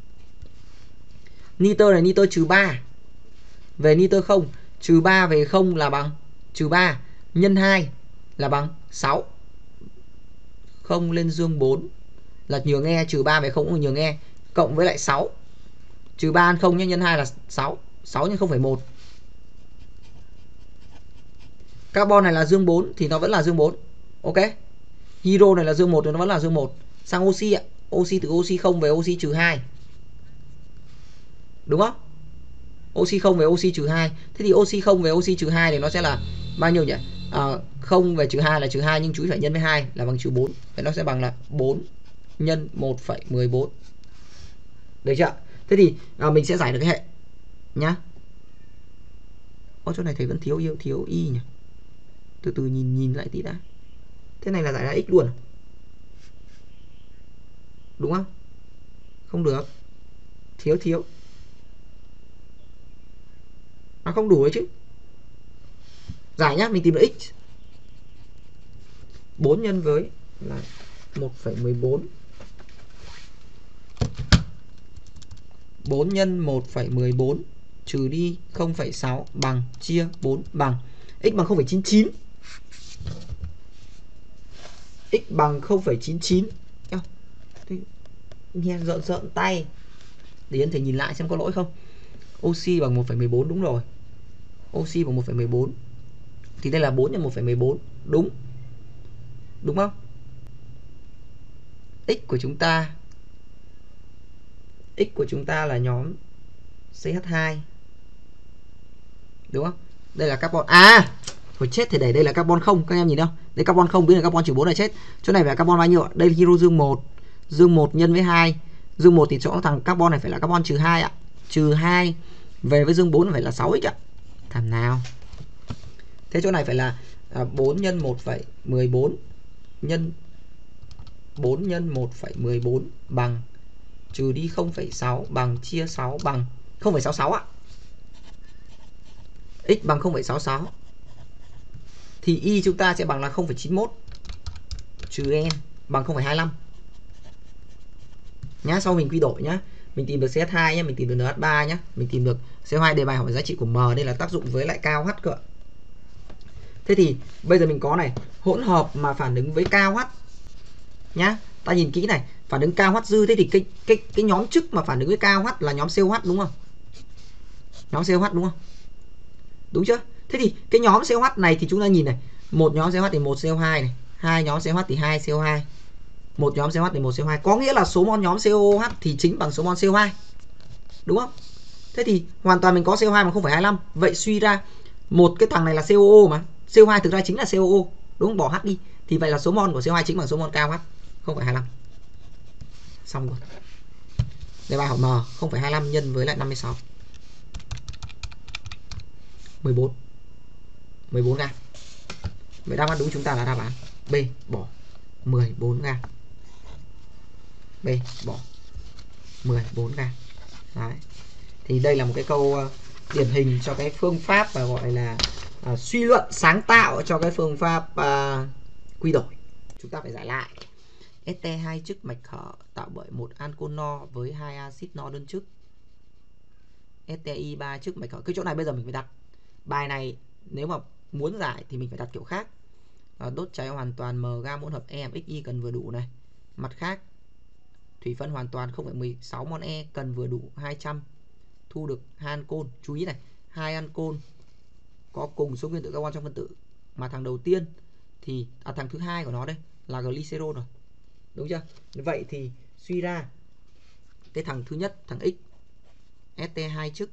Nitơ này nitơ trừ ba. Về nitơ không, trừ ba về không là bằng trừ ba, nhân hai là bằng sáu. không lên dương bốn là nhường E, trừ ba về không cũng nhường E, cộng với lại sáu. Trừ ba ăn không nhé, nhân hai là sáu. sáu nhân không phẩy một. Carbon này là dương bốn thì nó vẫn là dương bốn. Ok. Hydro này là dương một thì nó vẫn là dương một. Sang oxy ạ. Oxy từ oxy không về oxy trừ hai. Đúng không? Oxy không về oxy trừ hai. Thế thì oxy không về oxy trừ hai thì nó sẽ là bao nhiêu nhỉ? À, không về trừ hai là trừ hai nhưng chú ý phải nhân với hai là bằng trừ bốn. Vậy nó sẽ bằng là bốn nhân một phẩy mười bốn. Được chưa? Thế thì à, mình sẽ giải được cái hệ nhá. Ô, chỗ này thầy vẫn thiếu yêu thiếu y nhỉ. Từ từ nhìn nhìn lại tí đã. Thế này là giải ra x luôn. Đúng không? Không được. Thiếu thiếu. Nó không đủ đấy chứ. Giải nhá, mình tìm được x. bốn nhân với là một phẩy mười bốn. bốn nhân một phẩy mười bốn trừ đi không phẩy sáu bằng chia bốn bằng x bằng không phẩy chín chín. X bằng không phẩy chín chín. Nghe rợn rợn tay. Để anh thầy nhìn lại xem có lỗi không. Oxy bằng một phẩy mười bốn đúng rồi. Oxy bằng một phẩy mười bốn. Thì đây là bốn nhân một phẩy mười bốn. Đúng. Đúng không? X của chúng ta X của chúng ta là nhóm xê hát hai. Đúng không? Đây là carbon. À, thôi chết thì để đây là carbon không. Các em nhìn không? Đây carbon không, biết là carbon trừ bốn là chết. Chỗ này phải carbon bao nhiêu ạ? Đây là hydro dương một. Dương một nhân với hai. Dương một thì chỗ thằng carbon này phải là carbon trừ hai ạ. Trừ hai về với dương bốn phải là sáu x ạ. Thằng nào? Thế chỗ này phải là à, bốn nhân một phẩy mười bốn nhân bốn nhân một phẩy mười bốn bằng trừ đi không phẩy sáu bằng chia sáu bằng không phẩy sáu sáu ạ. X bằng không phẩy sáu sáu. Thì y chúng ta sẽ bằng là không phẩy chín mốt trừ n bằng không phẩy hai lăm. Nhá, sau mình quy đổi nhá. Mình tìm được xê hát hai nhá, mình tìm được en hát ba nhá, mình tìm được xê o hai. Đề bài hỏi giá trị của M, đây là tác dụng với lại cao H cơ. Thế thì bây giờ mình có này, hỗn hợp mà phản ứng với cao H nhá. Ta nhìn kỹ này, phản ứng cao H dư. Thế thì cái cái cái nhóm chức mà phản ứng với cao H là nhóm xê o hát đúng không? Nhóm xê o hát đúng không? Đúng chưa? Thế thì cái nhóm xê o hát này thì chúng ta nhìn này, một nhóm xê o hát thì một xê o hai này, hai nhóm xê o hát thì hai xê o hai. Một nhóm xê o hát thì một xê o hai, có nghĩa là số mol nhóm xê o ô hát thì chính bằng số mol xê o hai. Đúng không? Thế thì hoàn toàn mình có xê o hai mà không phải hai mươi lăm. Vậy suy ra một cái thằng này là xê o ô mà. xê o hai thực ra chính là xê o ô. Đúng không? Bỏ H đi. Thì vậy là số mol của xê o hai chính bằng số mol cao H. Không phải hai mươi lăm. Xong rồi. Đề bài hỏi M không phải hai mươi lăm nhân với lại năm mươi sáu. mười bốn. mười bốn gam. Vậy đáp án đúng chúng ta là đáp án B, bỏ mười bốn gam. B, bỏ mười bốn gam. Đấy. Thì đây là một cái câu uh, điển hình cho cái phương pháp và gọi là uh, suy luận sáng tạo cho cái phương pháp uh, quy đổi. Chúng ta phải giải lại. ét tê hai chức mạch hở tạo bởi một ancol no với hai axit no đơn chức. ét tê i ba chức mạch hở. Cái chỗ này bây giờ mình phải đặt. Bài này nếu mà muốn giải thì mình phải đặt kiểu khác. À, đốt cháy hoàn toàn M gam hỗn hợp E ép xy cần vừa đủ này. Mặt khác, thủy phân hoàn toàn không phẩy mười sáu mol E cần vừa đủ hai trăm. Thu được hai ancol. Chú ý này, hai ancol có cùng số nguyên tử carbon trong phân tử, mà thằng đầu tiên thì à, thằng thứ hai của nó đây là glycerol rồi. Đúng chưa? Vậy thì suy ra cái thằng thứ nhất, thằng X, ét tê hai chức.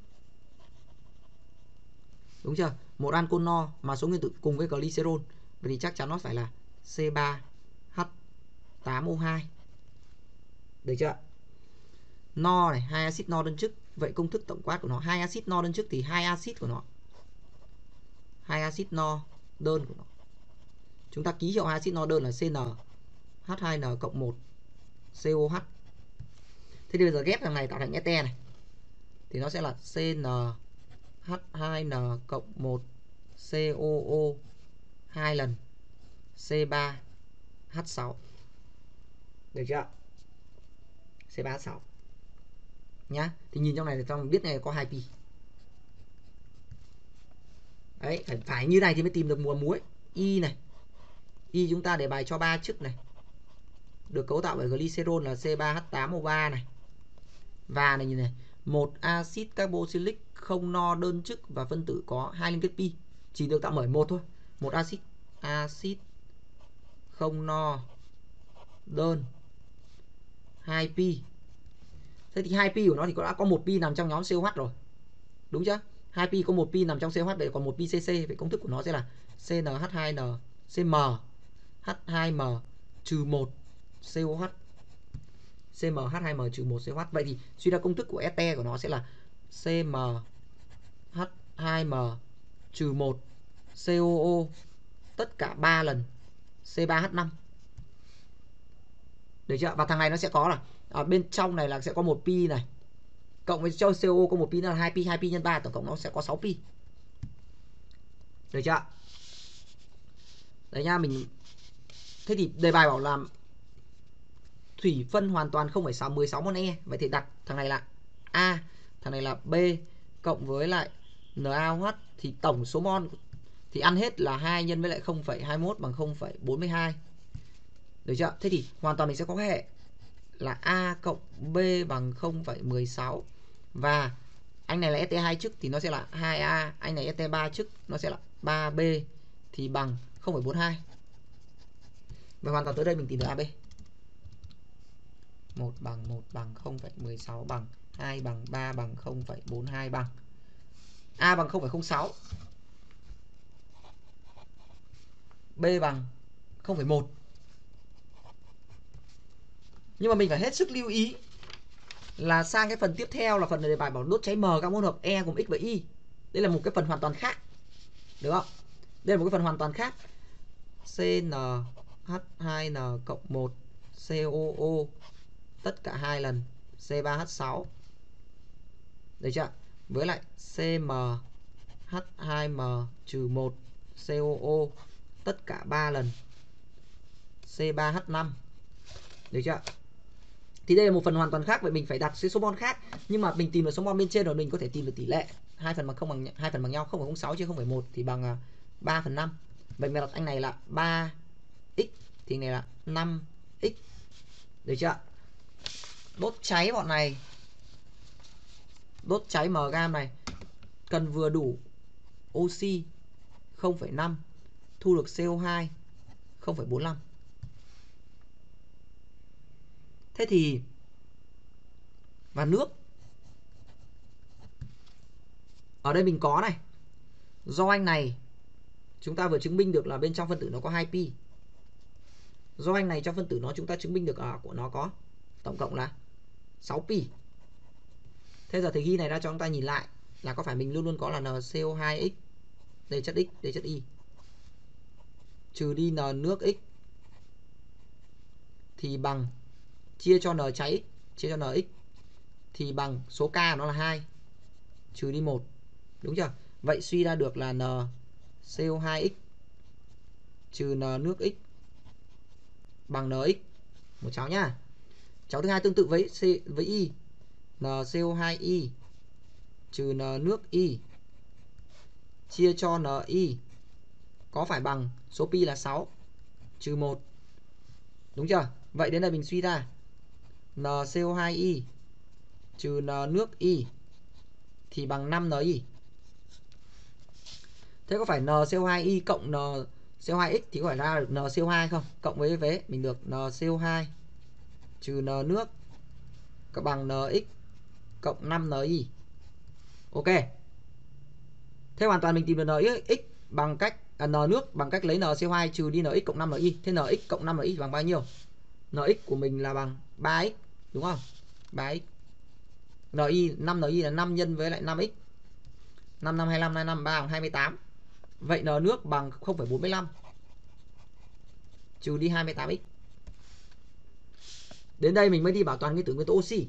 Đúng chưa? Một ancol no mà số nguyên tử cùng với glycerol, vậy thì chắc chắn nó phải là C ba H tám O hai. Được chưa? No này, hai axit no đơn chức. Vậy công thức tổng quát của nó, hai axit no đơn chức thì hai axit của nó. Hai axit no đơn của nó. Chúng ta ký hiệu hai axit no đơn là C N H hai N cộng một C O H. Thế thì bây giờ ghép thằng này tạo thành ét tê này. Thì nó sẽ là C N H hai N cộng một C O O hai lần C ba H sáu. Được chưa? C ba H sáu. Nhá. Thì nhìn trong này thì trong biết này có hai pi. Đấy, phải, phải như này thì mới tìm được mùa muối. Y này. Y chúng ta để bài cho ba chức này. Được cấu tạo bởi glycerol là C ba H tám O ba này. Và này nhìn này, một axit carboxylic không no đơn chức và phân tử có hai liên kết pi, chỉ được tạo bởi một thôi. Một axit axit không no đơn hai pi. Thế thì hai pi của nó thì đã có một pi nằm trong nhóm xê o hát rồi. Đúng chưa? hai pi có một pi nằm trong xê o hát, vậy còn một pi xê xê, vậy công thức của nó sẽ là C N H hai N C M H hai M trừ một C O H. C M H hai M trừ một C O H. Vậy thì suy ra công thức của ét tê của nó sẽ là C M H hai M trừ một C O O tất cả ba lần C ba H năm. Được chưa? Và thằng này nó sẽ có là ở bên trong này là sẽ có một pi này, cộng với cho C O O có một pi nữa là hai pi, hai pi nhân ba tổng cộng nó sẽ có sáu pi. Được chưa? Đấy nha, mình thế thì đề bài bảo làm thủy phân hoàn toàn không phẩy mười sáu mol E, vậy thì đặt thằng này là A, thằng này là B cộng với lại NaOH thì tổng số mol thì ăn hết là hai nhân với lại không phẩy hai mươi mốt bằng không phẩy bốn mươi hai. Được chưa? Thế thì hoàn toàn mình sẽ có cái hệ là A cộng B bằng không phẩy mười sáu, và anh này là ét tê hai chức thì nó sẽ là hai A, anh này ét tê ba chức nó sẽ là ba B thì bằng không phẩy bốn mươi hai. Và hoàn toàn tới đây mình tìm được a bê. một bằng một bằng không phẩy mười sáu bằng hai bằng ba bằng không phẩy bốn mươi hai bằng A bằng không phẩy không sáu, B bằng không phẩy một. Nhưng mà mình phải hết sức lưu ý là sang cái phần tiếp theo là phần đề bài bảo đốt cháy M các hỗn hợp E gồm X và Y. Đây là một cái phần hoàn toàn khác. Được không? Đây là một cái phần hoàn toàn khác. C N H hai N cộng một C O O tất cả hai lần C ba H sáu. Được chưa? Với lại C M H hai M trừ một C O O tất cả ba lần C ba H năm. Được chưa? Thì đây là một phần hoàn toàn khác, vậy mình phải đặt số mol khác, nhưng mà mình tìm được số mol bên trên rồi mình có thể tìm được tỷ lệ hai phần bằng không bằng hai phần bằng nhau, không phẩy không sáu chia không phẩy một thì bằng ba phần năm. Vậy mình đặt anh này là ba x thì này là năm x. Được chưa? Đốt cháy bọn này, đốt cháy M gam này cần vừa đủ oxy không phẩy năm, thu được C O hai không phẩy bốn mươi lăm. Thế thì và nước. Ở đây mình có này. Do anh này chúng ta vừa chứng minh được là bên trong phân tử nó có hai pi. Do anh này trong phân tử nó chúng ta chứng minh được ở của nó có tổng cộng là sáu pi. Thế giờ thì ghi này ra cho chúng ta nhìn lại là có phải mình luôn luôn có là N C O hai x, đây chất X, đây chất Y, trừ đi N nước X thì bằng chia cho N cháy X, chia cho N X thì bằng số K của nó là hai trừ đi một. Đúng chưa? Vậy suy ra được là N C O hai x trừ N nước X bằng N X. Một cháu nhá. Cháu thứ hai tương tự với C, với Y. N C O hai Y trừ N nước Y chia cho N Y có phải bằng số pi là sáu trừ một. Đúng chưa? Vậy đến đây mình suy ra N C O hai Y trừ N nước Y thì bằng năm N Y. Thế có phải N C O hai Y cộng N C O hai x thì có phải ra được N C O hai không? Cộng với vế mình được N C O hai trừ N nước bằng N X cộng năm N Y. Ok. Thế hoàn toàn mình tìm được N X bằng cách à, N nước bằng cách lấy N C O hai trừ đi N X cộng năm N Y. Thế N X cộng năm N Y bằng bao nhiêu? N X của mình là bằng ba x, đúng không? ba x. N Y năm N Y là năm nhân với lại năm x. năm năm hai mươi lăm, hai mươi lăm ba bằng hai mươi tám. Vậy N nước bằng không phẩy bốn mươi lăm trừ đi hai mươi tám x. Đến đây mình mới đi bảo toàn nguyên tử nguyên tố oxy.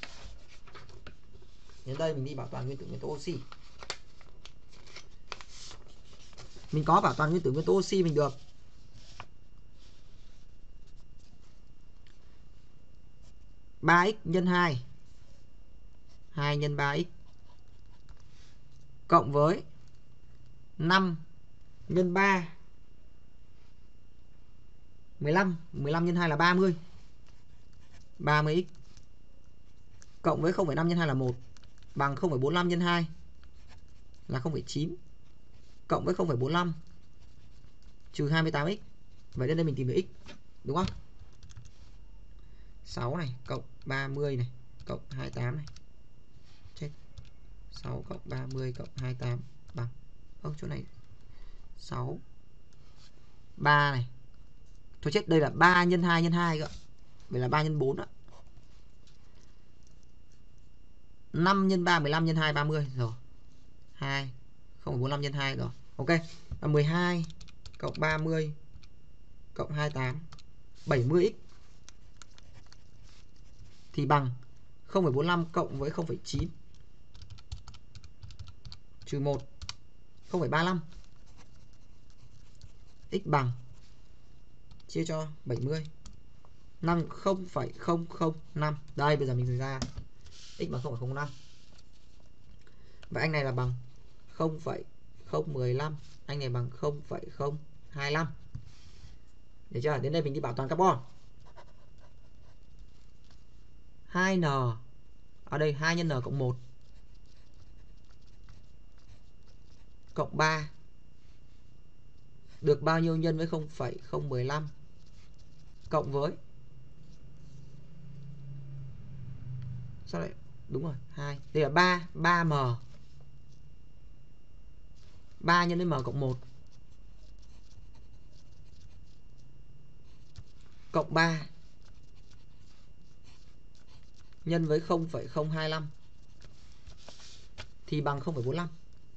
Đến đây mình đi bảo toàn nguyên tử nguyên tố oxy. Mình có bảo toàn nguyên tử nguyên tố oxy mình được ba x nhân hai, hai nhân ba x cộng với năm nhân ba, mười lăm, mười lăm nhân hai là ba mươi, ba mươi x cộng với không phẩy năm nhân hai là một bằng không phẩy bốn mươi lăm nhân hai là không phẩy chín cộng với không phẩy bốn mươi lăm trừ hai mươi tám x. Vậy đến đây mình tìm được x, đúng không? sáu này cộng ba mươi này cộng hai mươi tám này. Chết. sáu cộng ba mươi cộng hai mươi tám bằng không, chỗ này sáu ba này. Thôi chết, đây là ba nhân hai nhân hai cơ. Vậy là ba nhân bốn đó. năm nhân ba mười lăm nhân hai ba mươi rồi. hai không phẩy bốn mươi lăm nhân hai rồi. Ok. Là mười hai cộng ba mươi cộng hai mươi tám bảy mươi x thì bằng không phẩy bốn mươi lăm cộng với không phẩy chín trừ một, không phẩy ba mươi lăm. X bằng chia cho bảy mươi. năm không phẩy không không năm. Đây bây giờ mình ra x bằng không phẩy không năm. Vậy anh này là bằng không phẩy không một lăm, anh này bằng không phẩy không hai lăm. Được chưa? Đến đây mình đi bảo toàn carbon. hai N ở đây hai nhân N cộng một cộng ba được bao nhiêu nhân với không phẩy không một lăm cộng với, sao lại đúng rồi, hai. Đây là ba, ba M. ba nhân với M cộng một cộng ba nhân với không phẩy không hai lăm thì bằng không phẩy bốn mươi lăm.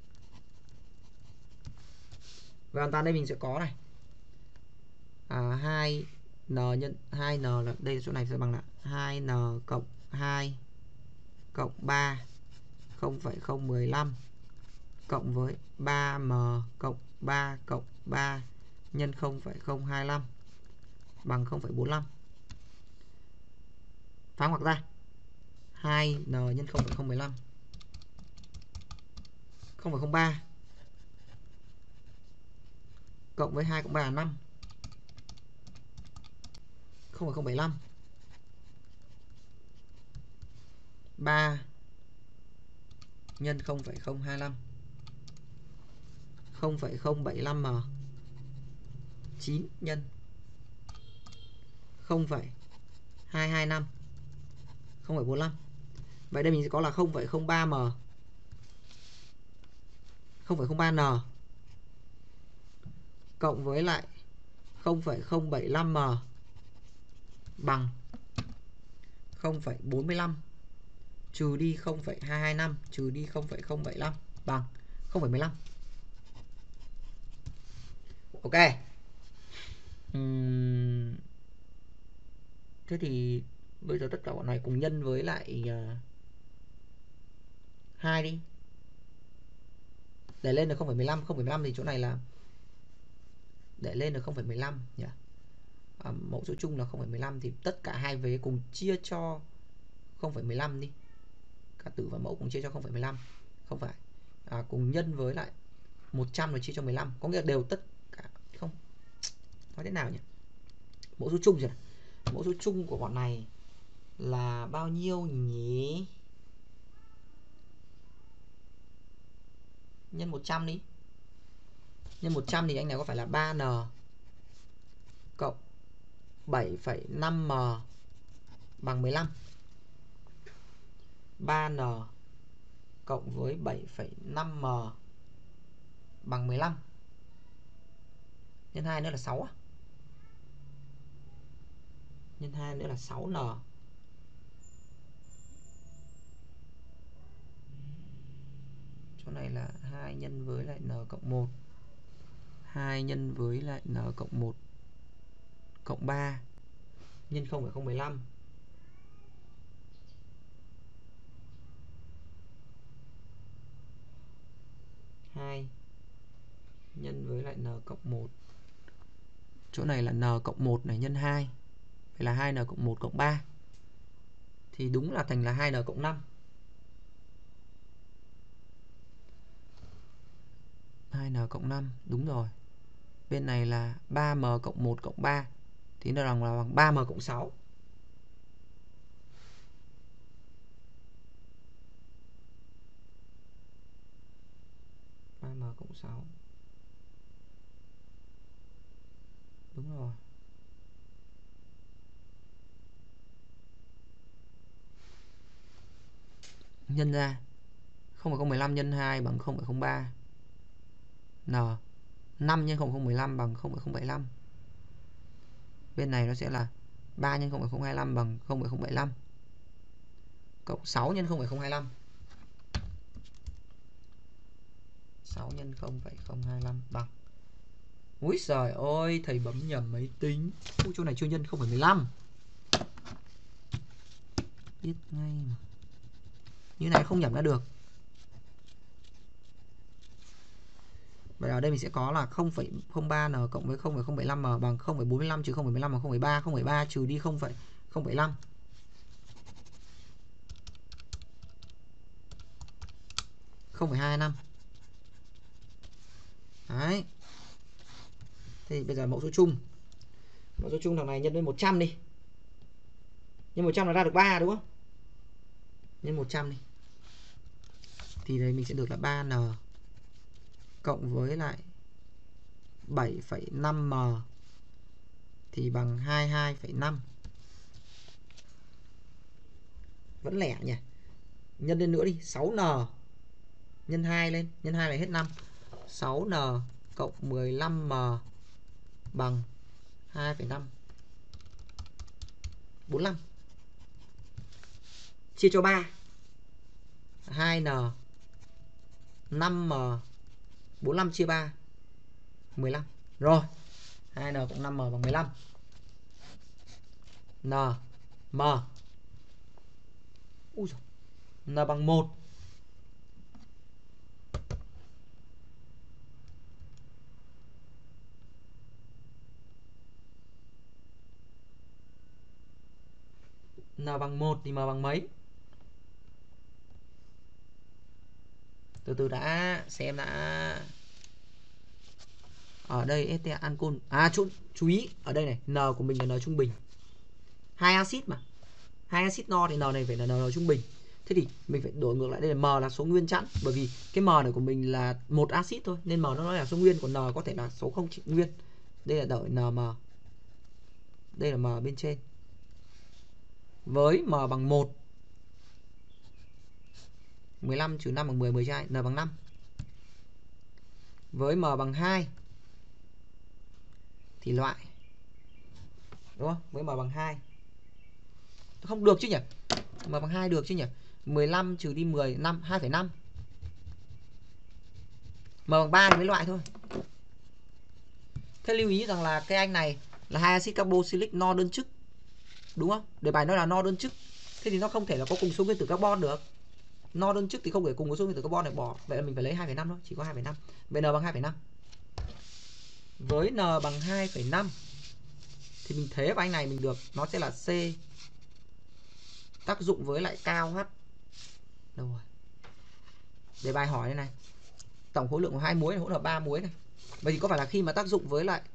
Và hoàn toàn đây mình sẽ có này. À, hai N nhân hai N là đây, chỗ này sẽ bằng là hai N cộng hai cộng ba không phẩy không một lăm cộng với ba M cộng ba cộng ba nhân không phẩy không hai lăm bằng không phẩy bốn mươi lăm. Phá ngoặc ra. hai N nhân không phẩy không một lăm không phẩy không ba cộng với hai cộng ba là năm, không phẩy không bảy lăm, ba nhân không phẩy không hai lăm không phẩy không bảy lăm M, chín nhân không phẩy hai hai năm không phẩy bốn lăm. Vậy đây mình sẽ có là không phẩy không ba m, không phẩy không ba n cộng với lại không phẩy không bảy lăm m bằng không phẩy bốn lăm trừ đi không phẩy hai hai năm trừ đi không phẩy không bảy lăm bằng không phẩy mười lăm. Ok. Uhm. Thế thì bây giờ tất cả bọn này cùng nhân với lại uh, hai đi. Để lên được không phẩy mười lăm, không phẩy mười lăm thì chỗ này là để lên được không phẩy mười lăm nhỉ. À, mẫu số chung là không phẩy mười lăm thì tất cả hai vế cùng chia cho không phẩy mười lăm đi. Cả tử và mẫu cùng chia cho không phẩy mười lăm. Không phải. À, cùng nhân với lại một trăm rồi chia cho mười lăm, có nghĩa là đều tất cả không. Nói thế nào nhỉ? Mẫu số chung rồi. Mẫu số chung của bọn này là bao nhiêu nhỉ? Nhân một trăm đi. Nhân một trăm thì anh này có phải là ba n cộng bảy phẩy năm m bằng mười lăm. ba n cộng với bảy phẩy năm m bằng mười lăm. Nhân hai nữa là sáu à? Nhân hai nữa là sáu n. Chỗ này là hai nhân với lại n cộng một. hai nhân với lại n cộng một cộng ba nhân không phẩy không một lăm. hai nhân với lại n cộng một. Chỗ này là n cộng một này nhân hai. Vậy là hai n cộng một cộng ba. Thì đúng là thành là hai n cộng năm. hai n cộng năm, đúng rồi. Bên này là ba m cộng một cộng ba. Thì nó rằng là bằng ba m cộng sáu. ba m cộng sáu. Đúng rồi. Nhân ra không phẩy không một lăm nhân hai bằng không phẩy không ba. N năm nhân không phẩy không một lăm bằng không phẩy không bảy lăm. Bên này nó sẽ là ba nhân không phẩy không hai lăm bằng không phẩy không bảy lăm. Cộng sáu nhân không phẩy không hai lăm. sáu nhân không phẩy không hai lăm bằng. Úi giời ơi, thầy bấm nhầm máy tính. Ui, chỗ này chưa nhân không phẩy mười lăm. Biết ngay mà. Như này không nhẩm ra được. Vậy ở đây mình sẽ có là không phẩy không ba n cộng với không phẩy không bảy lăm m bằng không phẩy bốn lăm trừ không phẩy mười lăm bằng không phẩy ba. không phẩy ba trừ đi không phẩy không bảy lăm. không phẩy hai năm. Đấy. Thì bây giờ mẫu số chung. Mẫu số chung thằng này nhân với một trăm đi. Nhân một trăm là ra được ba đúng không? Nhân một trăm đi. Thì đây mình sẽ được là ba n cộng với lại bảy phẩy năm m thì bằng hai mươi hai phẩy năm. Vẫn lẻ nhỉ. Nhân lên nữa đi, sáu n nhân hai lên, nhân hai là hết năm. sáu n cộng mười lăm m bằng hai phẩy năm. bốn mươi lăm. Chia cho ba. hai n năm m bốn mươi lăm chia ba mười lăm. Rồi. hai n cộng năm m bằng mười lăm. N m. Ui giời. N bằng một. N bằng một thì m bằng mấy? Từ từ đã, xem đã. Ở đây ete ancol. À chú, chú ý, ở đây này, N của mình là N trung bình. Hai axit mà. Hai axit no thì N này phải là N trung bình. Thế thì mình phải đổi ngược lại, đây là M là số nguyên chẵn, bởi vì cái M này của mình là một axit thôi nên M nó là số nguyên, còn N có thể là số không trị nguyên. Đây là đổi Nm. Đây là M bên trên. Với M bằng một mười lăm trừ năm bằng mười, mười chia hai, n bằng năm. Với m bằng hai thì loại. Đúng không? Với m bằng hai. Không được chứ nhỉ? M bằng hai được chứ nhỉ? mười lăm trừ đi mười, năm, hai phẩy năm. M bằng ba thì mới loại thôi. Thế lưu ý rằng là cái anh này là hai axit carboxylic no đơn chức. Đúng không? Đề bài nó là no đơn chức. Thế thì nó không thể là có cùng số nguyên tử carbon được. No đơn chức thì không thể cùng với số nguyên tử carbon này bỏ. Vậy là mình phải lấy hai phẩy năm thôi, chỉ có hai phẩy năm. Vậy n bằng hai phẩy năm. Với n bằng hai phẩy năm thì mình thế vào anh này mình được nó sẽ là C tác dụng với lại cao H. Đâu rồi? Đề bài hỏi đây này. Tổng khối lượng của hai muối này hỗn hợp ba muối này. Vậy thì có phải là khi mà tác dụng với lại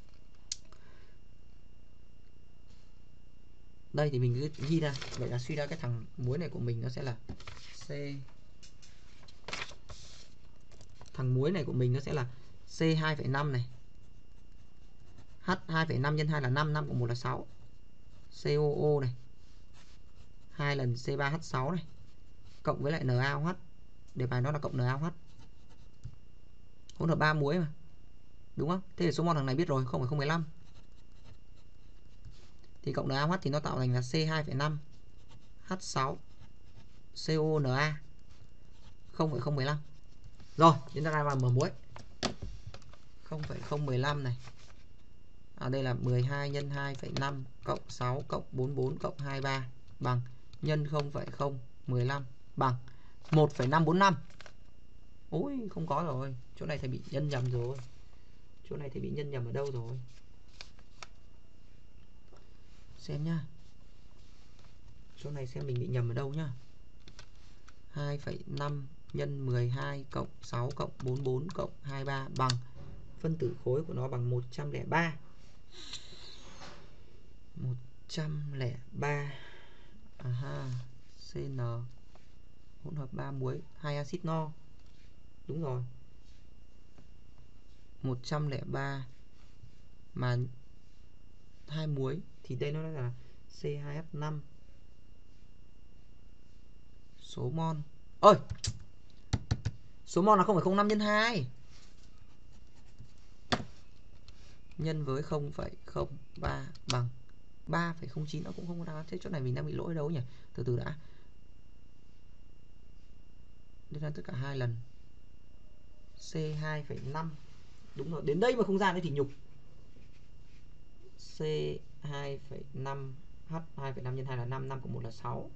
đây thì mình cứ ghi ra. Vậy là suy ra cái thằng muối này của mình nó sẽ là C. Thằng muối này của mình nó sẽ là C hai phẩy năm này. H hai phẩy năm nhân hai là năm, năm cộng một là sáu. xê o o này. hai lần C ba H sáu này. Cộng với lại NaOH. Đề bài nó là cộng NaOH. Hỗn hợp ba muối mà. Đúng không? Thế thì số mol thằng này biết rồi, không phẩy không một lăm. Thì cộng NaOH thì nó tạo thành là C hai phẩy năm H sáu CONa không phẩy không một lăm. Rồi, chúng ta ra vào m muối. không phẩy không một lăm này. À đây là mười hai nhân hai phẩy năm cộng sáu cộng bốn mươi bốn cộng hai mươi ba bằng nhân không phẩy không một lăm bằng một phẩy năm bốn lăm. Ôi không có rồi, chỗ này thầy bị nhân nhầm rồi. Chỗ này thầy bị nhân nhầm ở đâu rồi? Xem nhá. Chỗ này xem mình bị nhầm ở đâu nhá. hai phẩy năm nhân mười hai cộng sáu cộng bốn mươi bốn cộng hai mươi ba bằng phân tử khối của nó bằng một trăm lẻ ba. một trăm lẻ ba. Aha, xê en hỗn hợp ba muối, hai axit no. Đúng rồi. một trăm lẻ ba mà hai muối thì đây nó là C hai H năm. Số mol. Ơi. Số mol là không phẩy không năm nhân hai. Nhân với không phẩy không ba bằng ba phẩy không chín. Nó cũng không có đáp án. Thế chỗ này mình đang bị lỗi đâu nhỉ? Từ từ đã. Đưa ra tất cả hai lần. C hai phẩy năm. Đúng rồi. Đến đây mà không ra nữa thì nhục. C hai phẩy năm H hai phẩy năm nhân hai là năm, năm cộng một là sáu.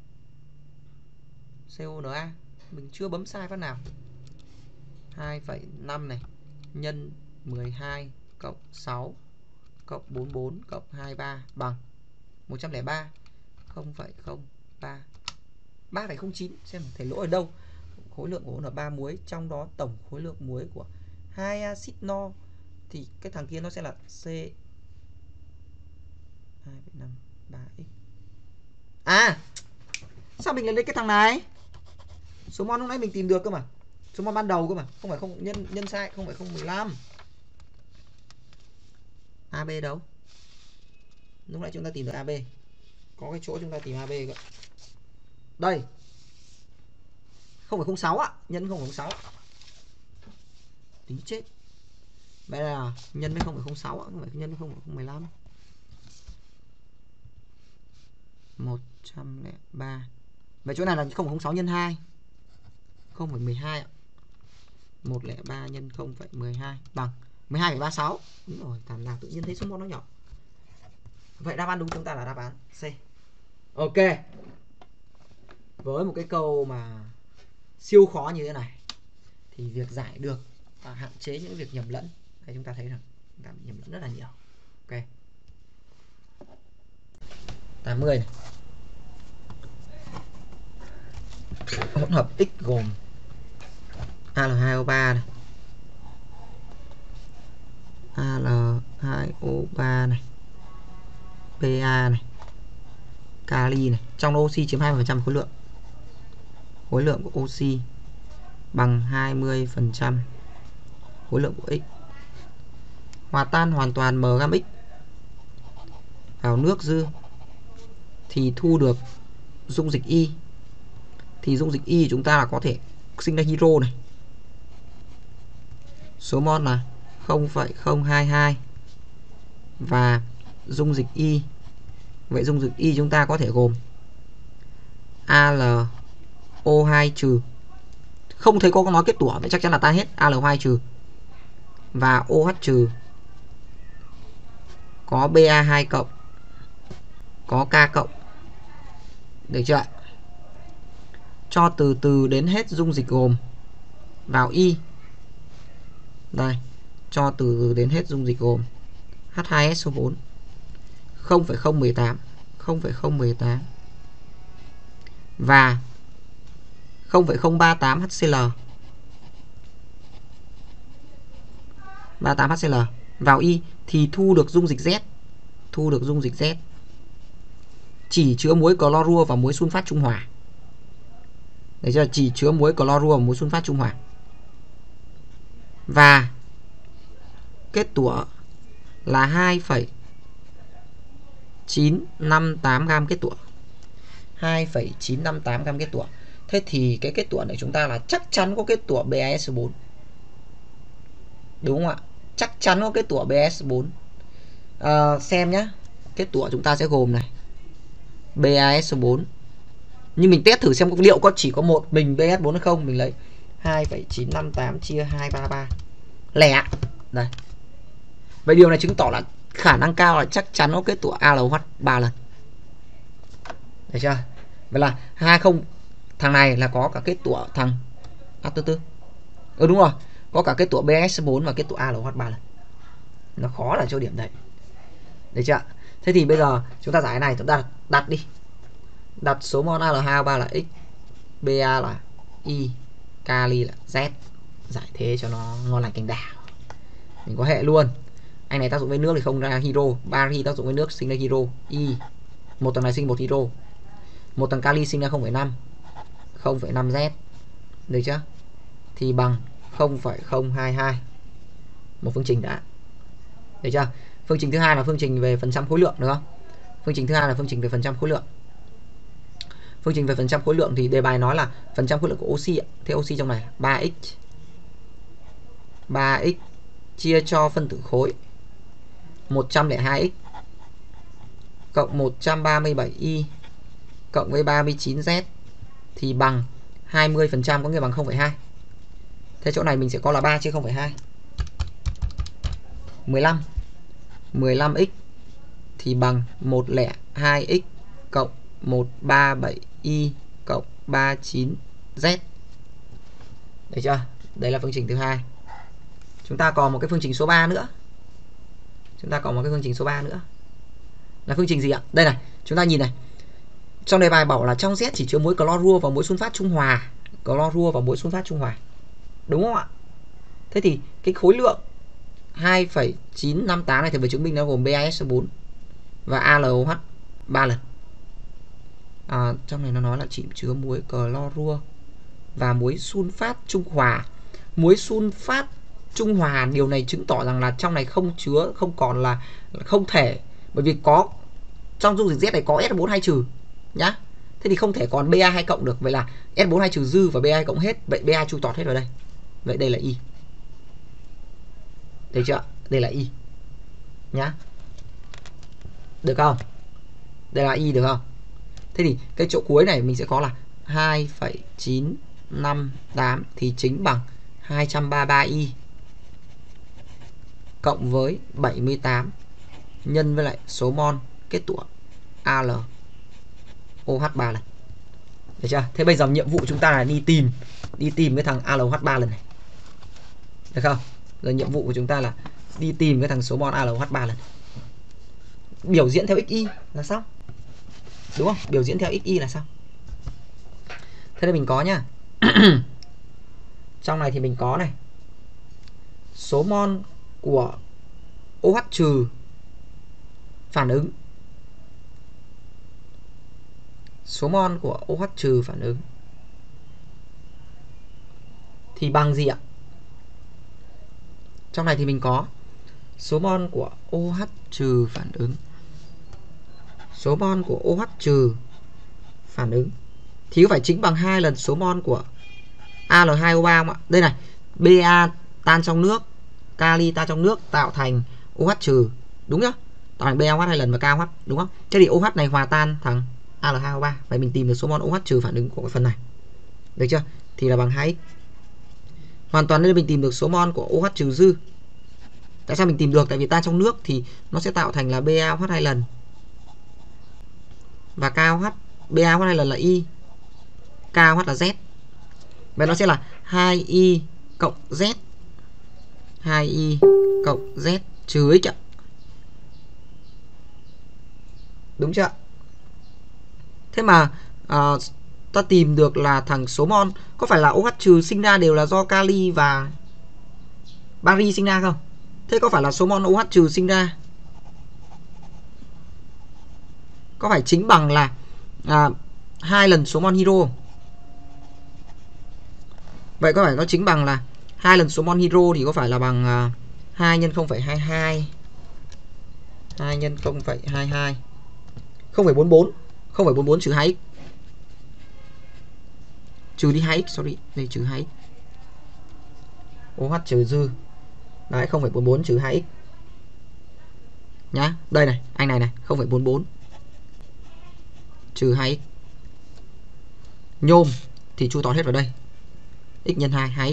CONa. Mình chưa bấm sai phát nào. hai phẩy năm này nhân mười hai cộng sáu cộng bốn mươi bốn cộng hai mươi ba bằng một trăm lẻ ba. không phẩy không ba. ba phẩy không chín. Xem thầy lỗi ở đâu. Khối lượng của hỗn hợp ba muối, trong đó tổng khối lượng muối của hai axit no thì cái thằng kia nó sẽ là C hai phẩy năm ba x. À, sao mình lại lấy cái thằng này? Số mol lúc nãy mình tìm được cơ mà. Số mol ban đầu cơ mà, không phải không nhân nhân sai, không phải không một lăm. a bê đâu? Lúc nãy chúng ta tìm được a bê. Có cái chỗ chúng ta tìm a bê cơ. Đây. không phẩy không sáu ạ, nhân không phẩy không sáu. Tí chết. Đây là nhân với không phẩy không sáu ạ, không phải nhân với không phẩy không một lăm. một trăm lẻ ba. Vậy chỗ này là không phẩy không sáu nhân hai. không phẩy mười hai ạ. một trăm lẻ ba nhân không phẩy mười hai bằng mười hai phẩy ba mươi sáu. Đúng rồi, thằng nào tự nhiên thấy số mol nó nhỏ. Vậy đáp án đúng chúng ta là đáp án C. Ok. Với một cái câu mà siêu khó như thế này thì việc giải được và hạn chế những việc nhầm lẫn. Đây chúng ta thấy rằng chúng ta nhầm lẫn rất là nhiều. Ok. tám mươi này. Hỗn hợp X gồm a lờ hai o ba này, a lờ hai o ba này, Pa này, kali này. Trong đó oxy chiếm hai mươi phần trăm khối lượng. Khối lượng của oxy bằng hai mươi phần trăm khối lượng của X. Hòa tan hoàn toàn M gam X vào nước dư thì thu được dung dịch Y thì dung dịch Y chúng ta là có thể sinh ra hydro này. Số mol là không phẩy không hai hai và dung dịch Y. Vậy dung dịch Y chúng ta có thể gồm a lờ o hai trừ. Không thấy có nói kết tủa, vậy chắc chắn là tan hết a lờ o hai trừ và OH trừ, có ba hai cộng, có K cộng. Được chưa ạ? Cho từ từ đến hết dung dịch gồm vào Y. Đây, cho từ từ đến hết dung dịch gồm H hai S O bốn không phẩy không một tám không phẩy không một tám và không phẩy không ba tám H C L ba tám H C L vào Y thì thu được dung dịch Z. Thu được dung dịch Z chỉ chứa muối clorua và muối sunfat trung hòa. Đấy chưa? Chỉ chứa muối clorua và muối sunfat trung hòa. Và kết tủa là hai phẩy chín năm tám gam kết tủa. hai phẩy chín năm tám gam kết tủa. Thế thì cái kết tủa này chúng ta là chắc chắn có kết tủa B A S bốn. Đúng không ạ? Chắc chắn có kết tủa B A S bốn. À, xem nhé. Kết tủa chúng ta sẽ gồm này B A S bốn. Nhưng mình test thử xem liệu có chỉ có một bình B A S bốn hay không. Mình lấy hai phẩy chín năm tám chia hai trăm ba mươi ba lẻ. Đây. Vậy điều này chứng tỏ là khả năng cao là chắc chắn nó kết tủa A L O H ba lần. Được chưa? Vậy là hai không thằng này là có cả kết tủa thằng à, từ từ. Ừ đúng rồi, có cả kết tủa B A S bốn và kết tủa A L O H ba lần. Nó khó là chỗ điểm đấy. Được chưa? Thế thì bây giờ chúng ta giải cái này, chúng ta đặt, đặt đi. Đặt số mol A L hai O ba là X, Ba là Y, kali là Z. Giải thế cho nó ngon lành cành đào. Mình có hệ luôn. Anh này tác dụng với nước thì không ra hydro, bari tác dụng với nước sinh ra hydro, Y. Một tầng này sinh một hydro. Một tầng kali sinh ra không phẩy năm. không phẩy năm Z. Được chưa? Thì bằng không phẩy không hai hai. Một phương trình đã. Được chưa? Phương trình thứ hai là phương trình về phần trăm khối lượng, được không? Phương trình thứ hai là phương trình về phần trăm khối lượng. Phương trình về phần trăm khối lượng thì đề bài nói là phần trăm khối lượng của oxy ạ. Thế oxy trong này là ba x. ba x chia cho phân tử khối một trăm lẻ hai x cộng một trăm ba mươi bảy y cộng với ba mươi chín Z thì bằng hai mươi phần trăm, có nghĩa bằng không phẩy hai. Thế chỗ này mình sẽ có là ba chia không phẩy hai. mười lăm. mười lăm x thì bằng một trăm lẻ hai x cộng một trăm ba mươi bảy y cộng ba mươi chín Z. Được chưa? Đây là phương trình thứ hai. Chúng ta còn một cái phương trình số ba nữa. Chúng ta còn một cái phương trình số ba nữa. Là phương trình gì ạ? Đây này, chúng ta nhìn này. Trong đề bài bảo là trong Z chỉ chứa muối clorua và muối sunfat trung hòa. Clorua và muối sunfat trung hòa. Đúng không ạ? Thế thì cái khối lượng hai phẩy chín năm tám này thì phải chứng minh nó gồm B A S bốn và A L O H ba lần. À, trong này nó nói là chỉ chứa muối clorua và muối sunfat trung hòa. Muối sunfat trung hòa, điều này chứng tỏ rằng là trong này không chứa, không còn là không thể, bởi vì có trong dung dịch Z này có S bốn hai trừ nhá. Thế thì không thể còn Ba hai cộng được. Vậy là S bốn hai trừ dư và Ba hai cộng hết. Vậy Ba chui tọt hết vào đây. Vậy đây là Y. Được chưa? Đây là Y nhá. Được không? Đây là Y được không? Thế thì cái chỗ cuối này mình sẽ có là hai phẩy chín năm tám thì chính bằng hai trăm ba mươi ba y cộng với bảy mươi tám nhân với lại số mol kết tủa A L O H ba lần. Được chưa? Thế bây giờ nhiệm vụ chúng ta là đi tìm đi tìm cái thằng A L O H ba lần này. Được không? Rồi nhiệm vụ của chúng ta là đi tìm cái thằng số mol A L O H ba lần. Biểu diễn theo xy là sao? Đúng không? Biểu diễn theo xy là sao? Thế nên mình có nhá. Trong này thì mình có này. Số mol của OH trừ phản ứng. Số mol của OH trừ phản ứng thì bằng gì ạ? Trong này thì mình có số mol của OH trừ phản ứng. Số mol của OH trừ phản ứng thì có phải chính bằng hai lần số mol của A L hai O ba không ạ? Đây này, Ba tan trong nước, kali tan trong nước tạo thành OH trừ, đúng nhá? Tạo thành BaOH hai lần và KOH, đúng không? Thế thì OH này hòa tan thằng A L hai O ba, vậy mình tìm được số mol OH trừ phản ứng của cái phần này. Được chưa? Thì là bằng hai x. Hoàn toàn đây mình tìm được số mol của OH trừ dư. Tại sao mình tìm được? Tại vì tan trong nước thì nó sẽ tạo thành là BaOH hai lần và KOH. BaOH hai lần là Y, KOH là Z. Vậy nó sẽ là hai y cộng Z, hai y cộng Z trừ x ạ. Đúng chưa? Thế mà uh, ta tìm được là thằng số mol, có phải là OH trừ sinh ra đều là do kali và bari sinh ra không? Thế có phải là số mol OH trừ sinh ra có phải chính bằng là à, hai lần số mol hydro? Vậy có phải nó chính bằng là hai lần số mol hydro thì có phải là bằng uh, hai nhân không phẩy hai hai, hai nhân không phẩy hai hai, không phẩy bốn bốn, không phẩy bốn bốn trừ hai x, trừ đi hai x, sorry, đây trừ hai x, OH trừ dư. Đấy, không phẩy bốn bốn trừ hai x nhá. Đây này, anh này này, không phẩy bốn bốn trừ hai x. Nhôm thì chu toàn hết vào đây. X nhân hai, hai x.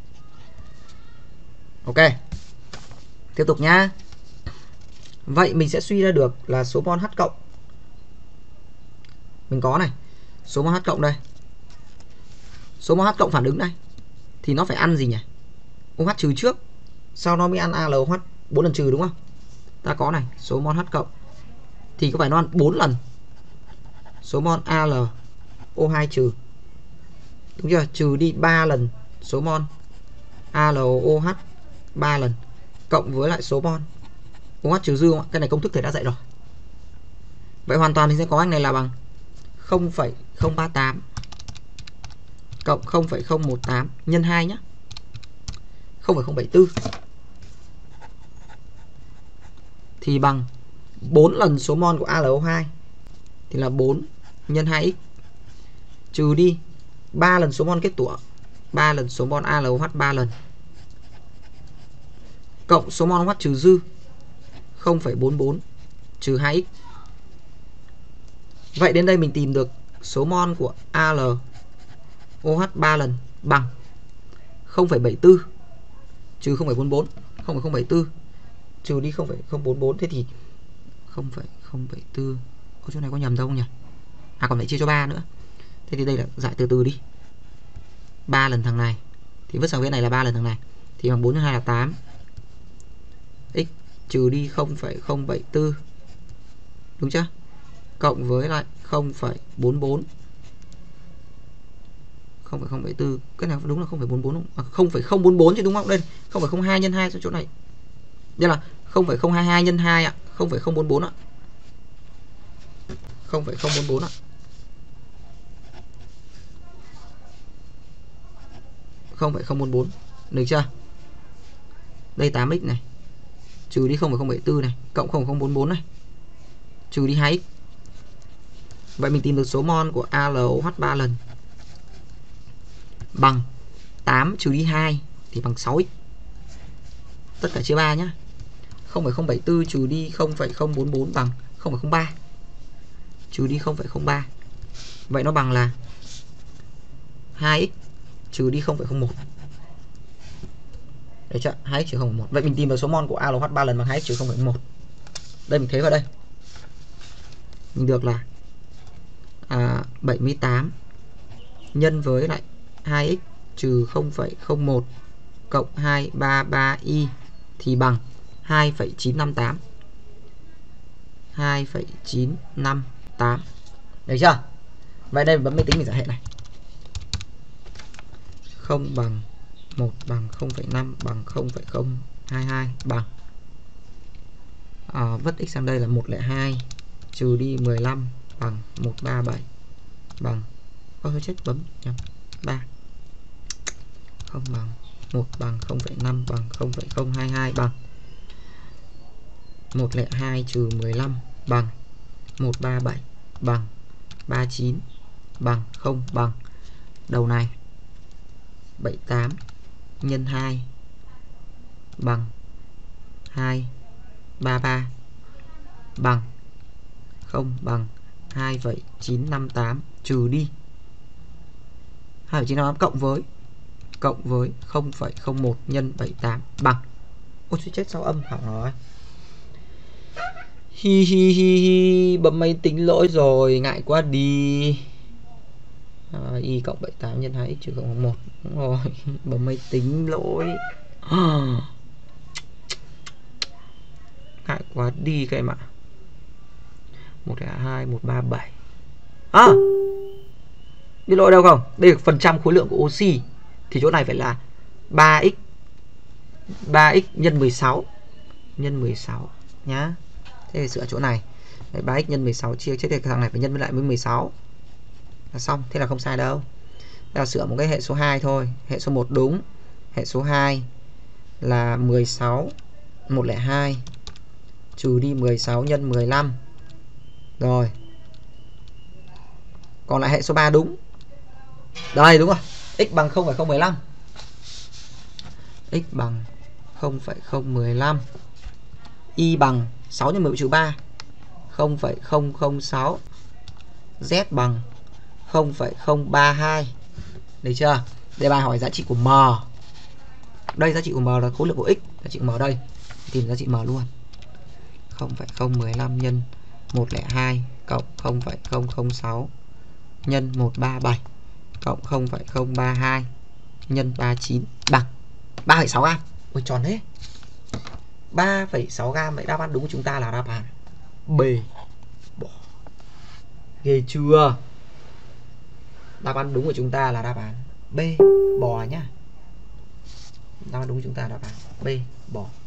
Ok. Tiếp tục nhá. Vậy mình sẽ suy ra được là số mol H cộng. Mình có này, số mol H cộng đây. Số mol H cộng phản ứng đây thì nó phải ăn gì nhỉ? OH trừ trước, sau nó mới ăn A L O H bốn lần trừ, đúng không? Ta có này, số mol H cộng thì có phải nó ăn bốn lần số mol A L O hai trừ, đúng chưa? Trừ đi ba lần số mol A L O H ba lần, cộng với lại số mol OH trừ dư không ạ? Cái này công thức thầy đã dạy rồi. Vậy hoàn toàn thì sẽ có anh này là bằng không phẩy không ba tám cộng không phẩy không một tám nhân hai nhé, không phẩy không bảy tư thì bằng bốn lần số mol của A L O hai thì là bốn nhân hai x trừ đi ba lần số mol kết tủa, ba lần số mol A L O H ba lần, cộng số mol OH trừ dư không phẩy bốn bốn trừ hai x. Vậy đến đây mình tìm được số mol của A L O H ba lần bằng không phẩy bảy tư trừ không phẩy bốn bốn, không phẩy không bảy tư trừ đi không phẩy không bốn bốn, thế thì không phẩy không bảy tư. Có chỗ này có nhầm đâu không nhỉ? À còn phải chia cho ba nữa. Thế thì đây là giải từ từ đi. ba lần thằng này thì vứt sang bên này là ba lần thằng này thì bằng bốn nhân hai là tám. X trừ đi không phẩy không bảy tư, đúng chưa? Cộng với lại không phẩy bốn bốn, không phẩy không bảy tư, cái này đúng là không phẩy bốn bốn không? À, không phẩy không bốn bốn chứ đúng không? Đây không phẩy không hai nhân hai chỗ này. Đây là không phẩy không hai hai nhân hai ạ, không phẩy không bốn bốn ạ. không phẩy không bốn bốn ạ. không phẩy không bốn bốn, được chưa? Đây tám x này, trừ đi không phẩy không bảy tư này, cộng không phẩy không bốn bốn này, trừ đi hai x. Vậy mình tìm được số mol của A L O H ba lần bằng tám trừ đi hai thì bằng sáu x. Tất cả chia ba nhá. không phẩy không bảy tư trừ đi không phẩy không bốn bốn bằng không phẩy không ba. Trừ đi không phẩy không ba. Vậy nó bằng là hai x trừ đi không phẩy không một. Đấy chưa? hai x trừ không phẩy một. Vậy mình tìm được số mol của A L O H ba lần bằng hai x trừ không phẩy một. Đây mình thế vào đây. Mình được là à, bảy mươi tám nhân với lại hai x trừ không phẩy không một cộng hai trăm ba mươi ba y thì bằng hai phẩy chín năm tám. hai phẩy chín năm tám. Được chưa? Vậy đây bấm máy tính mình giải hệ này. Không bằng một bằng không phẩy năm bằng không phẩy không hai hai bằng à, vứt x sang đây là một không hai trừ đi mười lăm bằng một trăm ba mươi bảy bằng có hơi chết bấm nhầm ba. Không bằng một bằng không phẩy năm bằng không phẩy không hai hai bằng một không hai trừ mười lăm bằng một trăm ba mươi bảy bằng ba mươi chín bằng không bằng đầu này bảy mươi tám nhân hai bằng hai ba ba bằng không bằng hai phẩy chín năm tám trừ đi hai phẩy chín năm tám cộng với cộng với không phẩy không một nhân bảy mươi tám bằng. Ôi chết, sao âm hỏng rồi. Hi hi hi hi, bấm máy tính lỗi rồi, ngại quá đi. À, y cộng bảy mươi tám nhân hai x trừ cộng một. Đúng rồi, bấm máy tính lỗi. Ngại quá đi các em ạ. một phẩy hai một ba bảy. À, biết lỗi đâu không? Đây là phần trăm khối lượng của oxy. Thì chỗ này phải là ba x ba x nhân mười sáu nhân mười sáu nhá. Thế thì sửa chỗ này. Đấy, ba x nhân mười sáu chia chết, thì thằng này phải nhân với lại với mười sáu là xong. Thế là không sai đâu. Thế là sửa một cái hệ số hai thôi. Hệ số một đúng. Hệ số hai là mười sáu một không hai trừ đi mười sáu nhân mười lăm. Rồi. Còn lại hệ số ba đúng. Đây đúng rồi. X bằng không phẩy không một lăm. X bằng không phẩy không một lăm. Y bằng sáu nhân mười trừ ba, không phẩy không không sáu. Z bằng không phẩy không ba hai. Được chưa? Đề bài hỏi giá trị của M. Đây giá trị của M là khối lượng của X. Giá trị của M đây. Tìm giá trị M luôn. không phẩy không một lăm nhân một không hai cộng không phẩy không không sáu nhân một trăm ba mươi bảy cộng không phẩy không ba hai nhân ba mươi chín bằng ba phẩy sáu gam. Ôi tròn thế. ba phẩy sáu gam. Vậy đáp án đúng của chúng ta là đáp án B. Bỏ. Ghê chưa? Đáp án đúng của chúng ta là đáp án B. Bò nhá. Đáp án đúng của chúng ta là đáp án B. Bò.